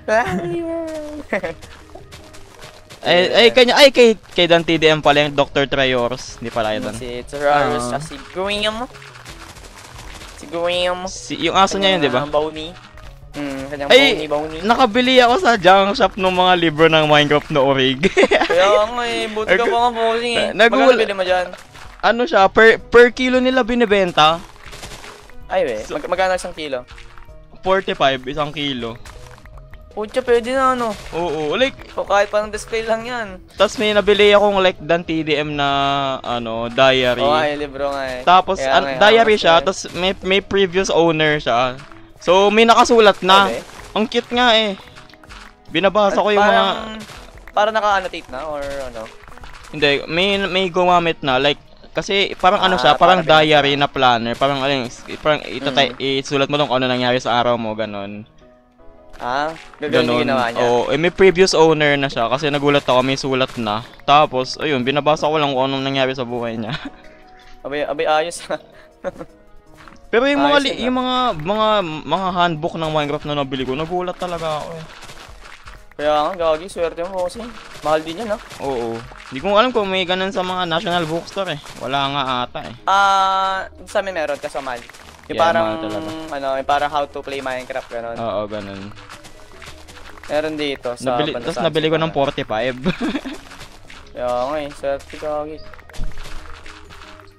S1: ay, ay, kanya, ay, kay, kay Dan T D M pala yung Doctor Trayoros. Hindi pala yun.
S4: Si Terrorist,
S2: Ah.
S4: si Graham. Si Graham.
S1: Si, yung aso niya yun, di ba?
S4: Kanyang Bounty. Hmm, kanyang
S1: Ay,
S4: Bounty, Bounty.
S1: nakabili ako sa junk shop ng mga libro ng Minecraft na orig.
S4: Kaya nga eh, buti ka pa nga bossing eh.
S1: Nagul-
S4: Magkano bili mo dyan?
S1: ano siya, per, per kilo nila binibenta.
S4: Ay we, mag magkano isang kilo?
S1: forty-five, isang kilo.
S4: Pucha, pwede na ano.
S1: Oo, like,
S4: So, kahit parang display lang yan.
S1: tas may nabili akong like Dan T D M na, ano, diary.
S4: Oo nga eh, libro nga eh.
S1: Tapos,
S4: Kaya
S1: an-
S4: nga eh,
S1: diary
S4: hamas
S1: siya,
S4: na eh.
S1: tapos may, may previous owner siya. So, may nakasulat na.
S4: Pwede.
S1: Ang cute nga eh. Binabasa ko yung mga...
S4: Parang, parang naka-annotate na or ano?
S1: Hindi, may, may gumamit na. Like, kasi parang ano
S4: Ah,
S1: siya, parang
S4: parang
S1: diary na planner. Parang, ano, yung- parang itatay, isulat mo tong ano nangyari sa araw mo, ganon.
S4: Ah, gagawin yung ginawa niya.
S1: Oo, eh, may previous owner na siya kasi nagulat ako, may sulat na. Tapos, ayun, binabasa ko lang kung anong nangyari sa buhay niya.
S4: Abay, abay ayos.
S1: Pero yung mga,
S4: Ayos
S1: li-
S4: yun, ah.
S1: yung mga, mga, mga handbook ng Minecraft na nabili ko, nagulat talaga ako eh.
S4: Kaya nga, gagi, swerte mo kasi. Mahal din yan, ha?
S1: Oo. Hindi ko alam kung may ganun sa mga national bookstore eh. Wala nga ata eh.
S4: Ah, sa amin meron kasi mahal. Yung
S1: Yeah,
S4: parang,
S1: mahal talaga.
S4: ano, yung parang how to play Minecraft, gano'n.
S1: Oo, ganun.
S4: Meron dito sa
S1: Nabili,
S4: Bandasan,
S1: tapos nabili ko
S4: sa-
S1: ng forty-five.
S4: Kaya nga eh, swerte gagi.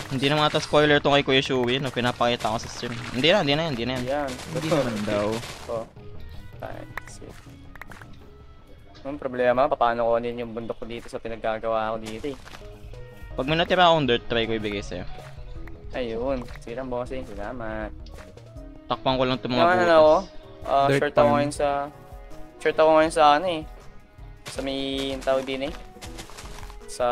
S1: Hindi na mga ata spoiler to kay Kuya Shuwi no, pinapakita ko sa stream. Hindi na, hindi na yan, hindi na yan.
S4: Yan.
S2: Hindi naman daw.
S4: Oh. Thanks. Ang problema, paano ko kunin yung bundok ko dito sa pinaggagawa ko dito eh.
S1: Pag may natira akong dirt, try ko ibigay sa'yo.
S4: Ayun. Sige lang, bossing. Salamat.
S1: Takpan ko lang itong mga
S4: Yung ano
S1: butas.
S4: na ako, ah,
S2: Dirt
S4: short ako
S2: farm.
S4: ngayon sa... Short ako ngayon sa ano eh. Sa may tawag din eh. Sa...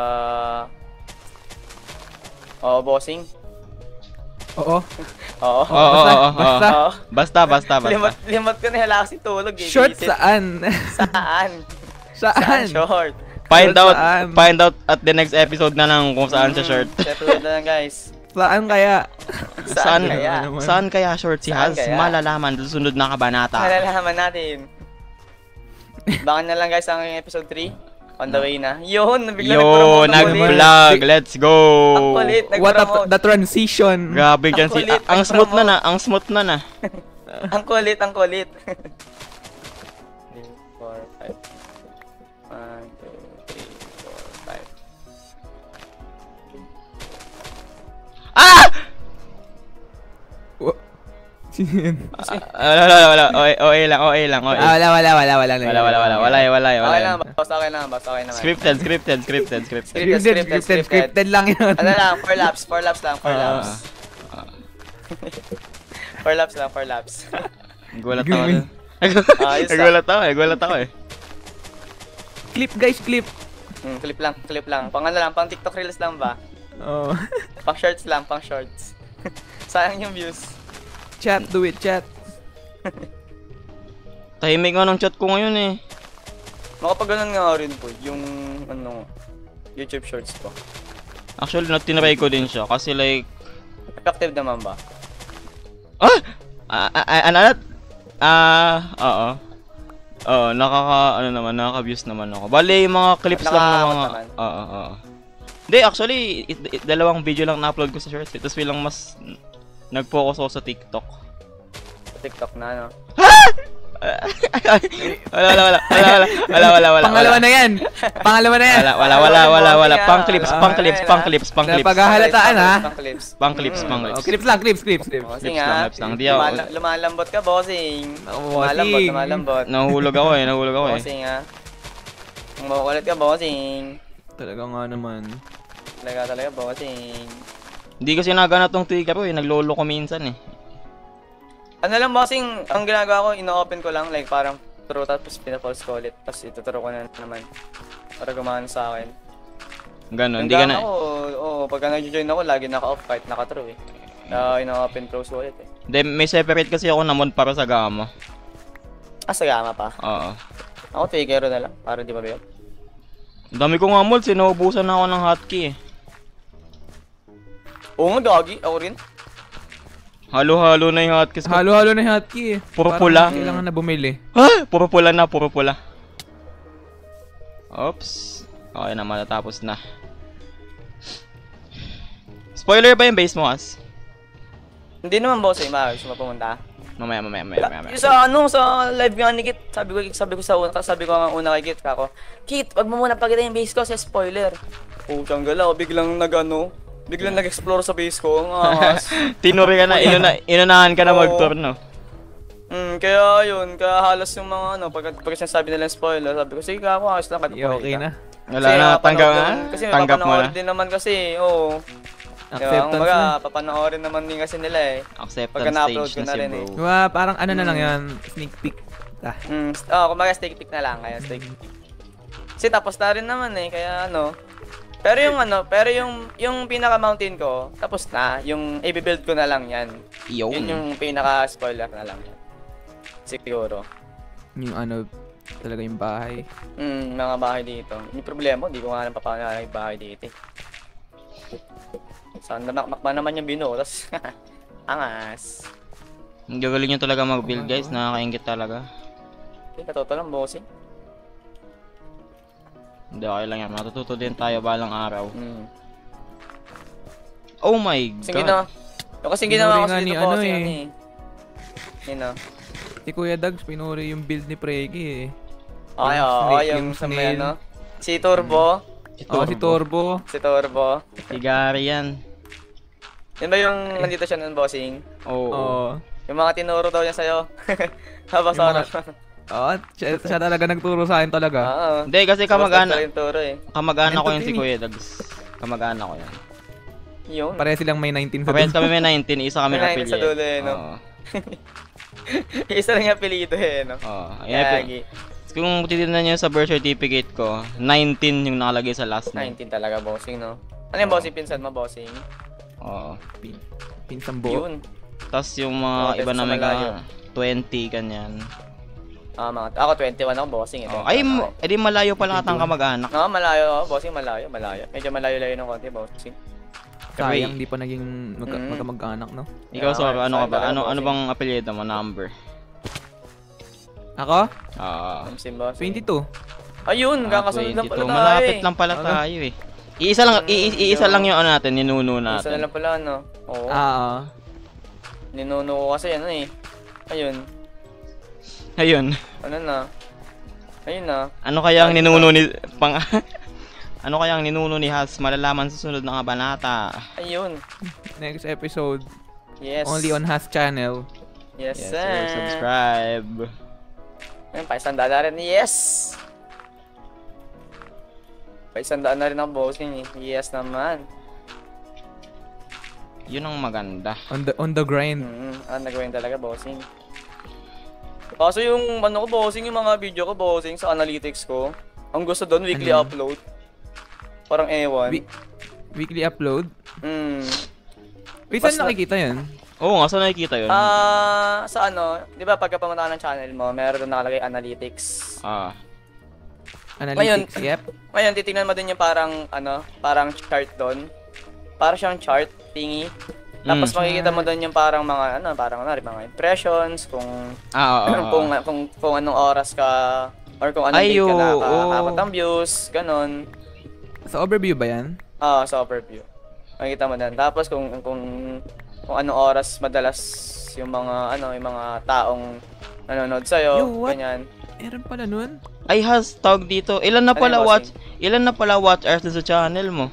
S4: Oo, bossing.
S2: Oo.
S4: Oo.
S1: Oo, oo, oo, oo.
S2: Basta.
S4: Oo.
S1: Basta, basta, basta.
S4: Limot, limot ko na hala kasi tulog eh.
S2: Short
S4: Visit.
S2: saan?
S4: Saan?
S2: Saan?
S4: Saan short?
S1: Find
S2: Short
S1: out,
S2: saan?
S1: find out at the next episode na lang kung saan siya short.
S4: Mm, episode na lang guys.
S2: Saan kaya?
S1: Saan,
S4: kaya?
S2: naman?
S1: saan kaya short si
S4: Saan
S1: Haz?
S4: kaya?
S1: Malalaman sa sunod na kabanata.
S4: Malalaman natin. Baka na lang guys ang episode three. On the way na. Yun, nabigla
S1: Yo,
S4: nag-promote ang kulit.
S1: nag-vlog. Let's go.
S4: Ang kulit,
S2: What a,
S4: nag-promote.
S2: the transition.
S1: Grabe dyan si...
S4: kulit,
S1: ang smooth na
S4: nag-promote.
S1: na, ang smooth na na.
S4: Ang kulit, ang kulit. three, four, five. one, two, three, four, five.
S1: Ah!
S2: Wa- Sino yun?
S1: Ah, Wala, wala, wala. O A- O A lang, O A lang, O A.
S2: Ah, wala, wala, wala, wala.
S1: Wala, wala, wala. Wala, eh, wala, eh, wala.
S4: Okay
S1: eh.
S4: lang, basta okay lang, basta okay naman.
S1: Scripted, scripted, scripted, scripted.
S4: Scripted,
S2: Scripted,
S4: scripted,
S2: scripted,
S4: scripted.
S2: scripted lang yun.
S4: Ano lang, four laps, four laps lang, four
S1: Ah.
S4: laps. Four laps lang, four laps.
S1: Nagulat ako.
S2: Gumi.
S1: dun.
S4: Ayos ah.
S1: Nagulat ako, eh, nagulat ako eh.
S2: Clip, guys, clip.
S4: Hmm, clip lang, clip lang. Pang ano lang, pang TikTok reels lang ba?
S2: Oh.
S4: Pang shorts lang, pang shorts. Sayang yung views.
S2: Chat, do it, chat.
S1: Tahimik nga ng chat ko ngayon eh.
S4: Makapag ganun nga rin po, yung ano, YouTube shorts ko.
S1: Actually, not tinry ko din siya kasi like...
S4: Effective naman ba?
S1: Ah! Ah, ah, ah, ano? Ah, oo. Oo, nakaka, ano naman, nakaka-views naman ako. Bale, yung mga clips lang ng
S4: Nakakakot
S1: mga...
S4: naman.
S1: Oo, oo. Hindi, actually, it, it, dalawang video lang na-upload ko sa shorts. Tapos bilang mas nag-focus ako sa TikTok.
S4: Sa TikTok na, no?
S1: wala, wala, wala, wala, wala, wala, wala, wala.
S2: Pangalawa na yan. Pangalawa na yan.
S1: Wala, wala, wala, wala, wala. Pang clips, pang clips, pang clips, pang clips.
S2: Napaghahalataan, ha?
S4: Pang clips.
S1: Pang clips,
S4: Mm.
S1: pang
S2: Oh,
S1: clips.
S2: clips lang, clips, clips, clips.
S4: Bossing
S1: Clips lang,
S4: ha?
S1: clips lang. Di ako-
S4: Lumala- lumalambot ka, bossing.
S2: Oh,
S4: Lumalambot,
S2: bossing.
S4: lumalambot.
S1: Nahulog ako eh, nahulog ako eh.
S4: Bossing ha? Ang makukulit ka, bossing.
S2: Talaga nga naman.
S4: Talaga talaga, bossing.
S1: Hindi kasi nagana tong tiga ko eh, naglolo ko minsan eh.
S4: Ano lang, bossing, ang ginagawa ko, ino-open ko lang, like parang true, tapos pinapulse ko ulit, tapos ituturo ko na naman. Para gumana sa akin.
S1: Ganon, hindi ka na...
S4: Ako, oo, pagka nag-join ako, lagi naka-off kahit naka-true eh. Kaya ino-open close ko ulit eh.
S1: Hindi, may separate kasi ako na mod para sa gamma.
S4: Ah, sa gama pa.
S1: Oo.
S4: Ako, figure na lang, para di ba ba yun?
S1: Ang dami ko nga mods, sinuubusan na ako ng hotkey eh.
S4: Oo nga, gagi, ako rin.
S1: Halo-halo na yung hotkeys ko.
S2: Halo-halo na yung hotkey eh.
S1: Puro
S2: Parang
S1: pula.
S2: Kailangan na bumili.
S1: Ah! Puro pula na, puro pula. Oops. Okay na, matatapos na. Spoiler ba yung base mo, As?
S4: Hindi naman, boss, eh, ma, gusto mo pumunta.
S1: Mamaya, mamaya, mamaya, mamaya. mamaya.
S4: Yung sa ano, sa live nga ni Kit, sabi ko, sabi ko sa una, sabi ko nga una kay Kit, kako, Kit, wag mo muna pagkita yung base ko sa spoiler. Putang gala, biglang nag-ano, biglang nag-explore sa base ko, ang angas.
S1: Tinuri ka na, inuna, inunahan ka na
S4: Oo.
S1: mag-tour, no?
S4: Hmm, kaya yun, kaya halos yung mga ano, pag, pag sinasabi nila yung spoiler, sabi ko, sige kako, ayos lang, kahit
S2: Yeah, okay na.
S1: Wala na, tanggap na.
S4: Kasi
S1: Tanggap mo na.
S4: mapapanood din naman kasi, oo. Diba,
S2: Acceptance
S4: kumbaga,
S2: na.
S4: papanoorin naman din kasi nila eh.
S1: Acceptance
S4: Pagka na-upload
S1: stage
S4: ko
S1: na
S4: na
S1: si
S4: rin eh.
S1: bro.
S2: Diba, parang ano na lang yan. Sneak peek. Ah.
S4: Mm, oh, kumbaga steak pick na lang kaya steak pick. Kasi tapos na rin naman eh, kaya ano. Pero yung ano, pero yung yung pinaka mountain ko, tapos na, yung i-build ko na lang 'yan.
S1: Yo.
S4: Yun yung pinaka spoiler na lang 'yan. Siguro.
S2: Yung ano, talaga yung bahay.
S4: Mm, mga bahay dito. Yung problema, hindi ko nga alam pa paano yung bahay dito. eh. Saan na makmakma naman yung binuo, tas angas.
S1: Ang gagaling nyo talaga mag-build, guys. Nakakaingit talaga.
S4: Hindi, katoto lang, bossing.
S1: Hindi, okay lang yan. Matututo din tayo balang araw.
S4: Mm.
S1: Oh my
S4: Kasi
S1: god.
S4: ginawa, yung kasi ginawa ko
S2: Pinuri nga
S4: sa
S2: ni
S4: dito,
S2: ano
S4: bossing,
S2: eh.
S4: ano eh. Yun o.
S2: Si Kuya Dags, pinuri yung build ni Pregi eh.
S4: Okay,
S2: Yung
S4: oo,
S2: snake,
S4: yung
S2: yung
S4: sa may
S2: snail.
S4: ano. Si Turbo.
S1: Si
S2: Oh, si Turbo.
S4: Si Turbo.
S1: Si Gary yan.
S4: Yan ba yung nandito siya nun, bossing?
S1: Oo.
S2: Oo.
S4: Yung mga tinuro daw niya sa'yo. Habang
S2: Yung
S4: sa
S2: mga- Oo, siya, siya talaga nagturo sa akin talaga.
S4: Oo.
S1: Hindi, kasi
S4: Mas
S1: kamag-anak,
S4: nagturo yung turo eh.
S1: kamag-anak ko
S2: Ganito
S1: yun si
S2: din eh.
S1: Kuya Dags. Kamag-anak ko yan.
S4: Yun.
S2: Pareha silang may nineteen sa
S1: Parehas
S2: dulo.
S1: kami may nineteen, isa kami
S4: May
S1: na
S4: nineteen sa dulo eh, no?
S1: Oo.
S4: Isa lang yung apelido eh, no?
S1: Oo. Ayan, pi-
S4: Yagi.
S1: kung titignan niyo sa birth certificate ko, nineteen yung nakalagay sa last name.
S4: nineteen talaga, bossing, no? Ano yung
S1: Oo.
S4: bossing pinsan mo, bossing?
S1: Oo.
S2: Pinsang buo.
S4: Yun.
S1: Tapos yung mga
S4: Oo,
S1: iba
S4: sa
S1: na may
S4: malayo.
S1: ka twenty, ganyan.
S4: Ah, mga, ako twenty-one ako, bossing. Eh,
S1: Oh, ay, mo, edi malayo pala atang kamag-anak.
S4: No, malayo ako, bossing, malayo, malayo. Medyo malayo-layo ng konti, bossing.
S2: Sayang, di pa naging magka,
S4: Mm.
S2: magkamag-anak, no?
S1: Ikaw,
S4: Yeah,
S1: so,
S4: okay.
S1: ano ka ba?
S4: Sayang
S1: Ano
S4: talaga,
S1: ano
S4: bossing.
S1: bang apelyido mo? Number?
S2: Ako?
S1: Ah.
S4: Sim, bossing.
S2: twenty-two.
S4: Ayun,
S1: ah,
S4: kakasunod lang pala
S1: twenty-two.
S4: tayo
S1: Malapit
S4: eh.
S1: lang pala
S2: Ano?
S1: tayo eh. Iisa lang, i- i- iisa
S4: Mm,
S1: lang yung ano natin, ninuno
S4: Isa na
S1: natin.
S4: lang pala, no? Oo.
S2: Ah, oo.
S4: Ninuno ko kasi, ano eh. Ayun.
S1: Ayun.
S4: Ano na? Ayun na.
S1: Ano kaya ang ninuno ni pang Ano kaya ang ninuno ni Has? Malalaman sa sunod na kabanata.
S4: Ayun.
S2: Next episode,
S4: Yes.
S2: only on Has channel.
S4: Yes,
S1: Yes,
S4: sir.
S1: sir. Subscribe.
S4: Ayun, paisandaan na rin. Yes! Paisandaan na rin ang bossing eh. Yes naman.
S1: Yun ang maganda.
S2: On the on the grind.
S4: Mm, ah, nagawin talaga bossing. Kaso yung ano ko bossing, yung mga video ko bossing sa analytics ko, ang gusto doon weekly
S2: Ano?
S4: upload. Parang ewan.
S2: We- weekly upload.
S4: Mm.
S2: Wait, saan
S4: Basta-
S2: nakikita yun?
S1: Oo nga, saan nakikita yun?
S4: Ah, sa ano, 'di ba pagka pumunta ka ng channel mo, meron doon nakalagay analytics.
S1: Ah.
S2: Analytics, yep.
S4: Ngayon titingnan mo din yung parang ano, parang chart doon. Para siyang chart thingy. Tapos
S1: Mm.
S4: makikita mo doon yung parang mga ano, parang ano, mga impressions, kung
S1: Ah, oo. oo,
S4: kung,
S1: oo.
S4: kung kung anong oras ka or kung anong
S1: Ay,
S4: day ka
S1: oo,
S4: nakakabot
S1: oo.
S4: ng views, ganun.
S2: Sa overview ba yan?
S4: Ah, sa overview. Makikita mo doon. Tapos kung kung kung anong oras madalas yung mga ano, yung mga taong nanonood sa
S2: Yo,
S4: iyo,
S2: what?
S4: ganyan.
S2: Meron pala nun?
S1: Ay, Has, tawag dito. Ilan na
S4: Ano
S1: pala
S4: yung
S1: watch? Ilan na pala watch hours sa channel mo?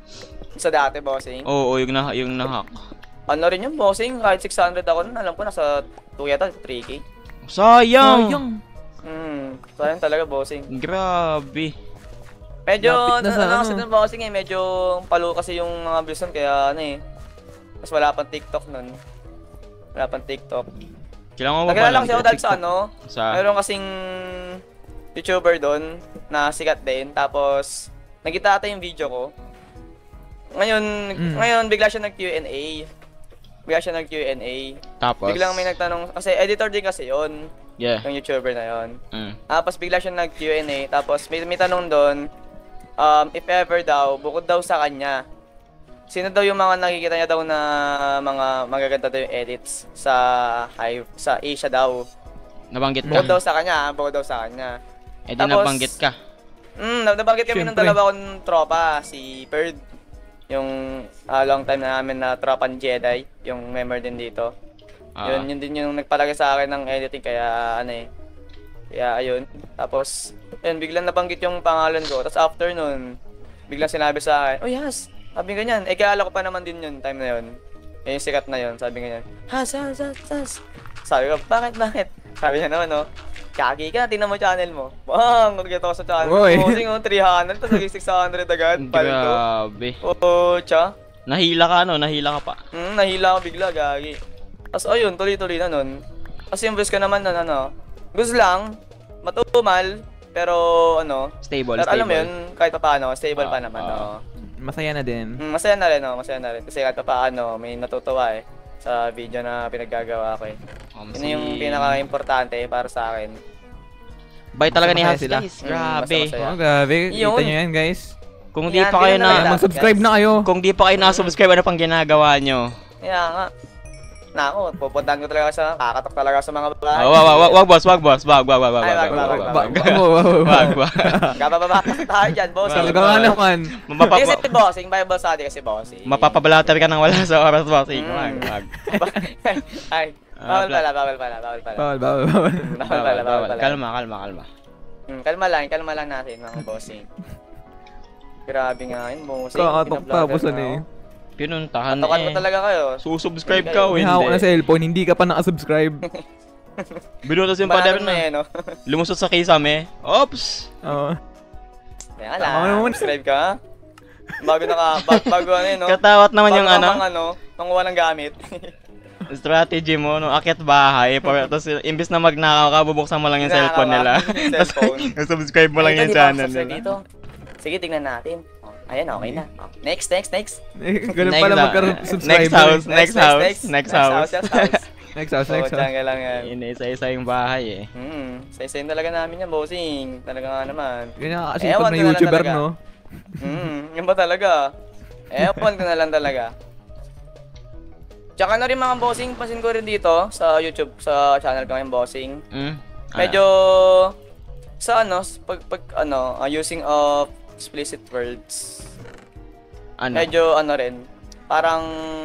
S4: Sa dati, bossing.
S1: Oo, yung na yung nahack.
S4: Ano rin yung bossing, kahit six hundred ako nun, alam ko nasa two yata, three K.
S1: Sayang.
S2: Sayang.
S4: Hmm, sayang talaga, bossing.
S1: Grabe.
S4: Medyo,
S2: Lapit na
S4: na
S2: sa
S4: ano,
S2: ano.
S4: kasi dun, bossing eh, medyo palo kasi yung mga views nun, kaya ano eh. Mas wala pang TikTok nun. Wala pang TikTok.
S1: Kailangan mo ba
S4: Nagkilala
S1: ng
S4: kasi ako dahil sa
S1: TikTok?
S4: ano,
S1: Sa
S4: mayroon kasing YouTuber doon na sikat din, tapos nagkita ata yung video ko. Ngayon,
S2: Mm.
S4: ngayon bigla siya nag-Q and A. Bigla siya nag-Q and A.
S1: tapos.
S4: Biglang may nagtanong, kasi editor din kasi yon
S1: Yeah.
S4: yung YouTuber na yon.
S1: Mm.
S4: Tapos bigla siya nag-Q and A, tapos may, may tanong doon, um, if ever daw, bukod daw sa kanya, sino daw yung mga nakikita niya daw na mga magaganda daw yung edits sa Hive, sa Asia daw.
S1: Nabanggit ka.
S4: Bukod daw sa kanya, ah, bukod daw sa kanya.
S1: Eh di
S4: Tapos-
S1: nabanggit ka.
S4: Mm, nab- nabanggit kami ng
S2: Siyempre.
S4: dalawa kong tropa, si Bird, yung ah, long time na namin na tropan Jedi, yung member din dito.
S1: Ah.
S4: Yun, yun din yung nagpalagay sa akin ng editing, kaya ano eh. Kaya ayun. Tapos, yun, biglang nabanggit yung pangalan ko. Tapos after nun, biglang sinabi sa akin, oh yes, sabi ganyan. Eh, kaya ko pa naman din yun, time na yun. Eh, yung sikat na yun, sabi ganyan. Has, has, has, has. Sabi ko, bakit, bakit? Sabi niya naman, no, kaki ka, tingnan mo channel mo. Bang, nag-get ako sa channel mo.
S2: Oy.
S4: Posing mo, three hundred, tapos naging six hundred agad. Paldo.
S1: Grabe.
S4: Oo, tsa.
S1: Nahila ka no, nahila ka pa.
S4: Hmm, nahila ako bigla, gagi. Tapos ayun, tuloy-tuloy na nun. Kasi yung voice ko naman nun, ano, gusto lang, matumal, pero ano,
S1: Stable,
S4: pero
S1: stable.
S4: alam mo yun, kahit pa paano, stable pa
S1: Ah,
S4: naman,
S1: ah.
S4: oo.
S2: Masaya na din.
S4: Hmm, masaya na rin, oh, masaya na rin. Kasi kahit pa paano, may natutuwa eh, sa video na pinaggagawa ko eh.
S1: Um,
S4: Yun
S1: si-
S4: yung pinaka-importante para sa akin.
S1: Bye talaga ni
S2: Masaya
S1: Has,
S2: sila.
S1: guys.
S4: Mm,
S1: Grabe.
S4: masaya.
S2: Oh, grabe.
S4: Yun.
S2: Kita nyo yan, guys.
S1: Kung di
S4: Yan,
S1: pa kayo
S4: ganun
S1: na
S4: lang dapat,
S2: Mag-subscribe
S4: guys.
S2: na kayo.
S1: kung di pa kayo na-subscribe, ano pang ginagawa nyo?
S4: Kaya nga, nako, pupuntahan ko talaga sa, kakatok talaga sa mga babae.
S1: Oh, wag, wag, wag, wag, boss, wag, boss, wag, wag, wag, wag,
S4: Ay,
S1: wag,
S4: wag,
S1: wag,
S4: wag,
S1: wag,
S4: wag,
S1: wag,
S2: Ba- wow, wow, wow.
S1: wag, wag.
S4: Kapababa tayo dyan, boss.
S1: Wag,
S2: Talaga nga naman.
S1: Mapapa-
S4: Kasi si bossing, Bible study kasi bossing.
S1: Mapapabalater ka ng wala sa oras, bossing.
S4: Mm.
S1: Wag, wag.
S4: Ay,
S1: Ah,
S4: bawal pala, bawal pala, bawal pala.
S2: Bawal, bawal, bawal.
S4: Bawal pala, bawal pala.
S1: Kalma, kalma, kalma.
S4: Hmm, kalma lang, kalma lang natin mga bossing. Grabe nga yun, bossing.
S2: Kakatok
S4: Pina-vlogger
S2: tapos
S4: na
S2: ano eh.
S4: ako.
S1: Pinuntahan
S4: Patokan
S1: eh.
S4: mo talaga kayo.
S1: Susubscribe
S4: Hindi
S1: ka
S4: kayo.
S1: o
S2: May hawak na
S1: hindi?
S2: cellphone, hindi ka pa nakasubscribe.
S1: Binutas yung pader
S4: Maraming na
S1: na.
S4: eh, no?
S1: Lumusot sa kisame. Oops!
S2: Oo.
S4: Kaya
S2: Tama
S4: lang,
S2: naman.
S4: subscribe ka. Bago naka, bago, bago ano yun, no?
S1: Katawat naman
S4: Bago
S1: yung
S4: ka
S1: ano,
S4: Pang ano, panguha ng gamit.
S1: strategy mo, no, akit bahay, para, tapos imbis na magnakaw ka, bubuksan mo lang yung
S4: Ginagawa.
S1: cellphone nila.
S4: Yung
S1: Tapos,
S4: cellphone.
S1: subscribe mo lang
S4: Ay,
S1: yung
S4: ito, di ba ako
S1: channel
S4: subscribe
S1: nila.
S4: dito? Sige, tignan natin. Oh, ayan, okay na. Oh, next, next, next.
S2: Eh, Ganun
S1: Next
S2: pala
S1: house.
S2: magka-subscriber.
S1: Next house.
S2: eh.
S1: Next house, next
S4: Next
S1: house.
S4: house, next house.
S2: Next house,
S4: So,
S2: next house.
S4: dyan ka lang yan.
S1: Ina-isa-isa yung bahay eh.
S4: Hmm, sa-isayin talaga namin yan, bossing. Talaga nga naman.
S2: Ganyan kasi
S4: Ewan
S2: pag
S4: ko
S2: na
S4: na lang
S2: YouTuber,
S4: talaga.
S2: no?
S4: Hmm, yun ba talaga? Ewan ko na lang talaga. Tsaka na rin mga bossing, pansin ko rin dito sa YouTube, sa channel ko ngayon, bossing.
S1: Mm?
S4: Medyo sa ano, pag, pag ano, uh, using of explicit words.
S1: Ano?
S4: Medyo ano rin, parang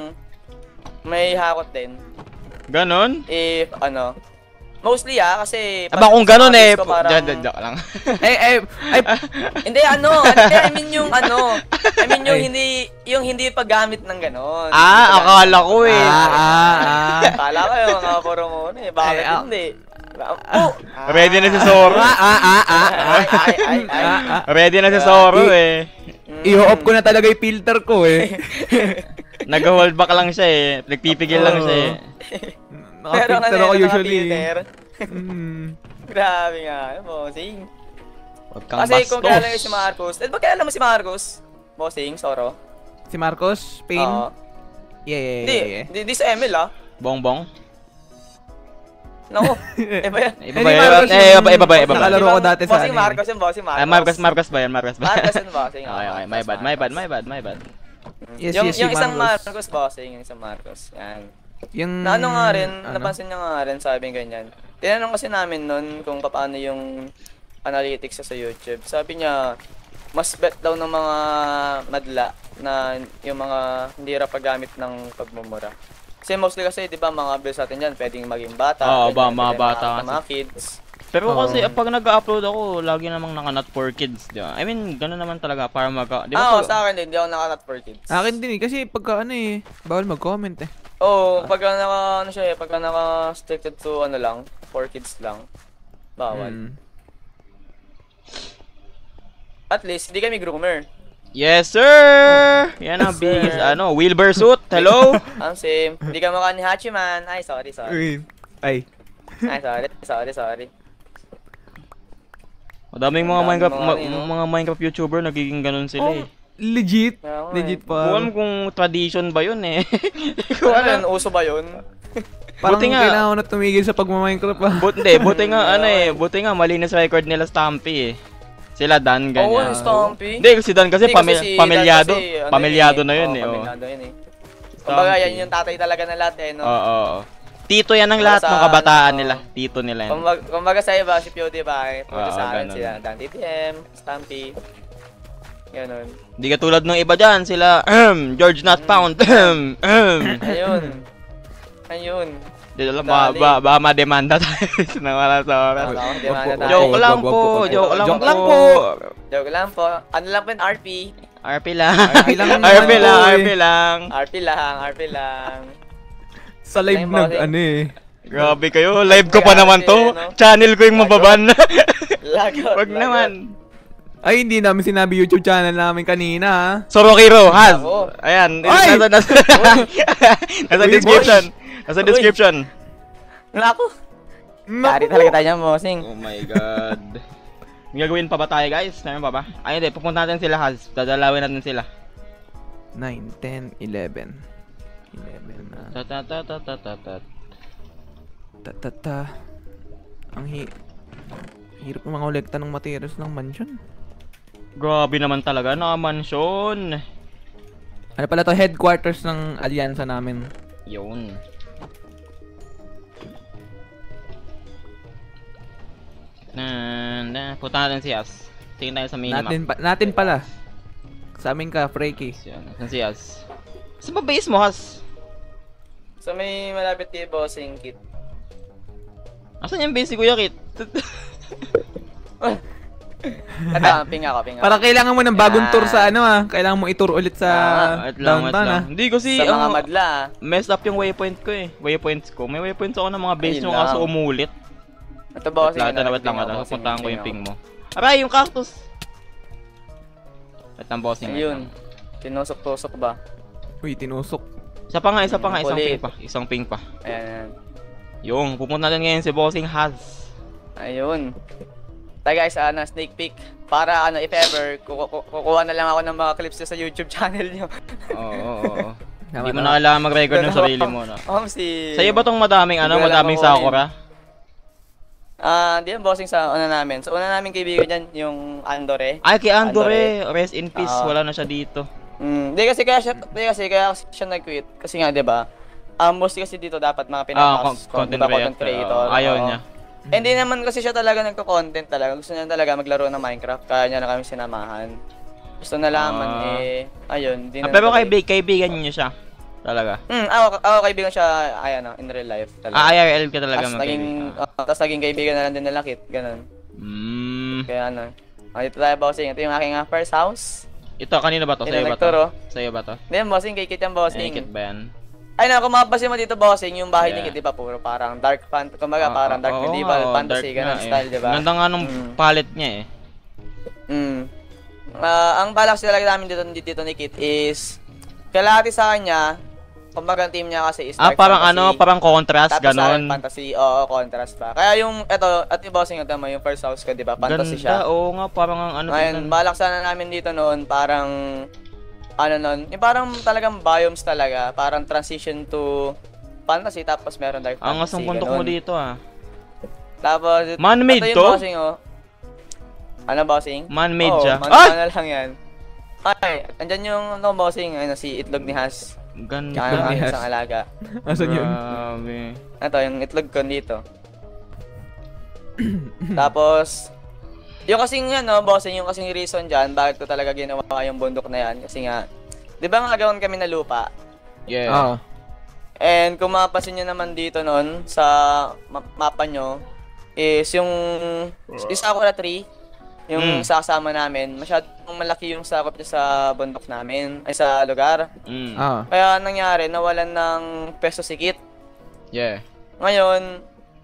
S4: may hakot din.
S1: Ganon?
S4: If ano, mostly ah, kasi...
S1: Aba kung ganon eh,
S4: ko parang,
S1: Diyan, diyan, diyan lang.
S2: Eh, eh, ay,
S4: hindi ano, hindi, I mean yung ano, I mean yung hindi, yung hindi paggamit ng ganon.
S1: Ah, akala ko eh.
S2: ah, ah, ah.
S4: Akala ko yung mga puro muna eh, bakit
S2: Ay, ah.
S4: hindi? Oh!
S1: Ready na si Zoro.
S2: Ah, ah, ah, ah.
S4: Ay, ay, ay, ay.
S2: Ah, ah.
S1: Ready na si Zoro eh.
S2: I-off ko na talaga yung filter ko eh.
S1: Nag-hold back lang siya eh. Nagpipigil lang siya eh.
S4: Pero
S2: Naka-filter ako
S4: kasi,
S2: usually.
S4: naka-filter.
S2: Mm.
S4: Grabe nga, bossing.
S1: Huwag kang
S4: Kasi kung
S1: bastos.
S4: kilala niyo si Marcos, eh ba kilala mo si Marcos? Bossing, Soro?
S2: Si Marcos, Spain.
S4: Oo.
S2: Yeah, yeah,
S4: Hindi,
S2: yeah, yeah.
S4: di, di sa Emil ah.
S1: Bongbong?
S4: Naku, eh ba yan?
S1: Iba
S2: Hindi,
S1: ba yun?
S2: Marcos
S1: Eh,
S2: yung
S1: iba ba? Iba ba? Iba ba?
S2: nakalaro ko dati sa
S4: Bossing
S2: ano eh.
S4: Marcos yung bossing Marcos.
S1: Ah, Marcos, Marcos ba yan? Marcos ba?
S4: Marcos yung bossing.
S1: Okay, okay. My bad, my bad, my bad, my bad.
S2: Yes,
S4: yung,
S2: yes,
S4: yung
S2: si
S4: isang
S2: Marcos.
S4: Marcos bossing, yung isang Marcos. Yan.
S2: Yung...
S4: Na ano nga rin,
S2: ano?
S4: napansin niya nga rin, sabi ganyan. Tinanong kasi namin nun kung paano yung analytics sa YouTube. Sabi niya, mas bet daw ng mga madla na yung mga hindi ra paggamit ng pagmumura. Kasi mostly kasi, di ba, mga bills natin dyan, pwedeng maging bata.
S1: Oo,
S4: ganyan,
S1: ba, mga
S4: pwedeng
S1: bata
S4: nakakita
S1: kasi.
S4: mga kids.
S1: Pero
S2: Oo.
S1: kasi pag nag-upload ako, lagi namang naka-not for kids, di ba? I mean, gano'n naman talaga para mag... Di
S4: Ah,
S1: ba?
S4: oo, sa akin din, hindi ako naka-not for kids.
S2: Akin din eh, kasi pagka ano eh, bawal mag-comment eh.
S4: Oo, oh, pagka naka, ano siya eh, pagka naka-restricted to ano lang, for kids lang, bawal.
S2: Mm.
S4: At least, hindi kami groomer.
S1: Yes, sir! Yan ang
S4: Yes,
S1: biggest,
S4: sir.
S1: ano, Wilbur suit. Hello?
S4: Ang same. Hindi ka mukha ni Hachiman. Ay, sorry, sorry.
S2: Uy, ay.
S4: Ay, sorry, sorry, sorry.
S1: Madaming mga
S4: Ang dami
S1: Minecraft,
S4: mga
S1: ma-
S4: ano, no?
S1: mga Minecraft YouTuber nagiging ganun sila
S2: Oh,
S1: eh.
S2: legit.
S4: Kaya nga
S2: Legit
S1: Hindi ko alam
S2: pa.
S1: kung tradition ba yun eh. Hindi ko
S4: Ano
S1: alam.
S4: yun? Uso ba yun?
S2: Parang
S1: buti nga.
S2: kailangan ko na tumigil sa pagma-Minecraft ah.
S1: But, hindi, buti nga, ano eh, buti nga, malinis record nila Stampy eh. Sila Dan,
S4: Oo,
S1: ganyan.
S4: yung Stompy.
S1: Hindi, si Dan kasi,
S4: Hindi,
S1: pami-
S4: si
S1: pamilyado.
S4: Dan kasi, ano
S1: pamilyado
S4: eh.
S1: na yun
S4: Oo,
S1: eh. Oh.
S4: Pamilyado yun eh. Kumbaga,
S1: Stompy.
S4: yan yung tatay talaga na lahat eh, no?
S1: Oo, oo, oo. Tito yan ng
S4: Para
S1: lahat
S4: sa
S1: ng kabataan
S4: ano,
S1: nila. Tito nila yan.
S4: Kumbaga, kumbaga sa iba, si PewDiePie, puro
S1: Oo,
S4: sa akin
S1: ganun.
S4: sila. Dan T T M, Stampy. Ganun.
S1: Hindi katulad ng iba dyan, sila, ahem, George not found, ahem, ahem.
S4: Ayun. Ayun.
S1: Di alam, ba,
S4: Dali.
S1: ba, ba, mademanda tayo na wala sa oras.
S4: Oo, di ba na tayo?
S1: Joke lang
S2: Wag, wag,
S1: po,
S2: wag, wag.
S1: joke lang
S2: Joke
S1: po.
S2: lang po.
S4: Joke lang po. Ano lang po yung R P?
S1: R P lang.
S2: R P lang naman
S1: R P lang,
S2: po
S1: R
S2: eh.
S1: P lang.
S4: R P lang, R P lang.
S2: Sa live
S4: Ay,
S2: nag,
S4: bakit?
S2: ano eh.
S1: Grabe kayo, live ko pa
S4: Grabe,
S1: naman to.
S4: ano?
S1: Channel ko yung mababan.
S4: Lagot.
S1: Wag
S4: lagot.
S1: naman.
S2: Ay, hindi namin sinabi YouTube channel namin kanina ah.
S1: Sorokiro, has.
S4: Ako.
S1: Ayan,
S2: Ay!
S1: nasa, nasa, nasa
S2: Uy,
S1: description. Nasa
S4: Uy.
S1: description.
S4: Naku.
S2: Naku
S4: Dari
S2: po.
S4: talaga tayo niya, Mosing.
S1: Oh my god. May gagawin pa ba tayo guys? Meron pa ba? Ay hindi, pupunta natin sila has. Dadalawin natin sila.
S2: nine, ten, eleven. eleven na.
S1: Ta ta ta ta ta ta ta.
S2: Ta ta ta. Ang hi... Hirap ng mga kolekta ng materials ng mansion.
S1: Grabe naman talaga, naka-mansion.
S2: Ano pala to? Headquarters ng alyansa namin.
S1: Yun. Na, na, punta natin si As. Tingin tayo sa minimap.
S2: Natin, pa, natin pala. Sa amin ka, Freaky.
S1: Yan, nasan si As? Saan ba base mo, Has?
S4: So may malapit kay Bossing Kit.
S1: Asan yung base si Kuya Kit?
S4: Ito, ping ako, ping ako.
S2: Parang kailangan mo ng bagong
S4: Yan.
S2: tour sa ano ah. Kailangan mo i-tour ulit sa
S1: Ah, wait lang, wait
S2: downtown
S1: lang.
S2: ah.
S1: Hindi kasi
S4: Sa mga
S1: ang
S4: madla.
S1: messed up yung waypoint ko eh. Waypoints ko. May waypoints ako ng mga base
S4: Ayun
S1: nyo
S4: lang.
S1: kaso umulit.
S4: Ito,
S1: Wait
S4: bossing.
S1: lang,
S4: ano,
S1: wait lang,
S4: ping
S1: wait lang.
S4: ako,
S1: Puntahan ko
S4: ping
S1: yung
S4: ako.
S1: ping mo. Aray, yung cactus! Wait lang, bossing. wait
S4: Ayun.
S1: lang.
S4: Tinusok-tusok ba?
S2: Uy, tinusok.
S1: Isa pa nga, isa pa nga, isang
S4: Kulit.
S1: ping pa. Isang ping pa.
S4: Ayan, ayan.
S1: Yung, pupunta natin ngayon si Bossing Haz.
S4: Ayun. Tayo guys, ano, sneak peek. Para ano, if ever, kuku- kuku- kukuha na lang ako ng mga clips sa YouTube channel nyo.
S1: Oo, oo, oo. Hindi mo
S2: Tama,
S1: na kailangan mag-record ng sarili mo, no?
S4: Um, si...
S1: Sa'yo ba tong madaming, ano,
S4: Hindi ko alam
S1: madaming
S4: kung ano
S1: Sakura?
S4: Ah, di yan, bossing sa una namin. So, una namin kaibigan dyan, yung Andore.
S1: Ay, kay Andore, rest in peace,
S4: Oo.
S1: wala na siya dito.
S4: Mm, di kasi kaya siya, di kasi kaya siya nag-quit. Kasi nga, di ba? Um, mostly kasi dito dapat mga
S1: Ah,
S4: pinapas,
S1: con- content
S4: di ba,
S1: creator.
S4: creator.
S1: Oo, ayaw
S4: oo.
S1: niya.
S4: Eh, Hindi naman kasi siya talaga nagko-content talaga. Gusto niya talaga maglaro ng Minecraft. Kaya niya na kami sinamahan. Gusto na laman
S1: Ah.
S4: eh, ayun. Di
S1: Ah,
S4: na
S1: pero
S4: natuloy.
S1: kaibig, kaibigan niyo siya. Talaga.
S4: Hmm, ako, ako kaibigan siya, ayan oh, in real life talaga.
S1: Ah, I R L ka talaga
S4: Tapos naging,
S1: magkaibigan.
S4: uh, tapos naging kaibigan na lang din nila Kit, ganun.
S1: Mm.
S4: Kaya ano, ah, dito tayo bossing. Ito yung aking uh, first house.
S1: Ito, kanino ba to?
S4: Ito
S1: Sa'yo ba to?
S4: nagturo.
S1: Sa'yo ba to?
S4: Hindi yan bossing, kay Kit yung bossing.
S1: Naked ba yan?
S4: Ay na, kung mapapansin mo dito bossing, yung bahay ni
S1: Yeah.
S4: Kit, di ba, puro parang dark fan, kumbaga
S1: Ah,
S4: parang
S1: ah,
S4: dark
S1: oo
S4: medieval
S1: nga, oo,
S4: fantasy,
S1: dark
S4: ganun
S1: nga eh.
S4: style, di ba?
S1: Ganda nga nung
S4: Mm.
S1: palette niya eh.
S4: Mm. Ah, ang balak sila namin dito, dito ni Kit is, kalahati sa kanya, kumbaga ang team niya kasi is
S1: Ah,
S4: dark
S1: parang
S4: fantasy.
S1: ano, parang contrast,
S4: Tapos sa akin,
S1: ganon.
S4: fantasy, oo, contrast pa. Kaya yung, eto, at yung bossing ito mo, yung first house ko, di ba, fantasy siya.
S1: Ganda, oo nga, parang ang ano.
S4: Ngayon,
S1: tingnan.
S4: balak sana namin dito noon, parang, ano noon, yung parang talagang biomes talaga, parang transition to fantasy, tapos meron dark
S1: Ang
S4: fantasy,
S1: asong puntok mo
S4: ganun.
S1: dito ah.
S4: Tapos,
S1: Man-made
S4: ito yung
S1: to?
S4: bossing, oh. Ano, bossing?
S1: Man-made
S4: Oo,
S1: siya.
S4: man-
S1: Ay!
S4: ano lang yan. Ay, andyan yung, ano, bossing, ano, si itlog ni Has.
S1: Ganda.
S4: Kaya
S2: Itlog
S4: ang
S2: ni
S4: aking
S2: Has.
S4: isang alaga.
S2: Asan yun?
S1: Grabe.
S4: Ito, yung itlog ko dito. Tapos, yung kasing ano, bossing, yung kasing reason dyan, bakit ko talaga ginawa yung bundok na yan. Kasi nga, di ba nga gawin kami na lupa?
S1: Yeah.
S2: Oo.
S4: And kung mapapansin nyo naman dito noon sa ma- mapa nyo, is yung yung Sakura tree, yung
S1: Mm.
S4: sasama namin, masyadong malaki yung sakop niya sa bundok namin, ay sa lugar.
S1: Mm.
S2: Oo.
S4: Kaya nangyari, nawalan ng peso si Kit.
S1: Yeah.
S4: Ngayon,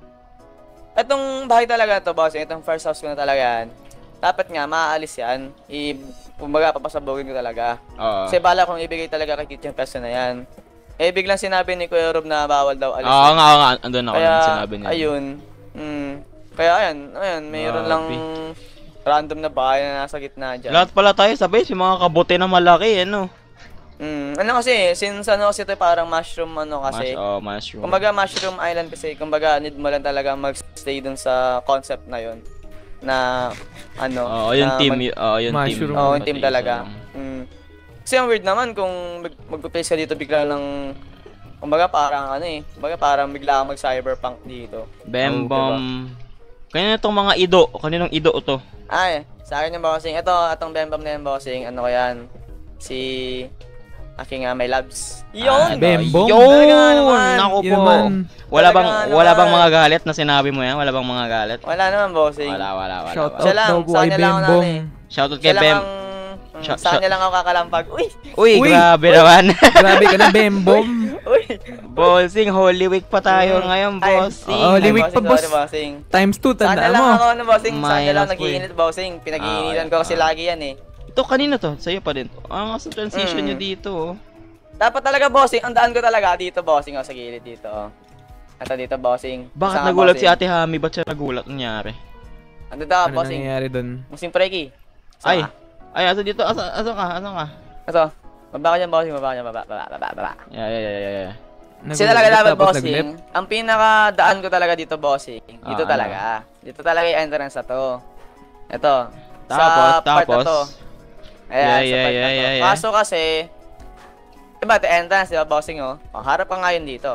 S4: etong bahay talaga to, boss, itong first house ko na talaga yan, dapat nga, maaalis yan. I, kumbaga, papasabugin ko talaga.
S1: Oo.
S4: Kasi bala kong ibigay talaga kay Kit yung peso na yan. Eh, biglang sinabi ni Kuya Rob na bawal daw alis.
S1: Oo nga, oo nga. Andun ako
S4: Kaya,
S1: nung sinabi niya.
S4: ayun. Mm, kaya, ayan, ayan, mayroon lang
S1: Grabe.
S4: random na bahay na nasa gitna dyan.
S1: Lahat pala tayo sabay, yung mga kabuti na malaki, ano.
S4: Mm, ano kasi, since ano kasi ito parang mushroom ano kasi,
S1: Mas, oh, mushroom.
S4: kumbaga mushroom island kasi, kumbaga need mo lang talaga mag-stay dun sa concept na yun. Na, ano,
S1: Oo, yung
S4: na
S1: team,
S4: mag-
S1: y- oo, yung team.
S2: Mushroom.
S4: Oo, yung
S1: Pati
S4: team
S1: isa
S4: talaga.
S1: lang.
S4: Mm. Kasi ang weird naman kung mag mag-place ka dito bigla lang, kumbaga parang ano eh, kumbaga parang bigla kang mag-cyberpunk dito.
S1: Bem
S4: Oo,
S1: bomb. Kanina itong mga ido, kaninong ido to?
S4: Ay, sa akin yung bossing. Ito, atong bembam na yung bossing. Ano ko yan? Si aking uh, my loves.
S1: Ah,
S4: Yun!
S2: Bembom?
S1: Yun!
S4: Talaga nga naman.
S1: Naku
S2: Yun
S1: po.
S2: naman.
S1: Wala
S4: Talaga
S1: bang
S4: nga
S1: wala bang
S4: naman.
S1: mga galit na sinabi mo yan? Wala bang mga galit?
S4: Wala naman bossing.
S1: Wala, wala, wala.
S2: Shout
S1: wala.
S4: Siya
S2: out
S4: lang,
S2: daw
S4: sa
S2: po kay
S4: kanya lang ako
S2: Bembom.
S4: na eh.
S1: Shoutout kay
S4: Siya lang
S1: Bem.
S4: ang, mm,
S1: Siya-
S4: sa
S1: siya-
S4: kanya lang ako kakalampag. Uy!
S1: Uy,
S2: Uy!
S1: grabe naman.
S2: Grabe ka na, Bembom.
S4: Uy!
S1: Bossing, Holy Week pa tayo ngayon,
S4: Ay,
S1: bossing.
S2: Oo, Holy
S4: ay,
S2: Week pa,
S4: bossing,
S2: boss.
S4: sorry, bossing.
S2: Times two,
S4: Sa kanya
S2: tandaan
S4: lang
S2: mo.
S4: ako ano bossing. Sa kanya lang
S1: Minus
S4: nag-iinit bossing. Pinag-iinitan
S1: Ah,
S4: ko kasi
S1: ah.
S4: lagi yan eh.
S1: Ito kanina to, sa'yo pa din to. Ang sa transition
S4: Mm.
S1: nyo dito, oh.
S4: Dapat talaga bossing, ang daan ko talaga dito bossing oh, sa gilid dito oh. Ito dito bossing.
S1: Bakit
S4: Isa nga,
S1: nagulat si
S4: bossing.
S1: Ate Hami? Ba't siya nagulat? Nangyari?
S4: Ano daw
S2: Ano
S4: bossing?
S2: nangyayari dun?
S4: Musing preki.
S1: Ay, ay, asa dito? Asa, asa ka? Asa ka?
S4: Ito. Baba ka dyan bossing, baba ka dyan, baba, baba, baba, baba.
S1: Yeah, yeah, yeah, yeah, yeah.
S4: Kasi talaga
S2: Nagulat
S4: dapat
S2: tapos
S4: bossing,
S2: naglip.
S4: ang pinakadaan ko talaga dito bossing, dito
S1: Ah,
S4: talaga. Dito talaga yung entrance na to. Ito.
S1: Tapos,
S4: sa part
S1: tapos.
S4: na to. Ayan,
S1: Yeah,
S4: sa
S1: yeah,
S4: part
S1: yeah,
S4: na to.
S1: yeah, yeah.
S4: Kaso kasi, diba, the entrance, diba bossing oh? O, harap ka ngayon dito.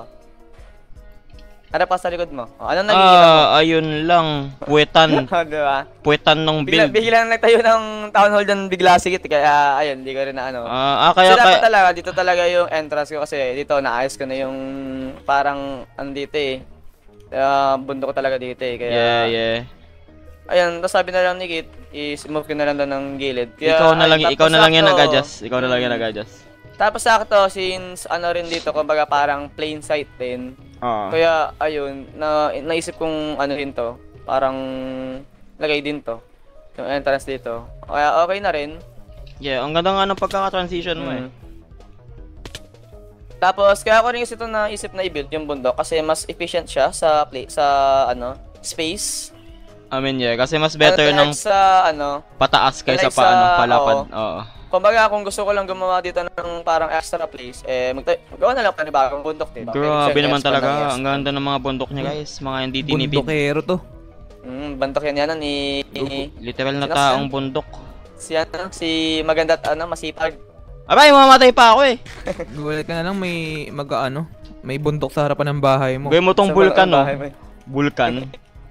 S4: Harap ka sa likod mo. O, anong nagigilap mo?
S1: Ah, ayun lang. Puwetan.
S4: O, diba?
S1: Puwetan ng
S4: Bigla,
S1: build.
S4: bigla na nagtayo ng town hall dyan bigla sigit. Kaya, ayun, di ko rin na ano.
S1: Ah, ah, kaya,
S4: Kasi dapat
S1: kaya,
S4: talaga, dito talaga yung entrance ko kasi dito naayos ko na yung parang ano dito eh. Kaya bundok ko talaga dito eh. Kaya,
S1: yeah, yeah.
S4: ayun, tapos sabi na lang ni Kit, i-move ko na lang doon ng gilid. Kaya,
S1: ikaw na lang,
S4: ayun,
S1: ikaw
S4: tapos
S1: na lang yung
S4: sakto-
S1: nag-adjust. Ikaw na lang yung nag-adjust.
S4: Tapos sakto, since ano rin dito, kumbaga parang plain sight din.
S1: Oo.
S4: Kaya, ayun, na, naisip kong ano rin to, parang lagay din to. Yung entrance dito. Kaya okay na rin.
S1: Yeah, ang ganda nga ng pagkaka-transition mo eh.
S4: Mm. Tapos, kaya ko rin kasi ito naisip na i-build yung bundok kasi mas efficient siya sa play, sa ano, space.
S1: I mean, yeah, kasi mas better
S4: Unlike
S1: ng
S4: sa ano,
S1: pataas kaysa
S4: unlike
S1: pa ano,
S4: sa-
S1: palapad.
S4: oo.
S1: Oo.
S4: kumbaga kung gusto ko lang gumawa dito ng parang extra place, eh magta- magawa na lang panibagong bundok, diba?
S1: Grabe naman talaga. Ang
S4: ganda.
S1: ganda ng mga bundok niya, guys. Mga hindi tinipid.
S2: Bundokero to.
S4: Mm, bundok yan yan ni
S1: Literal na
S4: Sino
S1: taong
S4: yan?
S1: bundok.
S4: si ano, si maganda at ano, masipag.
S1: Abay, mamamatay pa ako eh.
S2: Gulat ka na lang may mag ano, may bundok sa harapan ng bahay mo.
S1: Gawin mo tong
S4: Sa
S1: vulkan, no?
S4: bahay mo eh.
S1: Vulkan.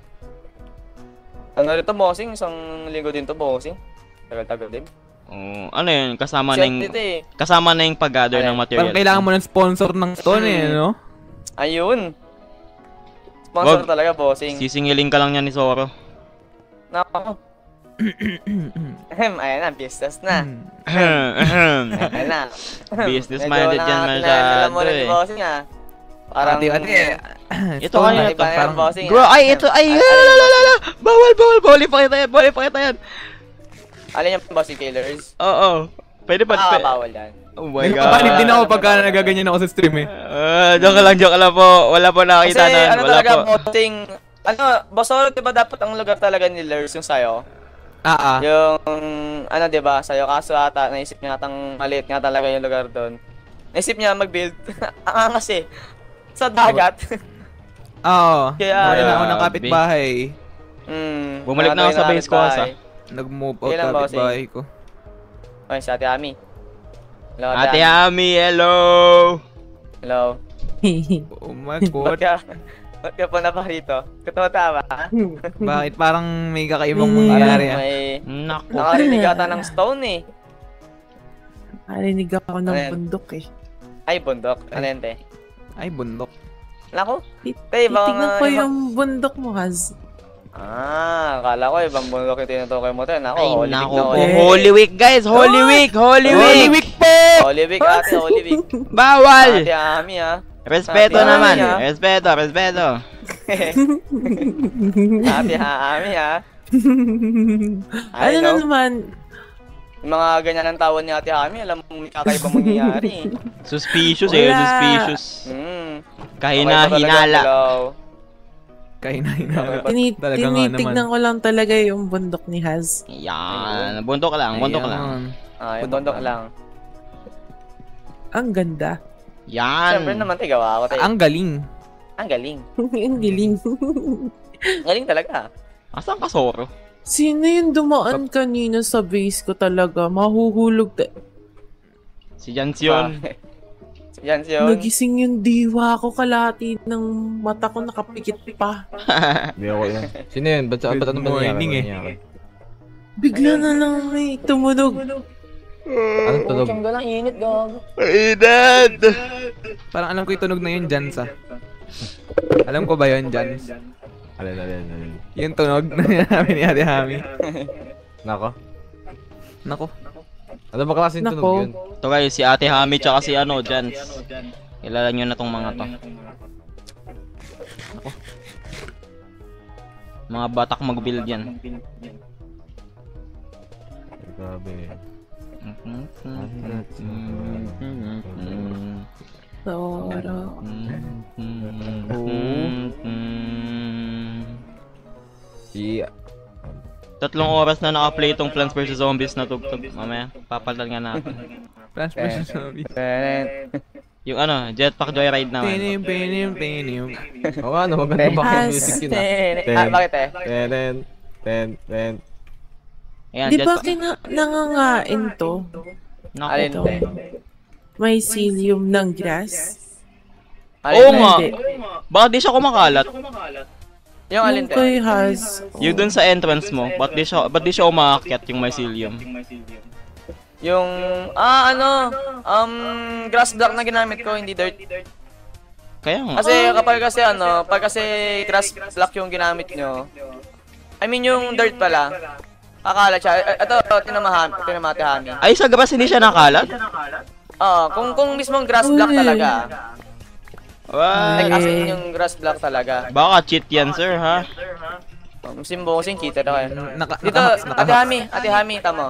S4: Ano rito, bossing? Isang linggo din to, bossing. Tagal-tagal din.
S1: Oh, ano yun? Kasama na
S4: Set
S1: yung,
S4: dito eh.
S1: kasama na yung pag-gather
S4: Ayan.
S1: ng material.
S2: Parang kailangan mo ng sponsor ng stone eh, no?
S4: Ayun. Sponsor
S1: Wag.
S4: talaga, bossing.
S1: Sisingilin ka lang niya ni Zoro.
S4: Nako. Ahem, ayan na, business na.
S2: Hmm.
S4: Ayan na.
S1: Business
S4: Medyo
S1: minded yan
S4: na-
S1: masyado
S4: pinailan mo rin ni
S1: eh.
S4: bossing ah. Parang...
S2: Ate, ate,
S1: Ito
S2: stone,
S1: kaya
S2: ito,
S4: iba na yan,
S2: parang,
S4: bossing.
S1: Bro, ay ito, ay,
S4: Al-
S1: la, la, la, la. Bawal, bawal, bawal ipakita yan, bawal ipakita yan.
S4: Alin yung bossing killers?
S1: Oo. Pwede pa,
S4: Ah,
S1: pe-
S4: bawal yan.
S1: Oh my god.
S2: Nagpapalit din ako pagka nagaganyan ako sa stream eh.
S1: Ah, joke lang, joke lang po. Wala po
S4: Kasi
S1: nakakita na.
S4: ano
S1: Wala
S4: talaga,
S1: po.
S4: bossing... Ano, bossoro, diba dapat ang lugar talaga ni Lurs yung sayo?
S2: Ah, ah.
S4: Yung, ano diba, sayo kaso ata, naisip niya atang maliit nga talaga yung lugar doon. Naisip niya mag-build. Ang angas eh. Sa dagat.
S2: Oo.
S4: Kaya-
S2: Wala na ako ng
S1: Grabe.
S2: kapitbahay.
S4: mm,
S1: Bumalik na ako sa base ko,
S4: bahay.
S1: asa.
S2: Nag-move out
S4: Kailan ba,
S2: kapitbahay ko.
S4: Ay, si Ate Ami. Hello,
S1: Ate
S4: Ami.
S1: Ami, hello!
S4: Hello.
S2: Oh my
S4: Ba't
S2: god.
S4: ka, ba't ka punta pa rito? Katawa-tawa, ha?
S2: Bakit parang may kakaibang
S5: Hmm.
S2: mangyayari
S4: Parang
S2: ah.
S4: may
S1: Naku.
S4: nakarinig ata ng stone eh.
S5: Narinig ako ng
S4: Ayan.
S5: bundok eh.
S4: Ay, bundok. Ano yun, te?
S2: Ay, bundok.
S4: Naku.
S5: Tit-
S4: Te, baka
S5: Titignan
S4: nga-
S5: ko
S4: iba-
S5: yung bundok mo, Haz.
S4: Ah, akala ko ibang bundok yung tinutukoy mo, te. Naku,
S1: Ay,
S4: Holy Week
S1: naku
S4: na
S1: po.
S4: Holy Week.
S1: Holy Week, guys! Holy Week! Holy
S2: Holy
S1: Week!
S2: Week po!
S4: Holy Week, ate, Holy Week.
S1: Bawal!
S4: Ate Ami, ha?
S1: Respeto
S4: Ate
S1: naman.
S4: Ami, ah.
S1: Respeto, respeto.
S4: Ate Ami, ha? I
S5: ano na
S4: know.
S5: naman,
S4: Yung mga ganyan ang tawon ni Ate Ami, alam mo may kakaibang mangyayari.
S1: Suspicious eh,
S5: Wala.
S1: suspicious.
S4: Hmm.
S1: Kahina, hinala.
S2: Kain na
S4: Okay,
S2: hinala.
S5: tini-
S2: Talaga nga
S5: tinitignan
S2: naman.
S5: ko lang talaga yung bundok ni Haz.
S1: Yan. Bundok lang, bundok lang.
S2: Ayan.
S4: Ah, yung bundok lang.
S5: Ang ganda.
S1: Yan.
S4: Siyempre naman, te, gawa ako, te.
S2: Ang galing.
S4: Ang galing.
S5: Ang giling.
S4: Ang galing talaga.
S1: Asan ka, Zoro?
S5: Sino yung dumaan kanina sa base ko talaga? Mahuhulog. Ta-
S1: Si Jansion.
S4: Yan siya.
S5: Nagising yung diwa ko, kalahati ng mata ko nakapikit pa.
S6: Hindi ako yun. Sino yun? Ba't, ba't
S2: Good
S6: ano ba
S2: morning,
S6: nangyari?
S2: eh.
S6: Nangyari?
S5: Bigla na lang may tumunog.
S6: Anong tulog?
S4: Ang galang init, gago.
S1: Edad!
S2: Parang alam ko yung tunog na yun, Jans ah. Alam ko ba yun, Jans?
S6: Alin, alin, alin.
S2: Yung tunog na namin ni Ate Hami.
S6: Nako?
S2: Nako.
S6: Ano ba klaseng
S5: Nako.
S6: tunog yun?
S1: Ito guys, si Ate Hami tsaka si ano, Jans. Kilala nyo na tong mga to. Ako. Mga batak mag-build yan.
S6: Grabe.
S5: Soro.
S6: Yeah.
S1: Tatlong oras na naka-play itong Plants versus. Zombies na tugtog. Mamaya, papalitan nga natin.
S2: Flash versus zombies.
S1: Yung ano, Jetpack Joyride naman.
S2: Pinim, pinim, pinim.
S6: Oo nga, ano, maganda ba yung
S5: Has.
S6: music yun ah?
S4: Ah, bakit eh?
S6: Ten, ten, ten, ten.
S1: Ayan,
S5: Di ba
S1: Jetpack.
S5: kina- nangangain to?
S1: Naku.
S4: Alin,
S5: Ito.
S4: te?
S5: May psyllium ng grass?
S1: Oo
S4: Alin, te?
S1: nga.
S5: Hindi.
S1: Baka di siya kumakalat.
S4: Yung alin,
S5: Yung
S4: te?
S5: kay Haz.
S1: Yung dun sa entrance mo, ba't di siya, ba't di siya umaakyat yung mycelium?
S4: Yung, ah, ano, um, grass block na ginamit ko, hindi dirt.
S1: Kaya nga.
S4: Kasi kapag kasi ano, pag kasi grass block yung ginamit nyo, I mean yung dirt pala, Kakalat siya. Eh, Ito, tinamahan, tinamatihami.
S1: Ay, sa gabas hindi siya nakalat?
S4: Oo, kung kung mismong grass block
S5: Uy.
S4: talaga.
S1: Why?
S4: Like, as in yung grass block talaga.
S1: Baka cheat yan, sir, ha?
S4: Um, simbosing, kita na kayo.
S2: Naka,
S4: Dito,
S2: naka, naka,
S4: Ate Hami, Ate Hami, tamo.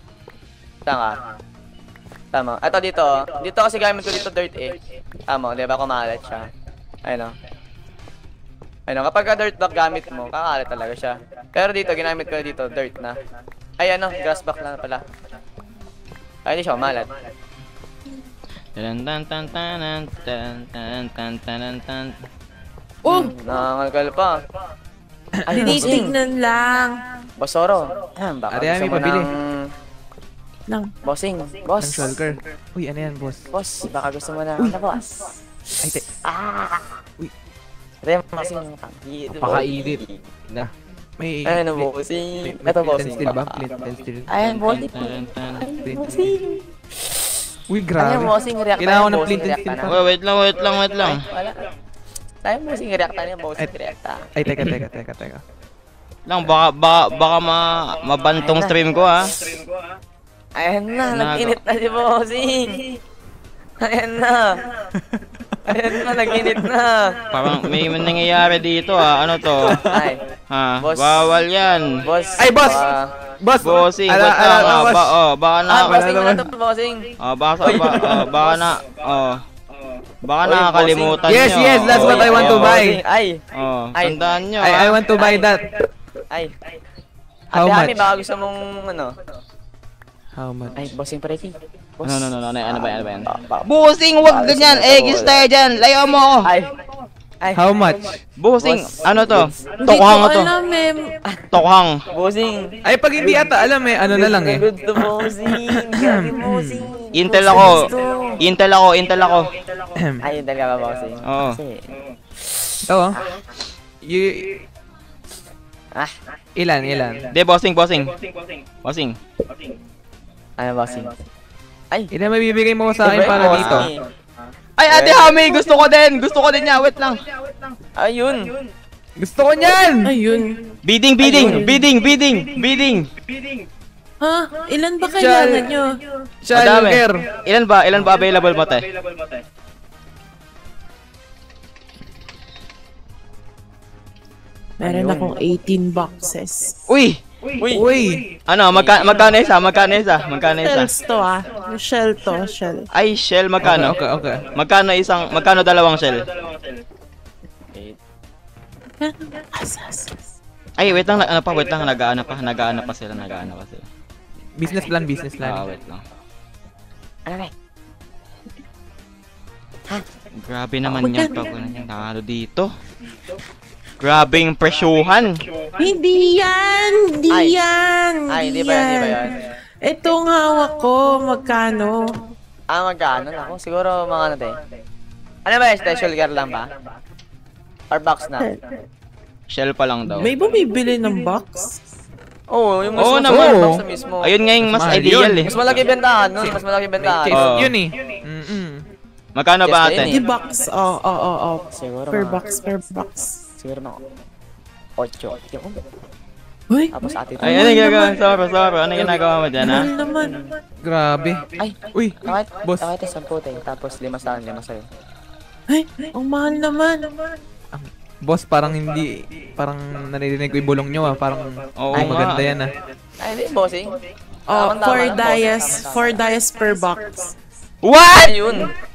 S4: Tama. Tama. Ito dito, dito kasi gamit ko dito dirt eh. Tama, di ba kumalat siya. Ayun o. Ayun o, kapag ka dirt block gamit mo, kakalat talaga siya. Pero dito, ginamit ko dito, dirt na. Ay ano, grass block na pala. Ay, hindi siya kumalat.
S1: Tan tan tan tan tan tan tan tan tan.
S5: Oh!
S4: Nangangalkal pa. Ay, bossing.
S5: Tinitignan lang.
S4: Bossoro. Ahem, baka
S2: Ate
S4: gusto
S2: Hami,
S4: mo
S2: pabili.
S4: ng...
S5: Lang.
S4: Bossing,
S2: ng
S4: boss.
S2: shulker. Uy, ano yan, boss?
S4: Boss, baka gusto mo na... Ano, boss?
S2: Ay, te.
S4: Ah!
S2: Uy.
S4: Rem, bossing. Dito,
S6: Pakainit. Na.
S2: May...
S4: Ayun,
S2: may-
S4: bossing.
S2: may
S4: Ito,
S2: flint and
S4: bossing.
S2: steel ba? Flint and steel.
S4: Ayan, bossing.
S1: Tan, tan.
S2: Flint and steel.
S4: Bossing.
S2: Uy,
S4: Ayan,
S2: grabe.
S4: bossing. React
S2: Kailangan ko
S4: tayo,
S2: ng
S4: bossing.
S2: flint and
S4: React
S2: steel
S4: na.
S2: pa.
S1: Wait, wait lang, wait lang, wait lang.
S4: Wala. Tayo, bossing. React tayo. Bossing.
S2: Ay.
S4: React tayo.
S2: Ay, teka, teka, teka, teka.
S1: Lang, baka, baka, baka ma, mabantong stream ko, ha?
S4: Ayan na,
S1: Nago.
S4: nag-init na si bossing. Ayan na. Ayan na, nag-init na.
S1: Parang may nangyayari dito, ha? Ano to?
S4: Ay,
S1: Ha?
S4: Boss.
S1: Bawal yan.
S4: boss.
S2: Ay, boss!
S4: ah,
S2: Boss!
S1: Bossing,
S2: Ala,
S1: wait
S2: ala,
S1: lang,
S2: ala,
S1: ah,
S2: boss.
S1: ba, oh, baka na,
S4: ah, bossing
S2: wala
S4: na
S2: naman.
S4: to, bossing.
S1: oh, baka, ba, oh, baka na, oh, baka
S4: Oy,
S1: nakakalimutan
S2: Yes,
S1: nyo.
S2: yes, that's
S1: Oh,
S2: what I want to
S1: oh,
S2: buy.
S4: Bossing, ay,
S1: Oh,
S4: Ay.
S1: tandaan nyo,
S2: I, I
S1: ha?
S2: want to buy that.
S4: ay.
S2: How
S4: Ate Hami,
S2: much?
S4: baka gusto mong, ano?
S2: How much?
S4: Ay, bossing Preki. Boss.
S1: No, no, no, no, ano, ano ba yan, ano ba yan?
S4: Pa- pa-
S1: Bossing, wag ganyan, eggs tayo dyan, layo mo.
S4: Ay. Ay.
S2: How much?
S1: Bossing,
S4: Boss.
S1: ano to?
S5: Hindi
S1: Tokhang
S5: ko
S1: to.
S5: alam eh.
S1: Tokhang.
S4: Bossing.
S2: Ay, pag hindi ata alam eh, ano na lang eh.
S4: Good to bossing. Grabe, bossing.
S1: Intel ako. Intel ako, Intel ako.
S4: Ay, talaga ba, bossing?
S1: Oo.
S4: Kasi,
S2: Ito oh. You,
S4: ah,
S2: ilan, ilan?
S1: De, bossing, bossing. Bossing.
S4: ano, bossing? Ay,
S2: Ilan may bibigay mo sa akin
S4: Diba,
S2: para
S4: bossing?
S2: dito?
S1: Ay, Ate Hami, gusto ko din. Gusto ko din niya. Wait lang.
S4: Ayun.
S2: Gusto ko niyan!
S5: Ayun.
S1: Bidding, bidding, bidding, bidding, bidding.
S5: Ha? Ilan ba kailangan nyo?
S1: Madami.
S2: Shulker!
S1: Ilan ba? Ilan ba available mo, te?
S5: Meron akong eighteen boxes.
S1: Uy!
S4: Uy.
S2: Uy!
S1: Ano, magka magkano isa? Magkano isa? Magkano isa?
S5: Shells to ah. Shell to, shell.
S1: Ay, shell, magkano?
S2: Okay, okay.
S1: Magkano isang, magkano dalawang shell?
S5: Asas.
S1: Ay, wait lang, ano pa, wait lang, nag-aano pa, nag-aano pa sila, nag-aano pa sila.
S2: Business plan, business
S1: Ah,
S2: plan.
S1: wait lang.
S4: Ano ba?
S1: Grabe naman yan pag ano dito. Grabing presyuhan.
S5: Hindi yan! Hindi
S4: Ay.
S5: yan!
S4: Ay, hindi ba yan, hindi ba yan?
S5: Itong hawak ko, magkano?
S4: Ah, magkano? Ako, siguro mga ano tayo. Ano ba yan? Special girl lang ba? Or box na?
S1: Shell pa lang daw.
S5: May bumibili ng box?
S4: Oo, oh, yung mas
S1: Oo
S4: mas
S1: naman.
S4: small box na mismo.
S1: Ayun nga yung mas
S2: Mas mahal
S1: ideal
S2: yun.
S1: eh.
S4: Mas malaki bentahan nun, mas malaki bentahan.
S2: Case
S1: Oo.
S2: yun eh. Mm-mm.
S1: Magkano
S4: Yes,
S1: ba
S4: ayun
S1: ate?
S4: eh.
S5: Di box. Oo, oo, oo.
S4: Siguro
S5: Per
S4: mga-
S5: box, per box.
S4: Siguro mga ocho. Yung
S5: Uy!
S4: tapos ate
S1: Ay, ano yung ginagawa? Soro, soro. Ano yung ginagawa mo dyan, ha?
S5: Mahal naman.
S2: Grabe.
S4: Ay,
S2: Uy!
S4: nakait,
S2: Boss.
S4: nakait yung sampu tayo. Tapos lima sa akin, lima sa'yo.
S5: Ay, ang mahal naman.
S2: Boss, parang hindi, parang naririnig ko yung bulong nyo ah. Parang
S1: Oo
S2: ay,
S1: nga.
S2: maganda yan ah.
S4: Ay, hindi, bossing.
S5: Oh,
S4: Tama-tama
S5: four
S4: lang, bossing.
S5: dias.
S4: Tama-tama.
S5: Four dias per box.
S1: What?
S4: Ayun.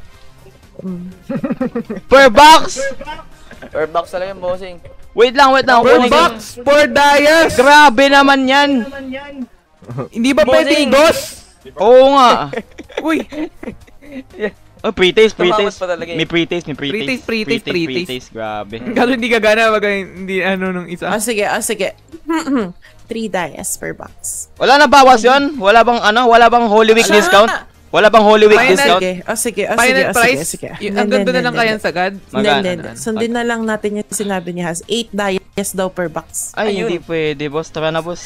S1: Per box?
S4: Per box talaga yung bossing.
S1: Wait lang, wait lang.
S2: Per
S1: Kunin ko-
S2: box! Per dias!
S1: Grabe naman yan.
S2: Hindi ba
S4: Bossing!
S2: pwedeng dos?
S1: Oo nga.
S2: Uy!
S1: Oh, pre-taste, pre-taste.
S4: Tumakas pa talaga eh.
S1: May pre-taste, may pre-taste.
S2: Pre-taste, pre-taste, pre-taste.
S1: pre-taste. Grabe.
S2: Kaso hindi gagana pag hindi ano nung isa.
S5: Ah, sige, ah, sige. Three dias per box.
S1: Wala na bawas yon? Wala bang ano? Wala bang Holy Week
S5: Wala.
S1: discount? Wala bang Holy Week
S2: Final-
S1: discount?
S5: Sige, ah, sige, ah, sige,
S2: Final
S5: ah, sige,
S2: price,
S5: sige.
S2: y- ang ganito na lang kaya sagad.
S5: Hindi,
S1: Magkano?
S5: hindi, hindi. Sundin na lang natin yung sinabi ni Has. Eight dias daw per box.
S1: Ay,
S4: Ayun.
S1: hindi pwede, boss. Tara na, boss.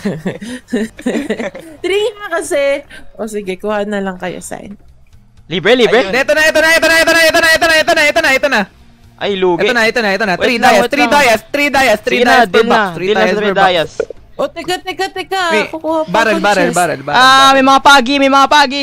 S5: Three nga kasi. O sige, kuha na lang kayo sign.
S1: Libre, libre?
S4: Ayun.
S2: Ito na, ito na, ito na, ito na, ito na, ito na, ito na, ito na, ito na.
S1: Ay, lugi.
S2: Ito na, ito na, ito na.
S1: Wait
S2: Three
S1: lang,
S2: dias,
S1: wait
S2: three
S1: lang.
S2: dias, three dias, three
S1: Sige na,
S2: dias per
S1: deal
S2: box.
S1: na.
S2: Three
S1: Deal na
S2: dias
S1: sa
S2: per
S1: three
S2: box.
S1: dias.
S5: O, teka, teka, teka.
S2: Wait,
S5: Kukuha pa
S2: barrel,
S5: akong
S2: barrel,
S5: chest.
S2: barrel, barrel.
S1: Ah, may mga pagi, may mga pagi.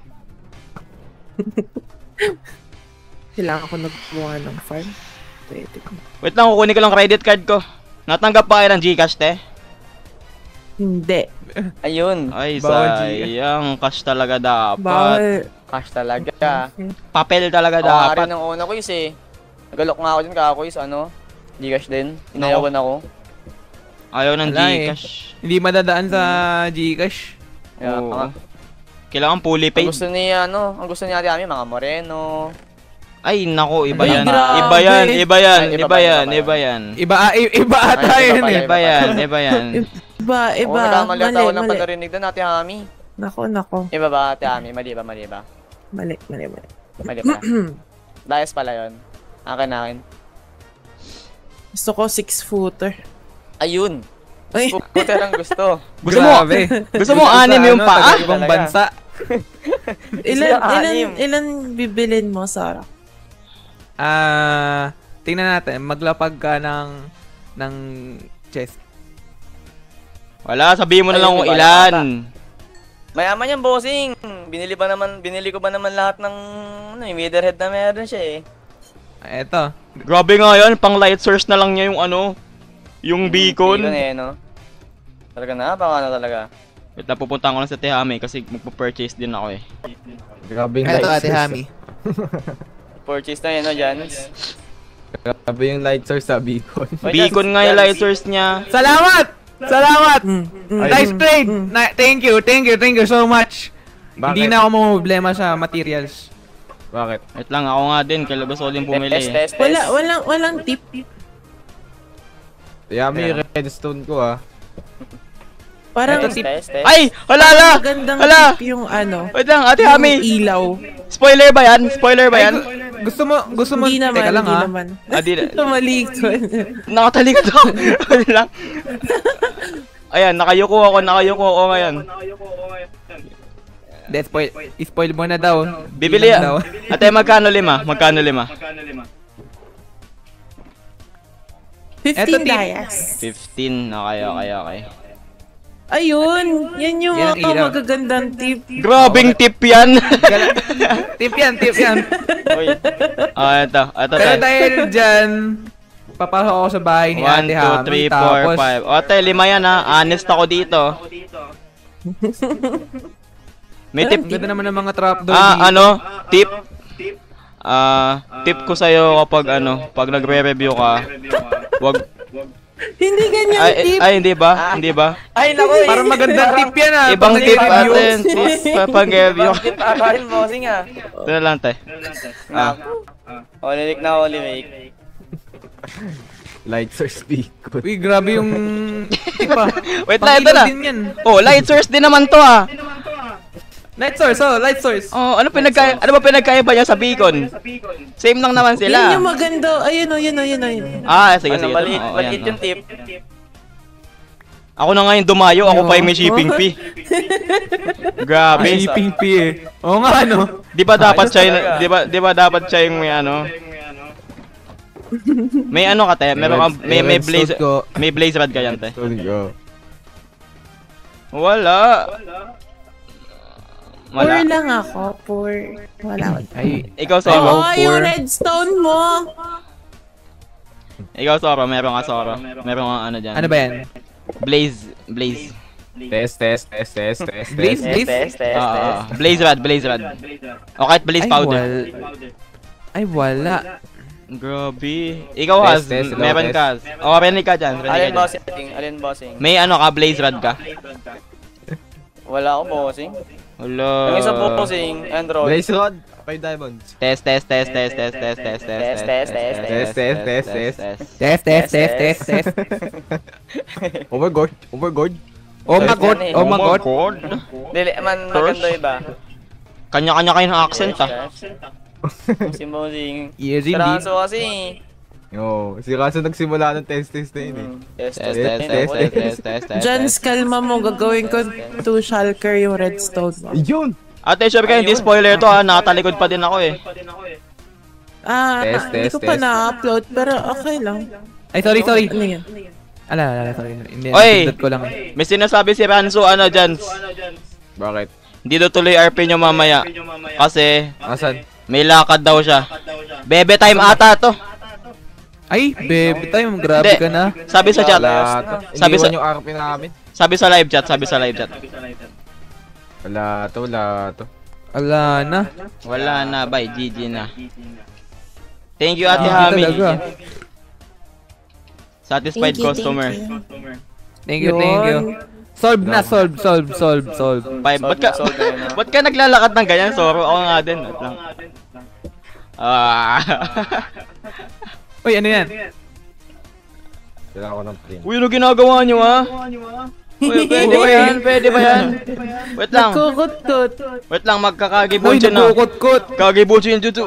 S5: Kailangan ko nagbuha ng farm. Pwede ko.
S1: Wait lang, kukunin ko lang credit card ko. Natanggap pa kayo ng Gcash, te?
S5: Hindi.
S4: Ayun.
S1: Ay,
S2: Bawal
S1: sayang. Cash talaga dapat.
S5: Bawal.
S4: Cash talaga.
S1: Papel talaga
S4: Ako nga
S1: dapat.
S4: rin ng una ko is eh. Nagalok nga ako dyan kakakuis, ano? Gcash din. Inayawan ako.
S1: Ayaw ng
S2: Wala eh.
S1: Gcash.
S2: Hindi madadaan sa Gcash.
S4: Kaya
S1: Oo.
S4: nga.
S1: Kailangan fully
S4: Ang
S1: paid.
S4: gusto niya, ano? Ang gusto niya ate Ami, mga moreno.
S1: Ay, nako, iba
S5: Ay,
S1: yan.
S5: grabe.
S1: Iba yan, iba yan,
S4: Ay, iba
S1: iba
S4: ba,
S1: yan,
S4: iba ba
S1: iba yan.
S2: Iba, ah, i- iba ata
S4: Ay, iba
S2: yun
S4: pala,
S2: eh.
S1: Iba yan, iba yan.
S5: Iba,
S4: Oo,
S5: iba.
S4: nagkamali
S5: Mali,
S4: ako ng
S5: mali.
S4: panarinig doon ate Ami.
S5: Nako, nako.
S4: Iba ba ate Ami? Mali ba, mali ba?
S5: Mali, mali, mali.
S4: Mali ba? Dayas pala yun. Akin, akin.
S5: Gusto ko six-footer.
S4: Ayun!
S5: Ay,
S4: Scooter ang gusto.
S1: Gusto mo,
S2: Grabe.
S1: gusto mo
S2: Sa
S1: anim yung
S2: ano,
S1: paa?
S2: taga ibang
S4: Talaga.
S2: bansa.
S5: ilan,
S4: Siya,
S5: ilan,
S4: anim.
S5: ilan bibilin mo, Sarah?
S2: Ah, tingnan natin. Maglapag ka ng ng chest.
S1: Wala, sabihin mo na
S4: Ayun,
S1: lang kung
S4: iba,
S1: ilan.
S4: Mayaman yan, bossing. Binili ba naman, binili ko ba naman lahat ng, ano, yung Witherhead na meron siya eh.
S2: Eto.
S1: Grabe nga yan, pang light source na lang niya yung ano, yung beacon.
S4: Beacon eh, no? Talaga na, baka na talaga.
S1: Wait lang, pupunta ko lang sa Tehame kasi magpo-purchase din ako eh.
S6: Grabe yung
S2: Eto,
S6: light
S2: Ate
S6: source.
S2: Hami.
S4: Purchase na yun, no, Jans?
S6: Grabe yung light source sa beacon.
S4: Oh,
S1: Beacon
S4: Jans,
S1: nga yung
S4: Jans.
S1: light source niya.
S2: Salamat! Salamat!
S5: Mm, mm.
S6: Ay,
S2: Nice trade! Na- thank you, thank you, thank you so much. Hindi
S6: Bakit?
S2: na ako problema sa materials.
S6: Bakit?
S1: Wait lang, ako nga din, kaya gusto ko din bumili
S4: Test,
S1: eh.
S4: test, test.
S5: Wala, walang, walang tip.
S6: Yami yung redstone ko ah.
S5: Parang
S4: Test, test, test.
S1: Ay! Hala, hala!
S5: magandang
S1: Hala!
S5: tip yung ano,
S1: Wait lang, Ate
S5: yung
S1: Hami!
S5: ilaw.
S1: Spoiler ba yan? Spoiler ba
S2: Ay,
S1: yan?
S2: gu- gusto mo, gusto mo,
S5: Hindi naman,
S2: teka lang
S5: hindi
S2: ha.
S5: naman.
S1: Ah, di na.
S5: Tumalikod.
S1: Nakatalikod ako. Wait lang. Ayan, nakayuko ako, nakayuko ako ngayon.
S2: Hindi, spoil, spoil mo na daw.
S1: Bibili
S2: Ilan daw.
S1: yan. Ate, magkano lima? Magkano lima?
S5: fifteen
S2: tip.
S5: dayas.
S1: fifteen. Okay, okay, okay.
S5: Ayun, yan yung
S2: Yan ang
S5: mga
S2: ilaw.
S5: magagandang tip.
S1: Grabing tip yan.
S2: Gala- tip yan, tip yan.
S4: Uy,
S1: Ah, ito. Ito,
S2: Pero
S1: ito.
S2: dahil dyan, papasok ako sa bahay ni
S1: one,
S2: Ate
S1: two,
S2: Hami.
S1: three, four,
S2: tapos,
S1: five. O, ate, lima yan ha. Honest ako dito. May tip.
S2: ang ganda naman ng mga trapdoor
S1: Ah,
S2: dito.
S1: ano? Tip. Ah, tip ko sa'yo kapag ano, pag nagre-review ka, wag
S5: Hindi ganyan
S1: ay,
S5: tip.
S1: ay hindi ba? Hindi ba?
S4: ay, naku eh.
S2: Parang magandang tip yan ah.
S1: Ibang
S2: pag
S1: tip
S2: nag-review.
S1: atin. Tip pa pag review.
S4: Ibang tip akarin, bossing ah.
S1: Ito na lang, te. Ah.
S4: Holy week na holy week.
S6: Light source beacon.
S2: Uy, grabe yung tip ah.
S1: Wait lang, ito
S2: Pang-ilaw
S1: na.
S2: din yan.
S1: Oh, light source din naman to ah.
S2: Light source, oh, light source.
S1: Oh, ano pinagka ano ba pinagkaiba niya sa beacon? Same lang naman
S5: Yan
S1: sila.
S5: yung maganda. Ayun o, yun o, yun o. Yun.
S1: Ah, sige
S4: Ano,
S1: sige.
S4: maliit,
S1: Oh,
S4: maliit
S1: ayan,
S4: yung
S1: oh.
S4: tip.
S1: Ako na ngayon dumayo, ako pa yung may shipping fee. Grabe.
S2: Shipping fee eh. Oo nga, ano.
S1: Di ba dapat
S4: Ayos
S1: siya yung,
S4: talaga.
S1: di ba di ba dapat siya yung may ano? May ano ka te? Meron ka may may blaze
S6: ko.
S1: may blaze rod ka yan te.
S6: Redstone ko.
S1: Wala.
S5: Poor
S1: Wala.
S5: lang ako. Poor. Wala.
S2: Ay,
S1: Ikaw
S5: Oo,
S1: Soro.
S5: yung
S2: poor.
S5: redstone mo.
S1: Ikaw Soro, meron ka Soro. Meron ka ano diyan.
S2: ano ba yan?
S1: Blaze, blaze.
S6: Test, test, test, test, test,
S2: Blaze,
S6: test.
S2: blaze?
S4: Test, test, test,
S1: Ah,
S4: test.
S1: ah, blaze rod, blaze rod. O kahit blaze
S2: Ay,
S1: powder.
S2: wal- Ay, wala.
S1: Grabe. Ikaw
S6: Test,
S1: has,
S6: test, hello,
S1: meron
S6: test.
S1: ka. O, rinig ka dyan, rinig ka
S4: Alin
S1: dyan.
S4: bossing? Alin bossing?
S1: May ano ka, blaze rod ka?
S4: Wala ako bossing.
S1: Hello.
S4: Yung isa bossing, Android.
S6: Blaze rod. Five diamonds.
S1: Test, test, test, test, test, test, test, test,
S4: Test, test, test,
S6: test, test, test, test.
S2: Test, test, test, test, test.
S6: Overgod. Overgod.
S2: Oh my god, oh my god.
S1: god.
S4: Dili, man, maganda iba.
S1: Kanya-kanya kayo ng accent ah.
S4: Si bossing.
S2: Easy,
S4: Transo kasi.
S6: Yo, si Raso nagsimula ng test test na yun eh.
S4: Hmm, Test,
S1: Test,
S4: test,
S1: test,
S4: test,
S1: test,
S4: test.
S1: test, test, test.
S5: Jans, kalma mo. Gagawin ko to shulker yung redstone mo.
S6: Yun!
S1: Ate, sure kayo, hindi spoiler to ah. Nakatalikod pa din ako eh.
S5: Ah,
S6: Test,
S5: hindi
S6: test,
S5: ko pa
S6: test.
S5: na-upload, pero okay lang.
S2: Ay, sorry, sorry.
S5: Ano yan?
S2: Ala, ala, sorry. Hindi,
S1: Oy!
S2: napindot ko lang. eh.
S1: May sinasabi si Ranzo, ano, Jans.
S6: Bakit?
S1: Hindi daw tuloy R P nyo mamaya. Kasi,
S6: Asan?
S1: may lakad daw siya. Bebe time ata to.
S2: Ay, baby time, grabe
S1: Hindi.
S2: ka na.
S1: Sabi sa chat.
S6: Wala to.
S1: Sabi sa,
S6: Iniwan yung R P namin.
S1: sabi sa live chat, sabi sa live chat.
S6: Wala to, wala to.
S2: Ala na.
S1: Wala na, bye. G G na. Thank you, Ate
S2: G G
S1: Hami.
S2: talaga.
S1: Satisfied
S5: Thank you,
S1: customer.
S5: thank you.
S2: Thank you, thank you. Solve na, solve, solve, solve, solve.
S1: Bye. Ba't ka,
S4: Solve na yun, ah.
S1: ba't ka naglalakad ng ganyan, Soro? Ako nga din. Wait lang. Ah.
S2: Uy, ano yan?
S6: Kailangan ko ng print.
S1: Uy, ano ginagawa nyo, ha? Uy, pwede ba yan? Pwede ba yan? Wait lang.
S5: Kukutkot.
S1: Wait lang,
S2: Uy,
S1: magkakagibunche na.
S2: nagkukot-kot.
S1: Kagibunche yung jutsu.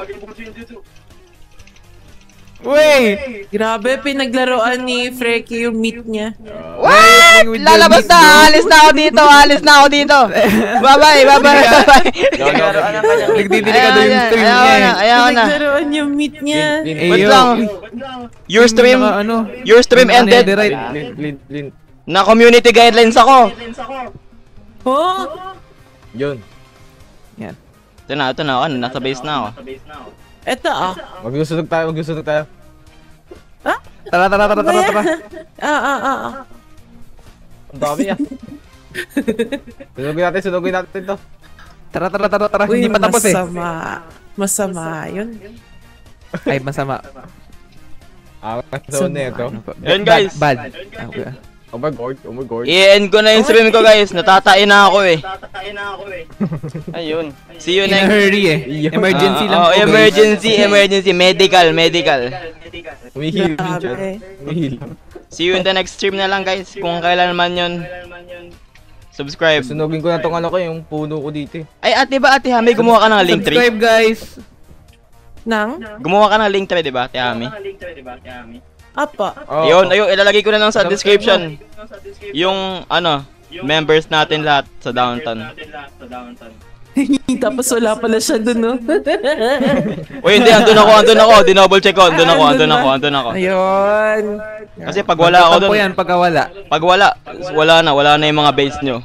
S2: Uy!
S5: Grabe, pinaglaruan ni Freaky yung meat niya.
S2: What?
S1: Lalabas na! Alis na ako dito! Alis na ako dito! Bye-bye! Bye-bye! Bye-bye!
S4: Naglaruan ng kanyang
S2: Nagdidelikado yung stream
S1: Ayaw
S2: niya.
S1: na! Ayaw na!
S5: Pinaglaruan yung meat niya.
S2: Eh,
S1: Wait
S2: yo.
S1: lang! Your stream,
S2: Naka, ano,
S1: your stream
S2: naka
S1: ended.
S2: netherite.
S6: Lint, lint, lint.
S1: Na community guidelines ako.
S5: Oh?
S6: Yun.
S2: Yan.
S1: Ito na, ito na ako. Nasa base na ako.
S5: Eto ah.
S6: Magsusunog tayo, magsusunog tayo.
S2: Tara, tara, tara, tara, tara.
S5: Ah, ah, ah, ah.
S6: Ang dami ah. Sunugin natin, sunugin natin to.
S2: Tara, tara, tara, tara.
S5: Uy,
S2: Hindi pa tapos eh.
S5: masama. Masama yun.
S2: Ay, masama.
S6: Ah, so na ito.
S2: Ano pa?
S1: Yun, guys.
S2: Bad. bad. Okay.
S6: Oh my god, oh my god.
S1: I-end ko na yung stream ko, guys. Natatain na ako eh.
S4: Ayun.
S1: See you
S2: In a
S1: next.
S2: hurry eh. Emergency
S1: Ah,
S2: lang
S1: oh,
S2: po, guys.
S1: emergency, emergency. Medical, medical.
S6: Umihil din siya.
S5: Grabe.
S6: Umihil.
S1: See you in the next stream na lang, guys. Kung kailan man yun. Subscribe.
S6: Sunugin ko na tong ano ko, yung puno ko dito eh.
S1: Ay, ate ba, ate Hami, gumawa ka ng link tree?
S2: Subscribe, guys.
S5: Nang?
S1: Gumawa ka ng link tree, di ba, ate Hami?
S5: Apa.
S6: Oh,
S1: Ayun, ayun, ilalagay ko na lang sa description. Yung, ano, members natin lahat sa downtown.
S5: Tapos wala pala siya dun, no?
S1: Uy, hindi, andun ako, andun ako. Dinouble check ko, andun ako, andun ako, andun ako.
S5: Ayun.
S1: Kasi pag wala ako
S2: Magtatampo
S1: dun,
S2: yan pagka wala.
S1: pag wala, wala na, wala na yung mga base nyo.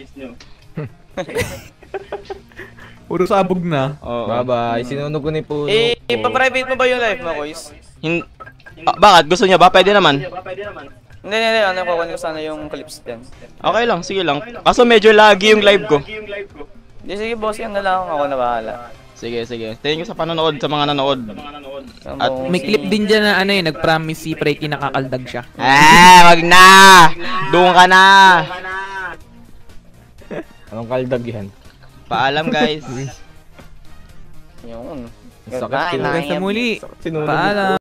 S2: Puro sabog na.
S1: Oo.
S6: bye-bye. Sinunog ko na yung puno
S4: Eh,
S6: ko.
S4: ipa-private mo ba yung live mo, Kois?
S1: Hin- ah, bakit? Gusto niya ba? Pwede naman.
S4: Hindi, hindi, hindi. Ano, kukunin ko sana yung clips din.
S1: Okay lang, sige lang. Kaso medyo laggy yung live ko.
S4: Hindi, sige, boss, yan na lang. Ako na bahala.
S1: Sige, sige. Thank you sa panonood, sa mga nanood. At
S4: At,
S2: May clip din dyan na ano eh, nag-promise si Freaky nakakaldag siya.
S1: Ah, wag na! Doon ka na!
S6: Anong kaldag yan?
S1: Paalam, guys.
S4: Yun.
S6: Sakit,
S4: Bye,
S6: sinunog.
S2: Hanggang sa muli.
S6: Sinunog.
S2: Paalam.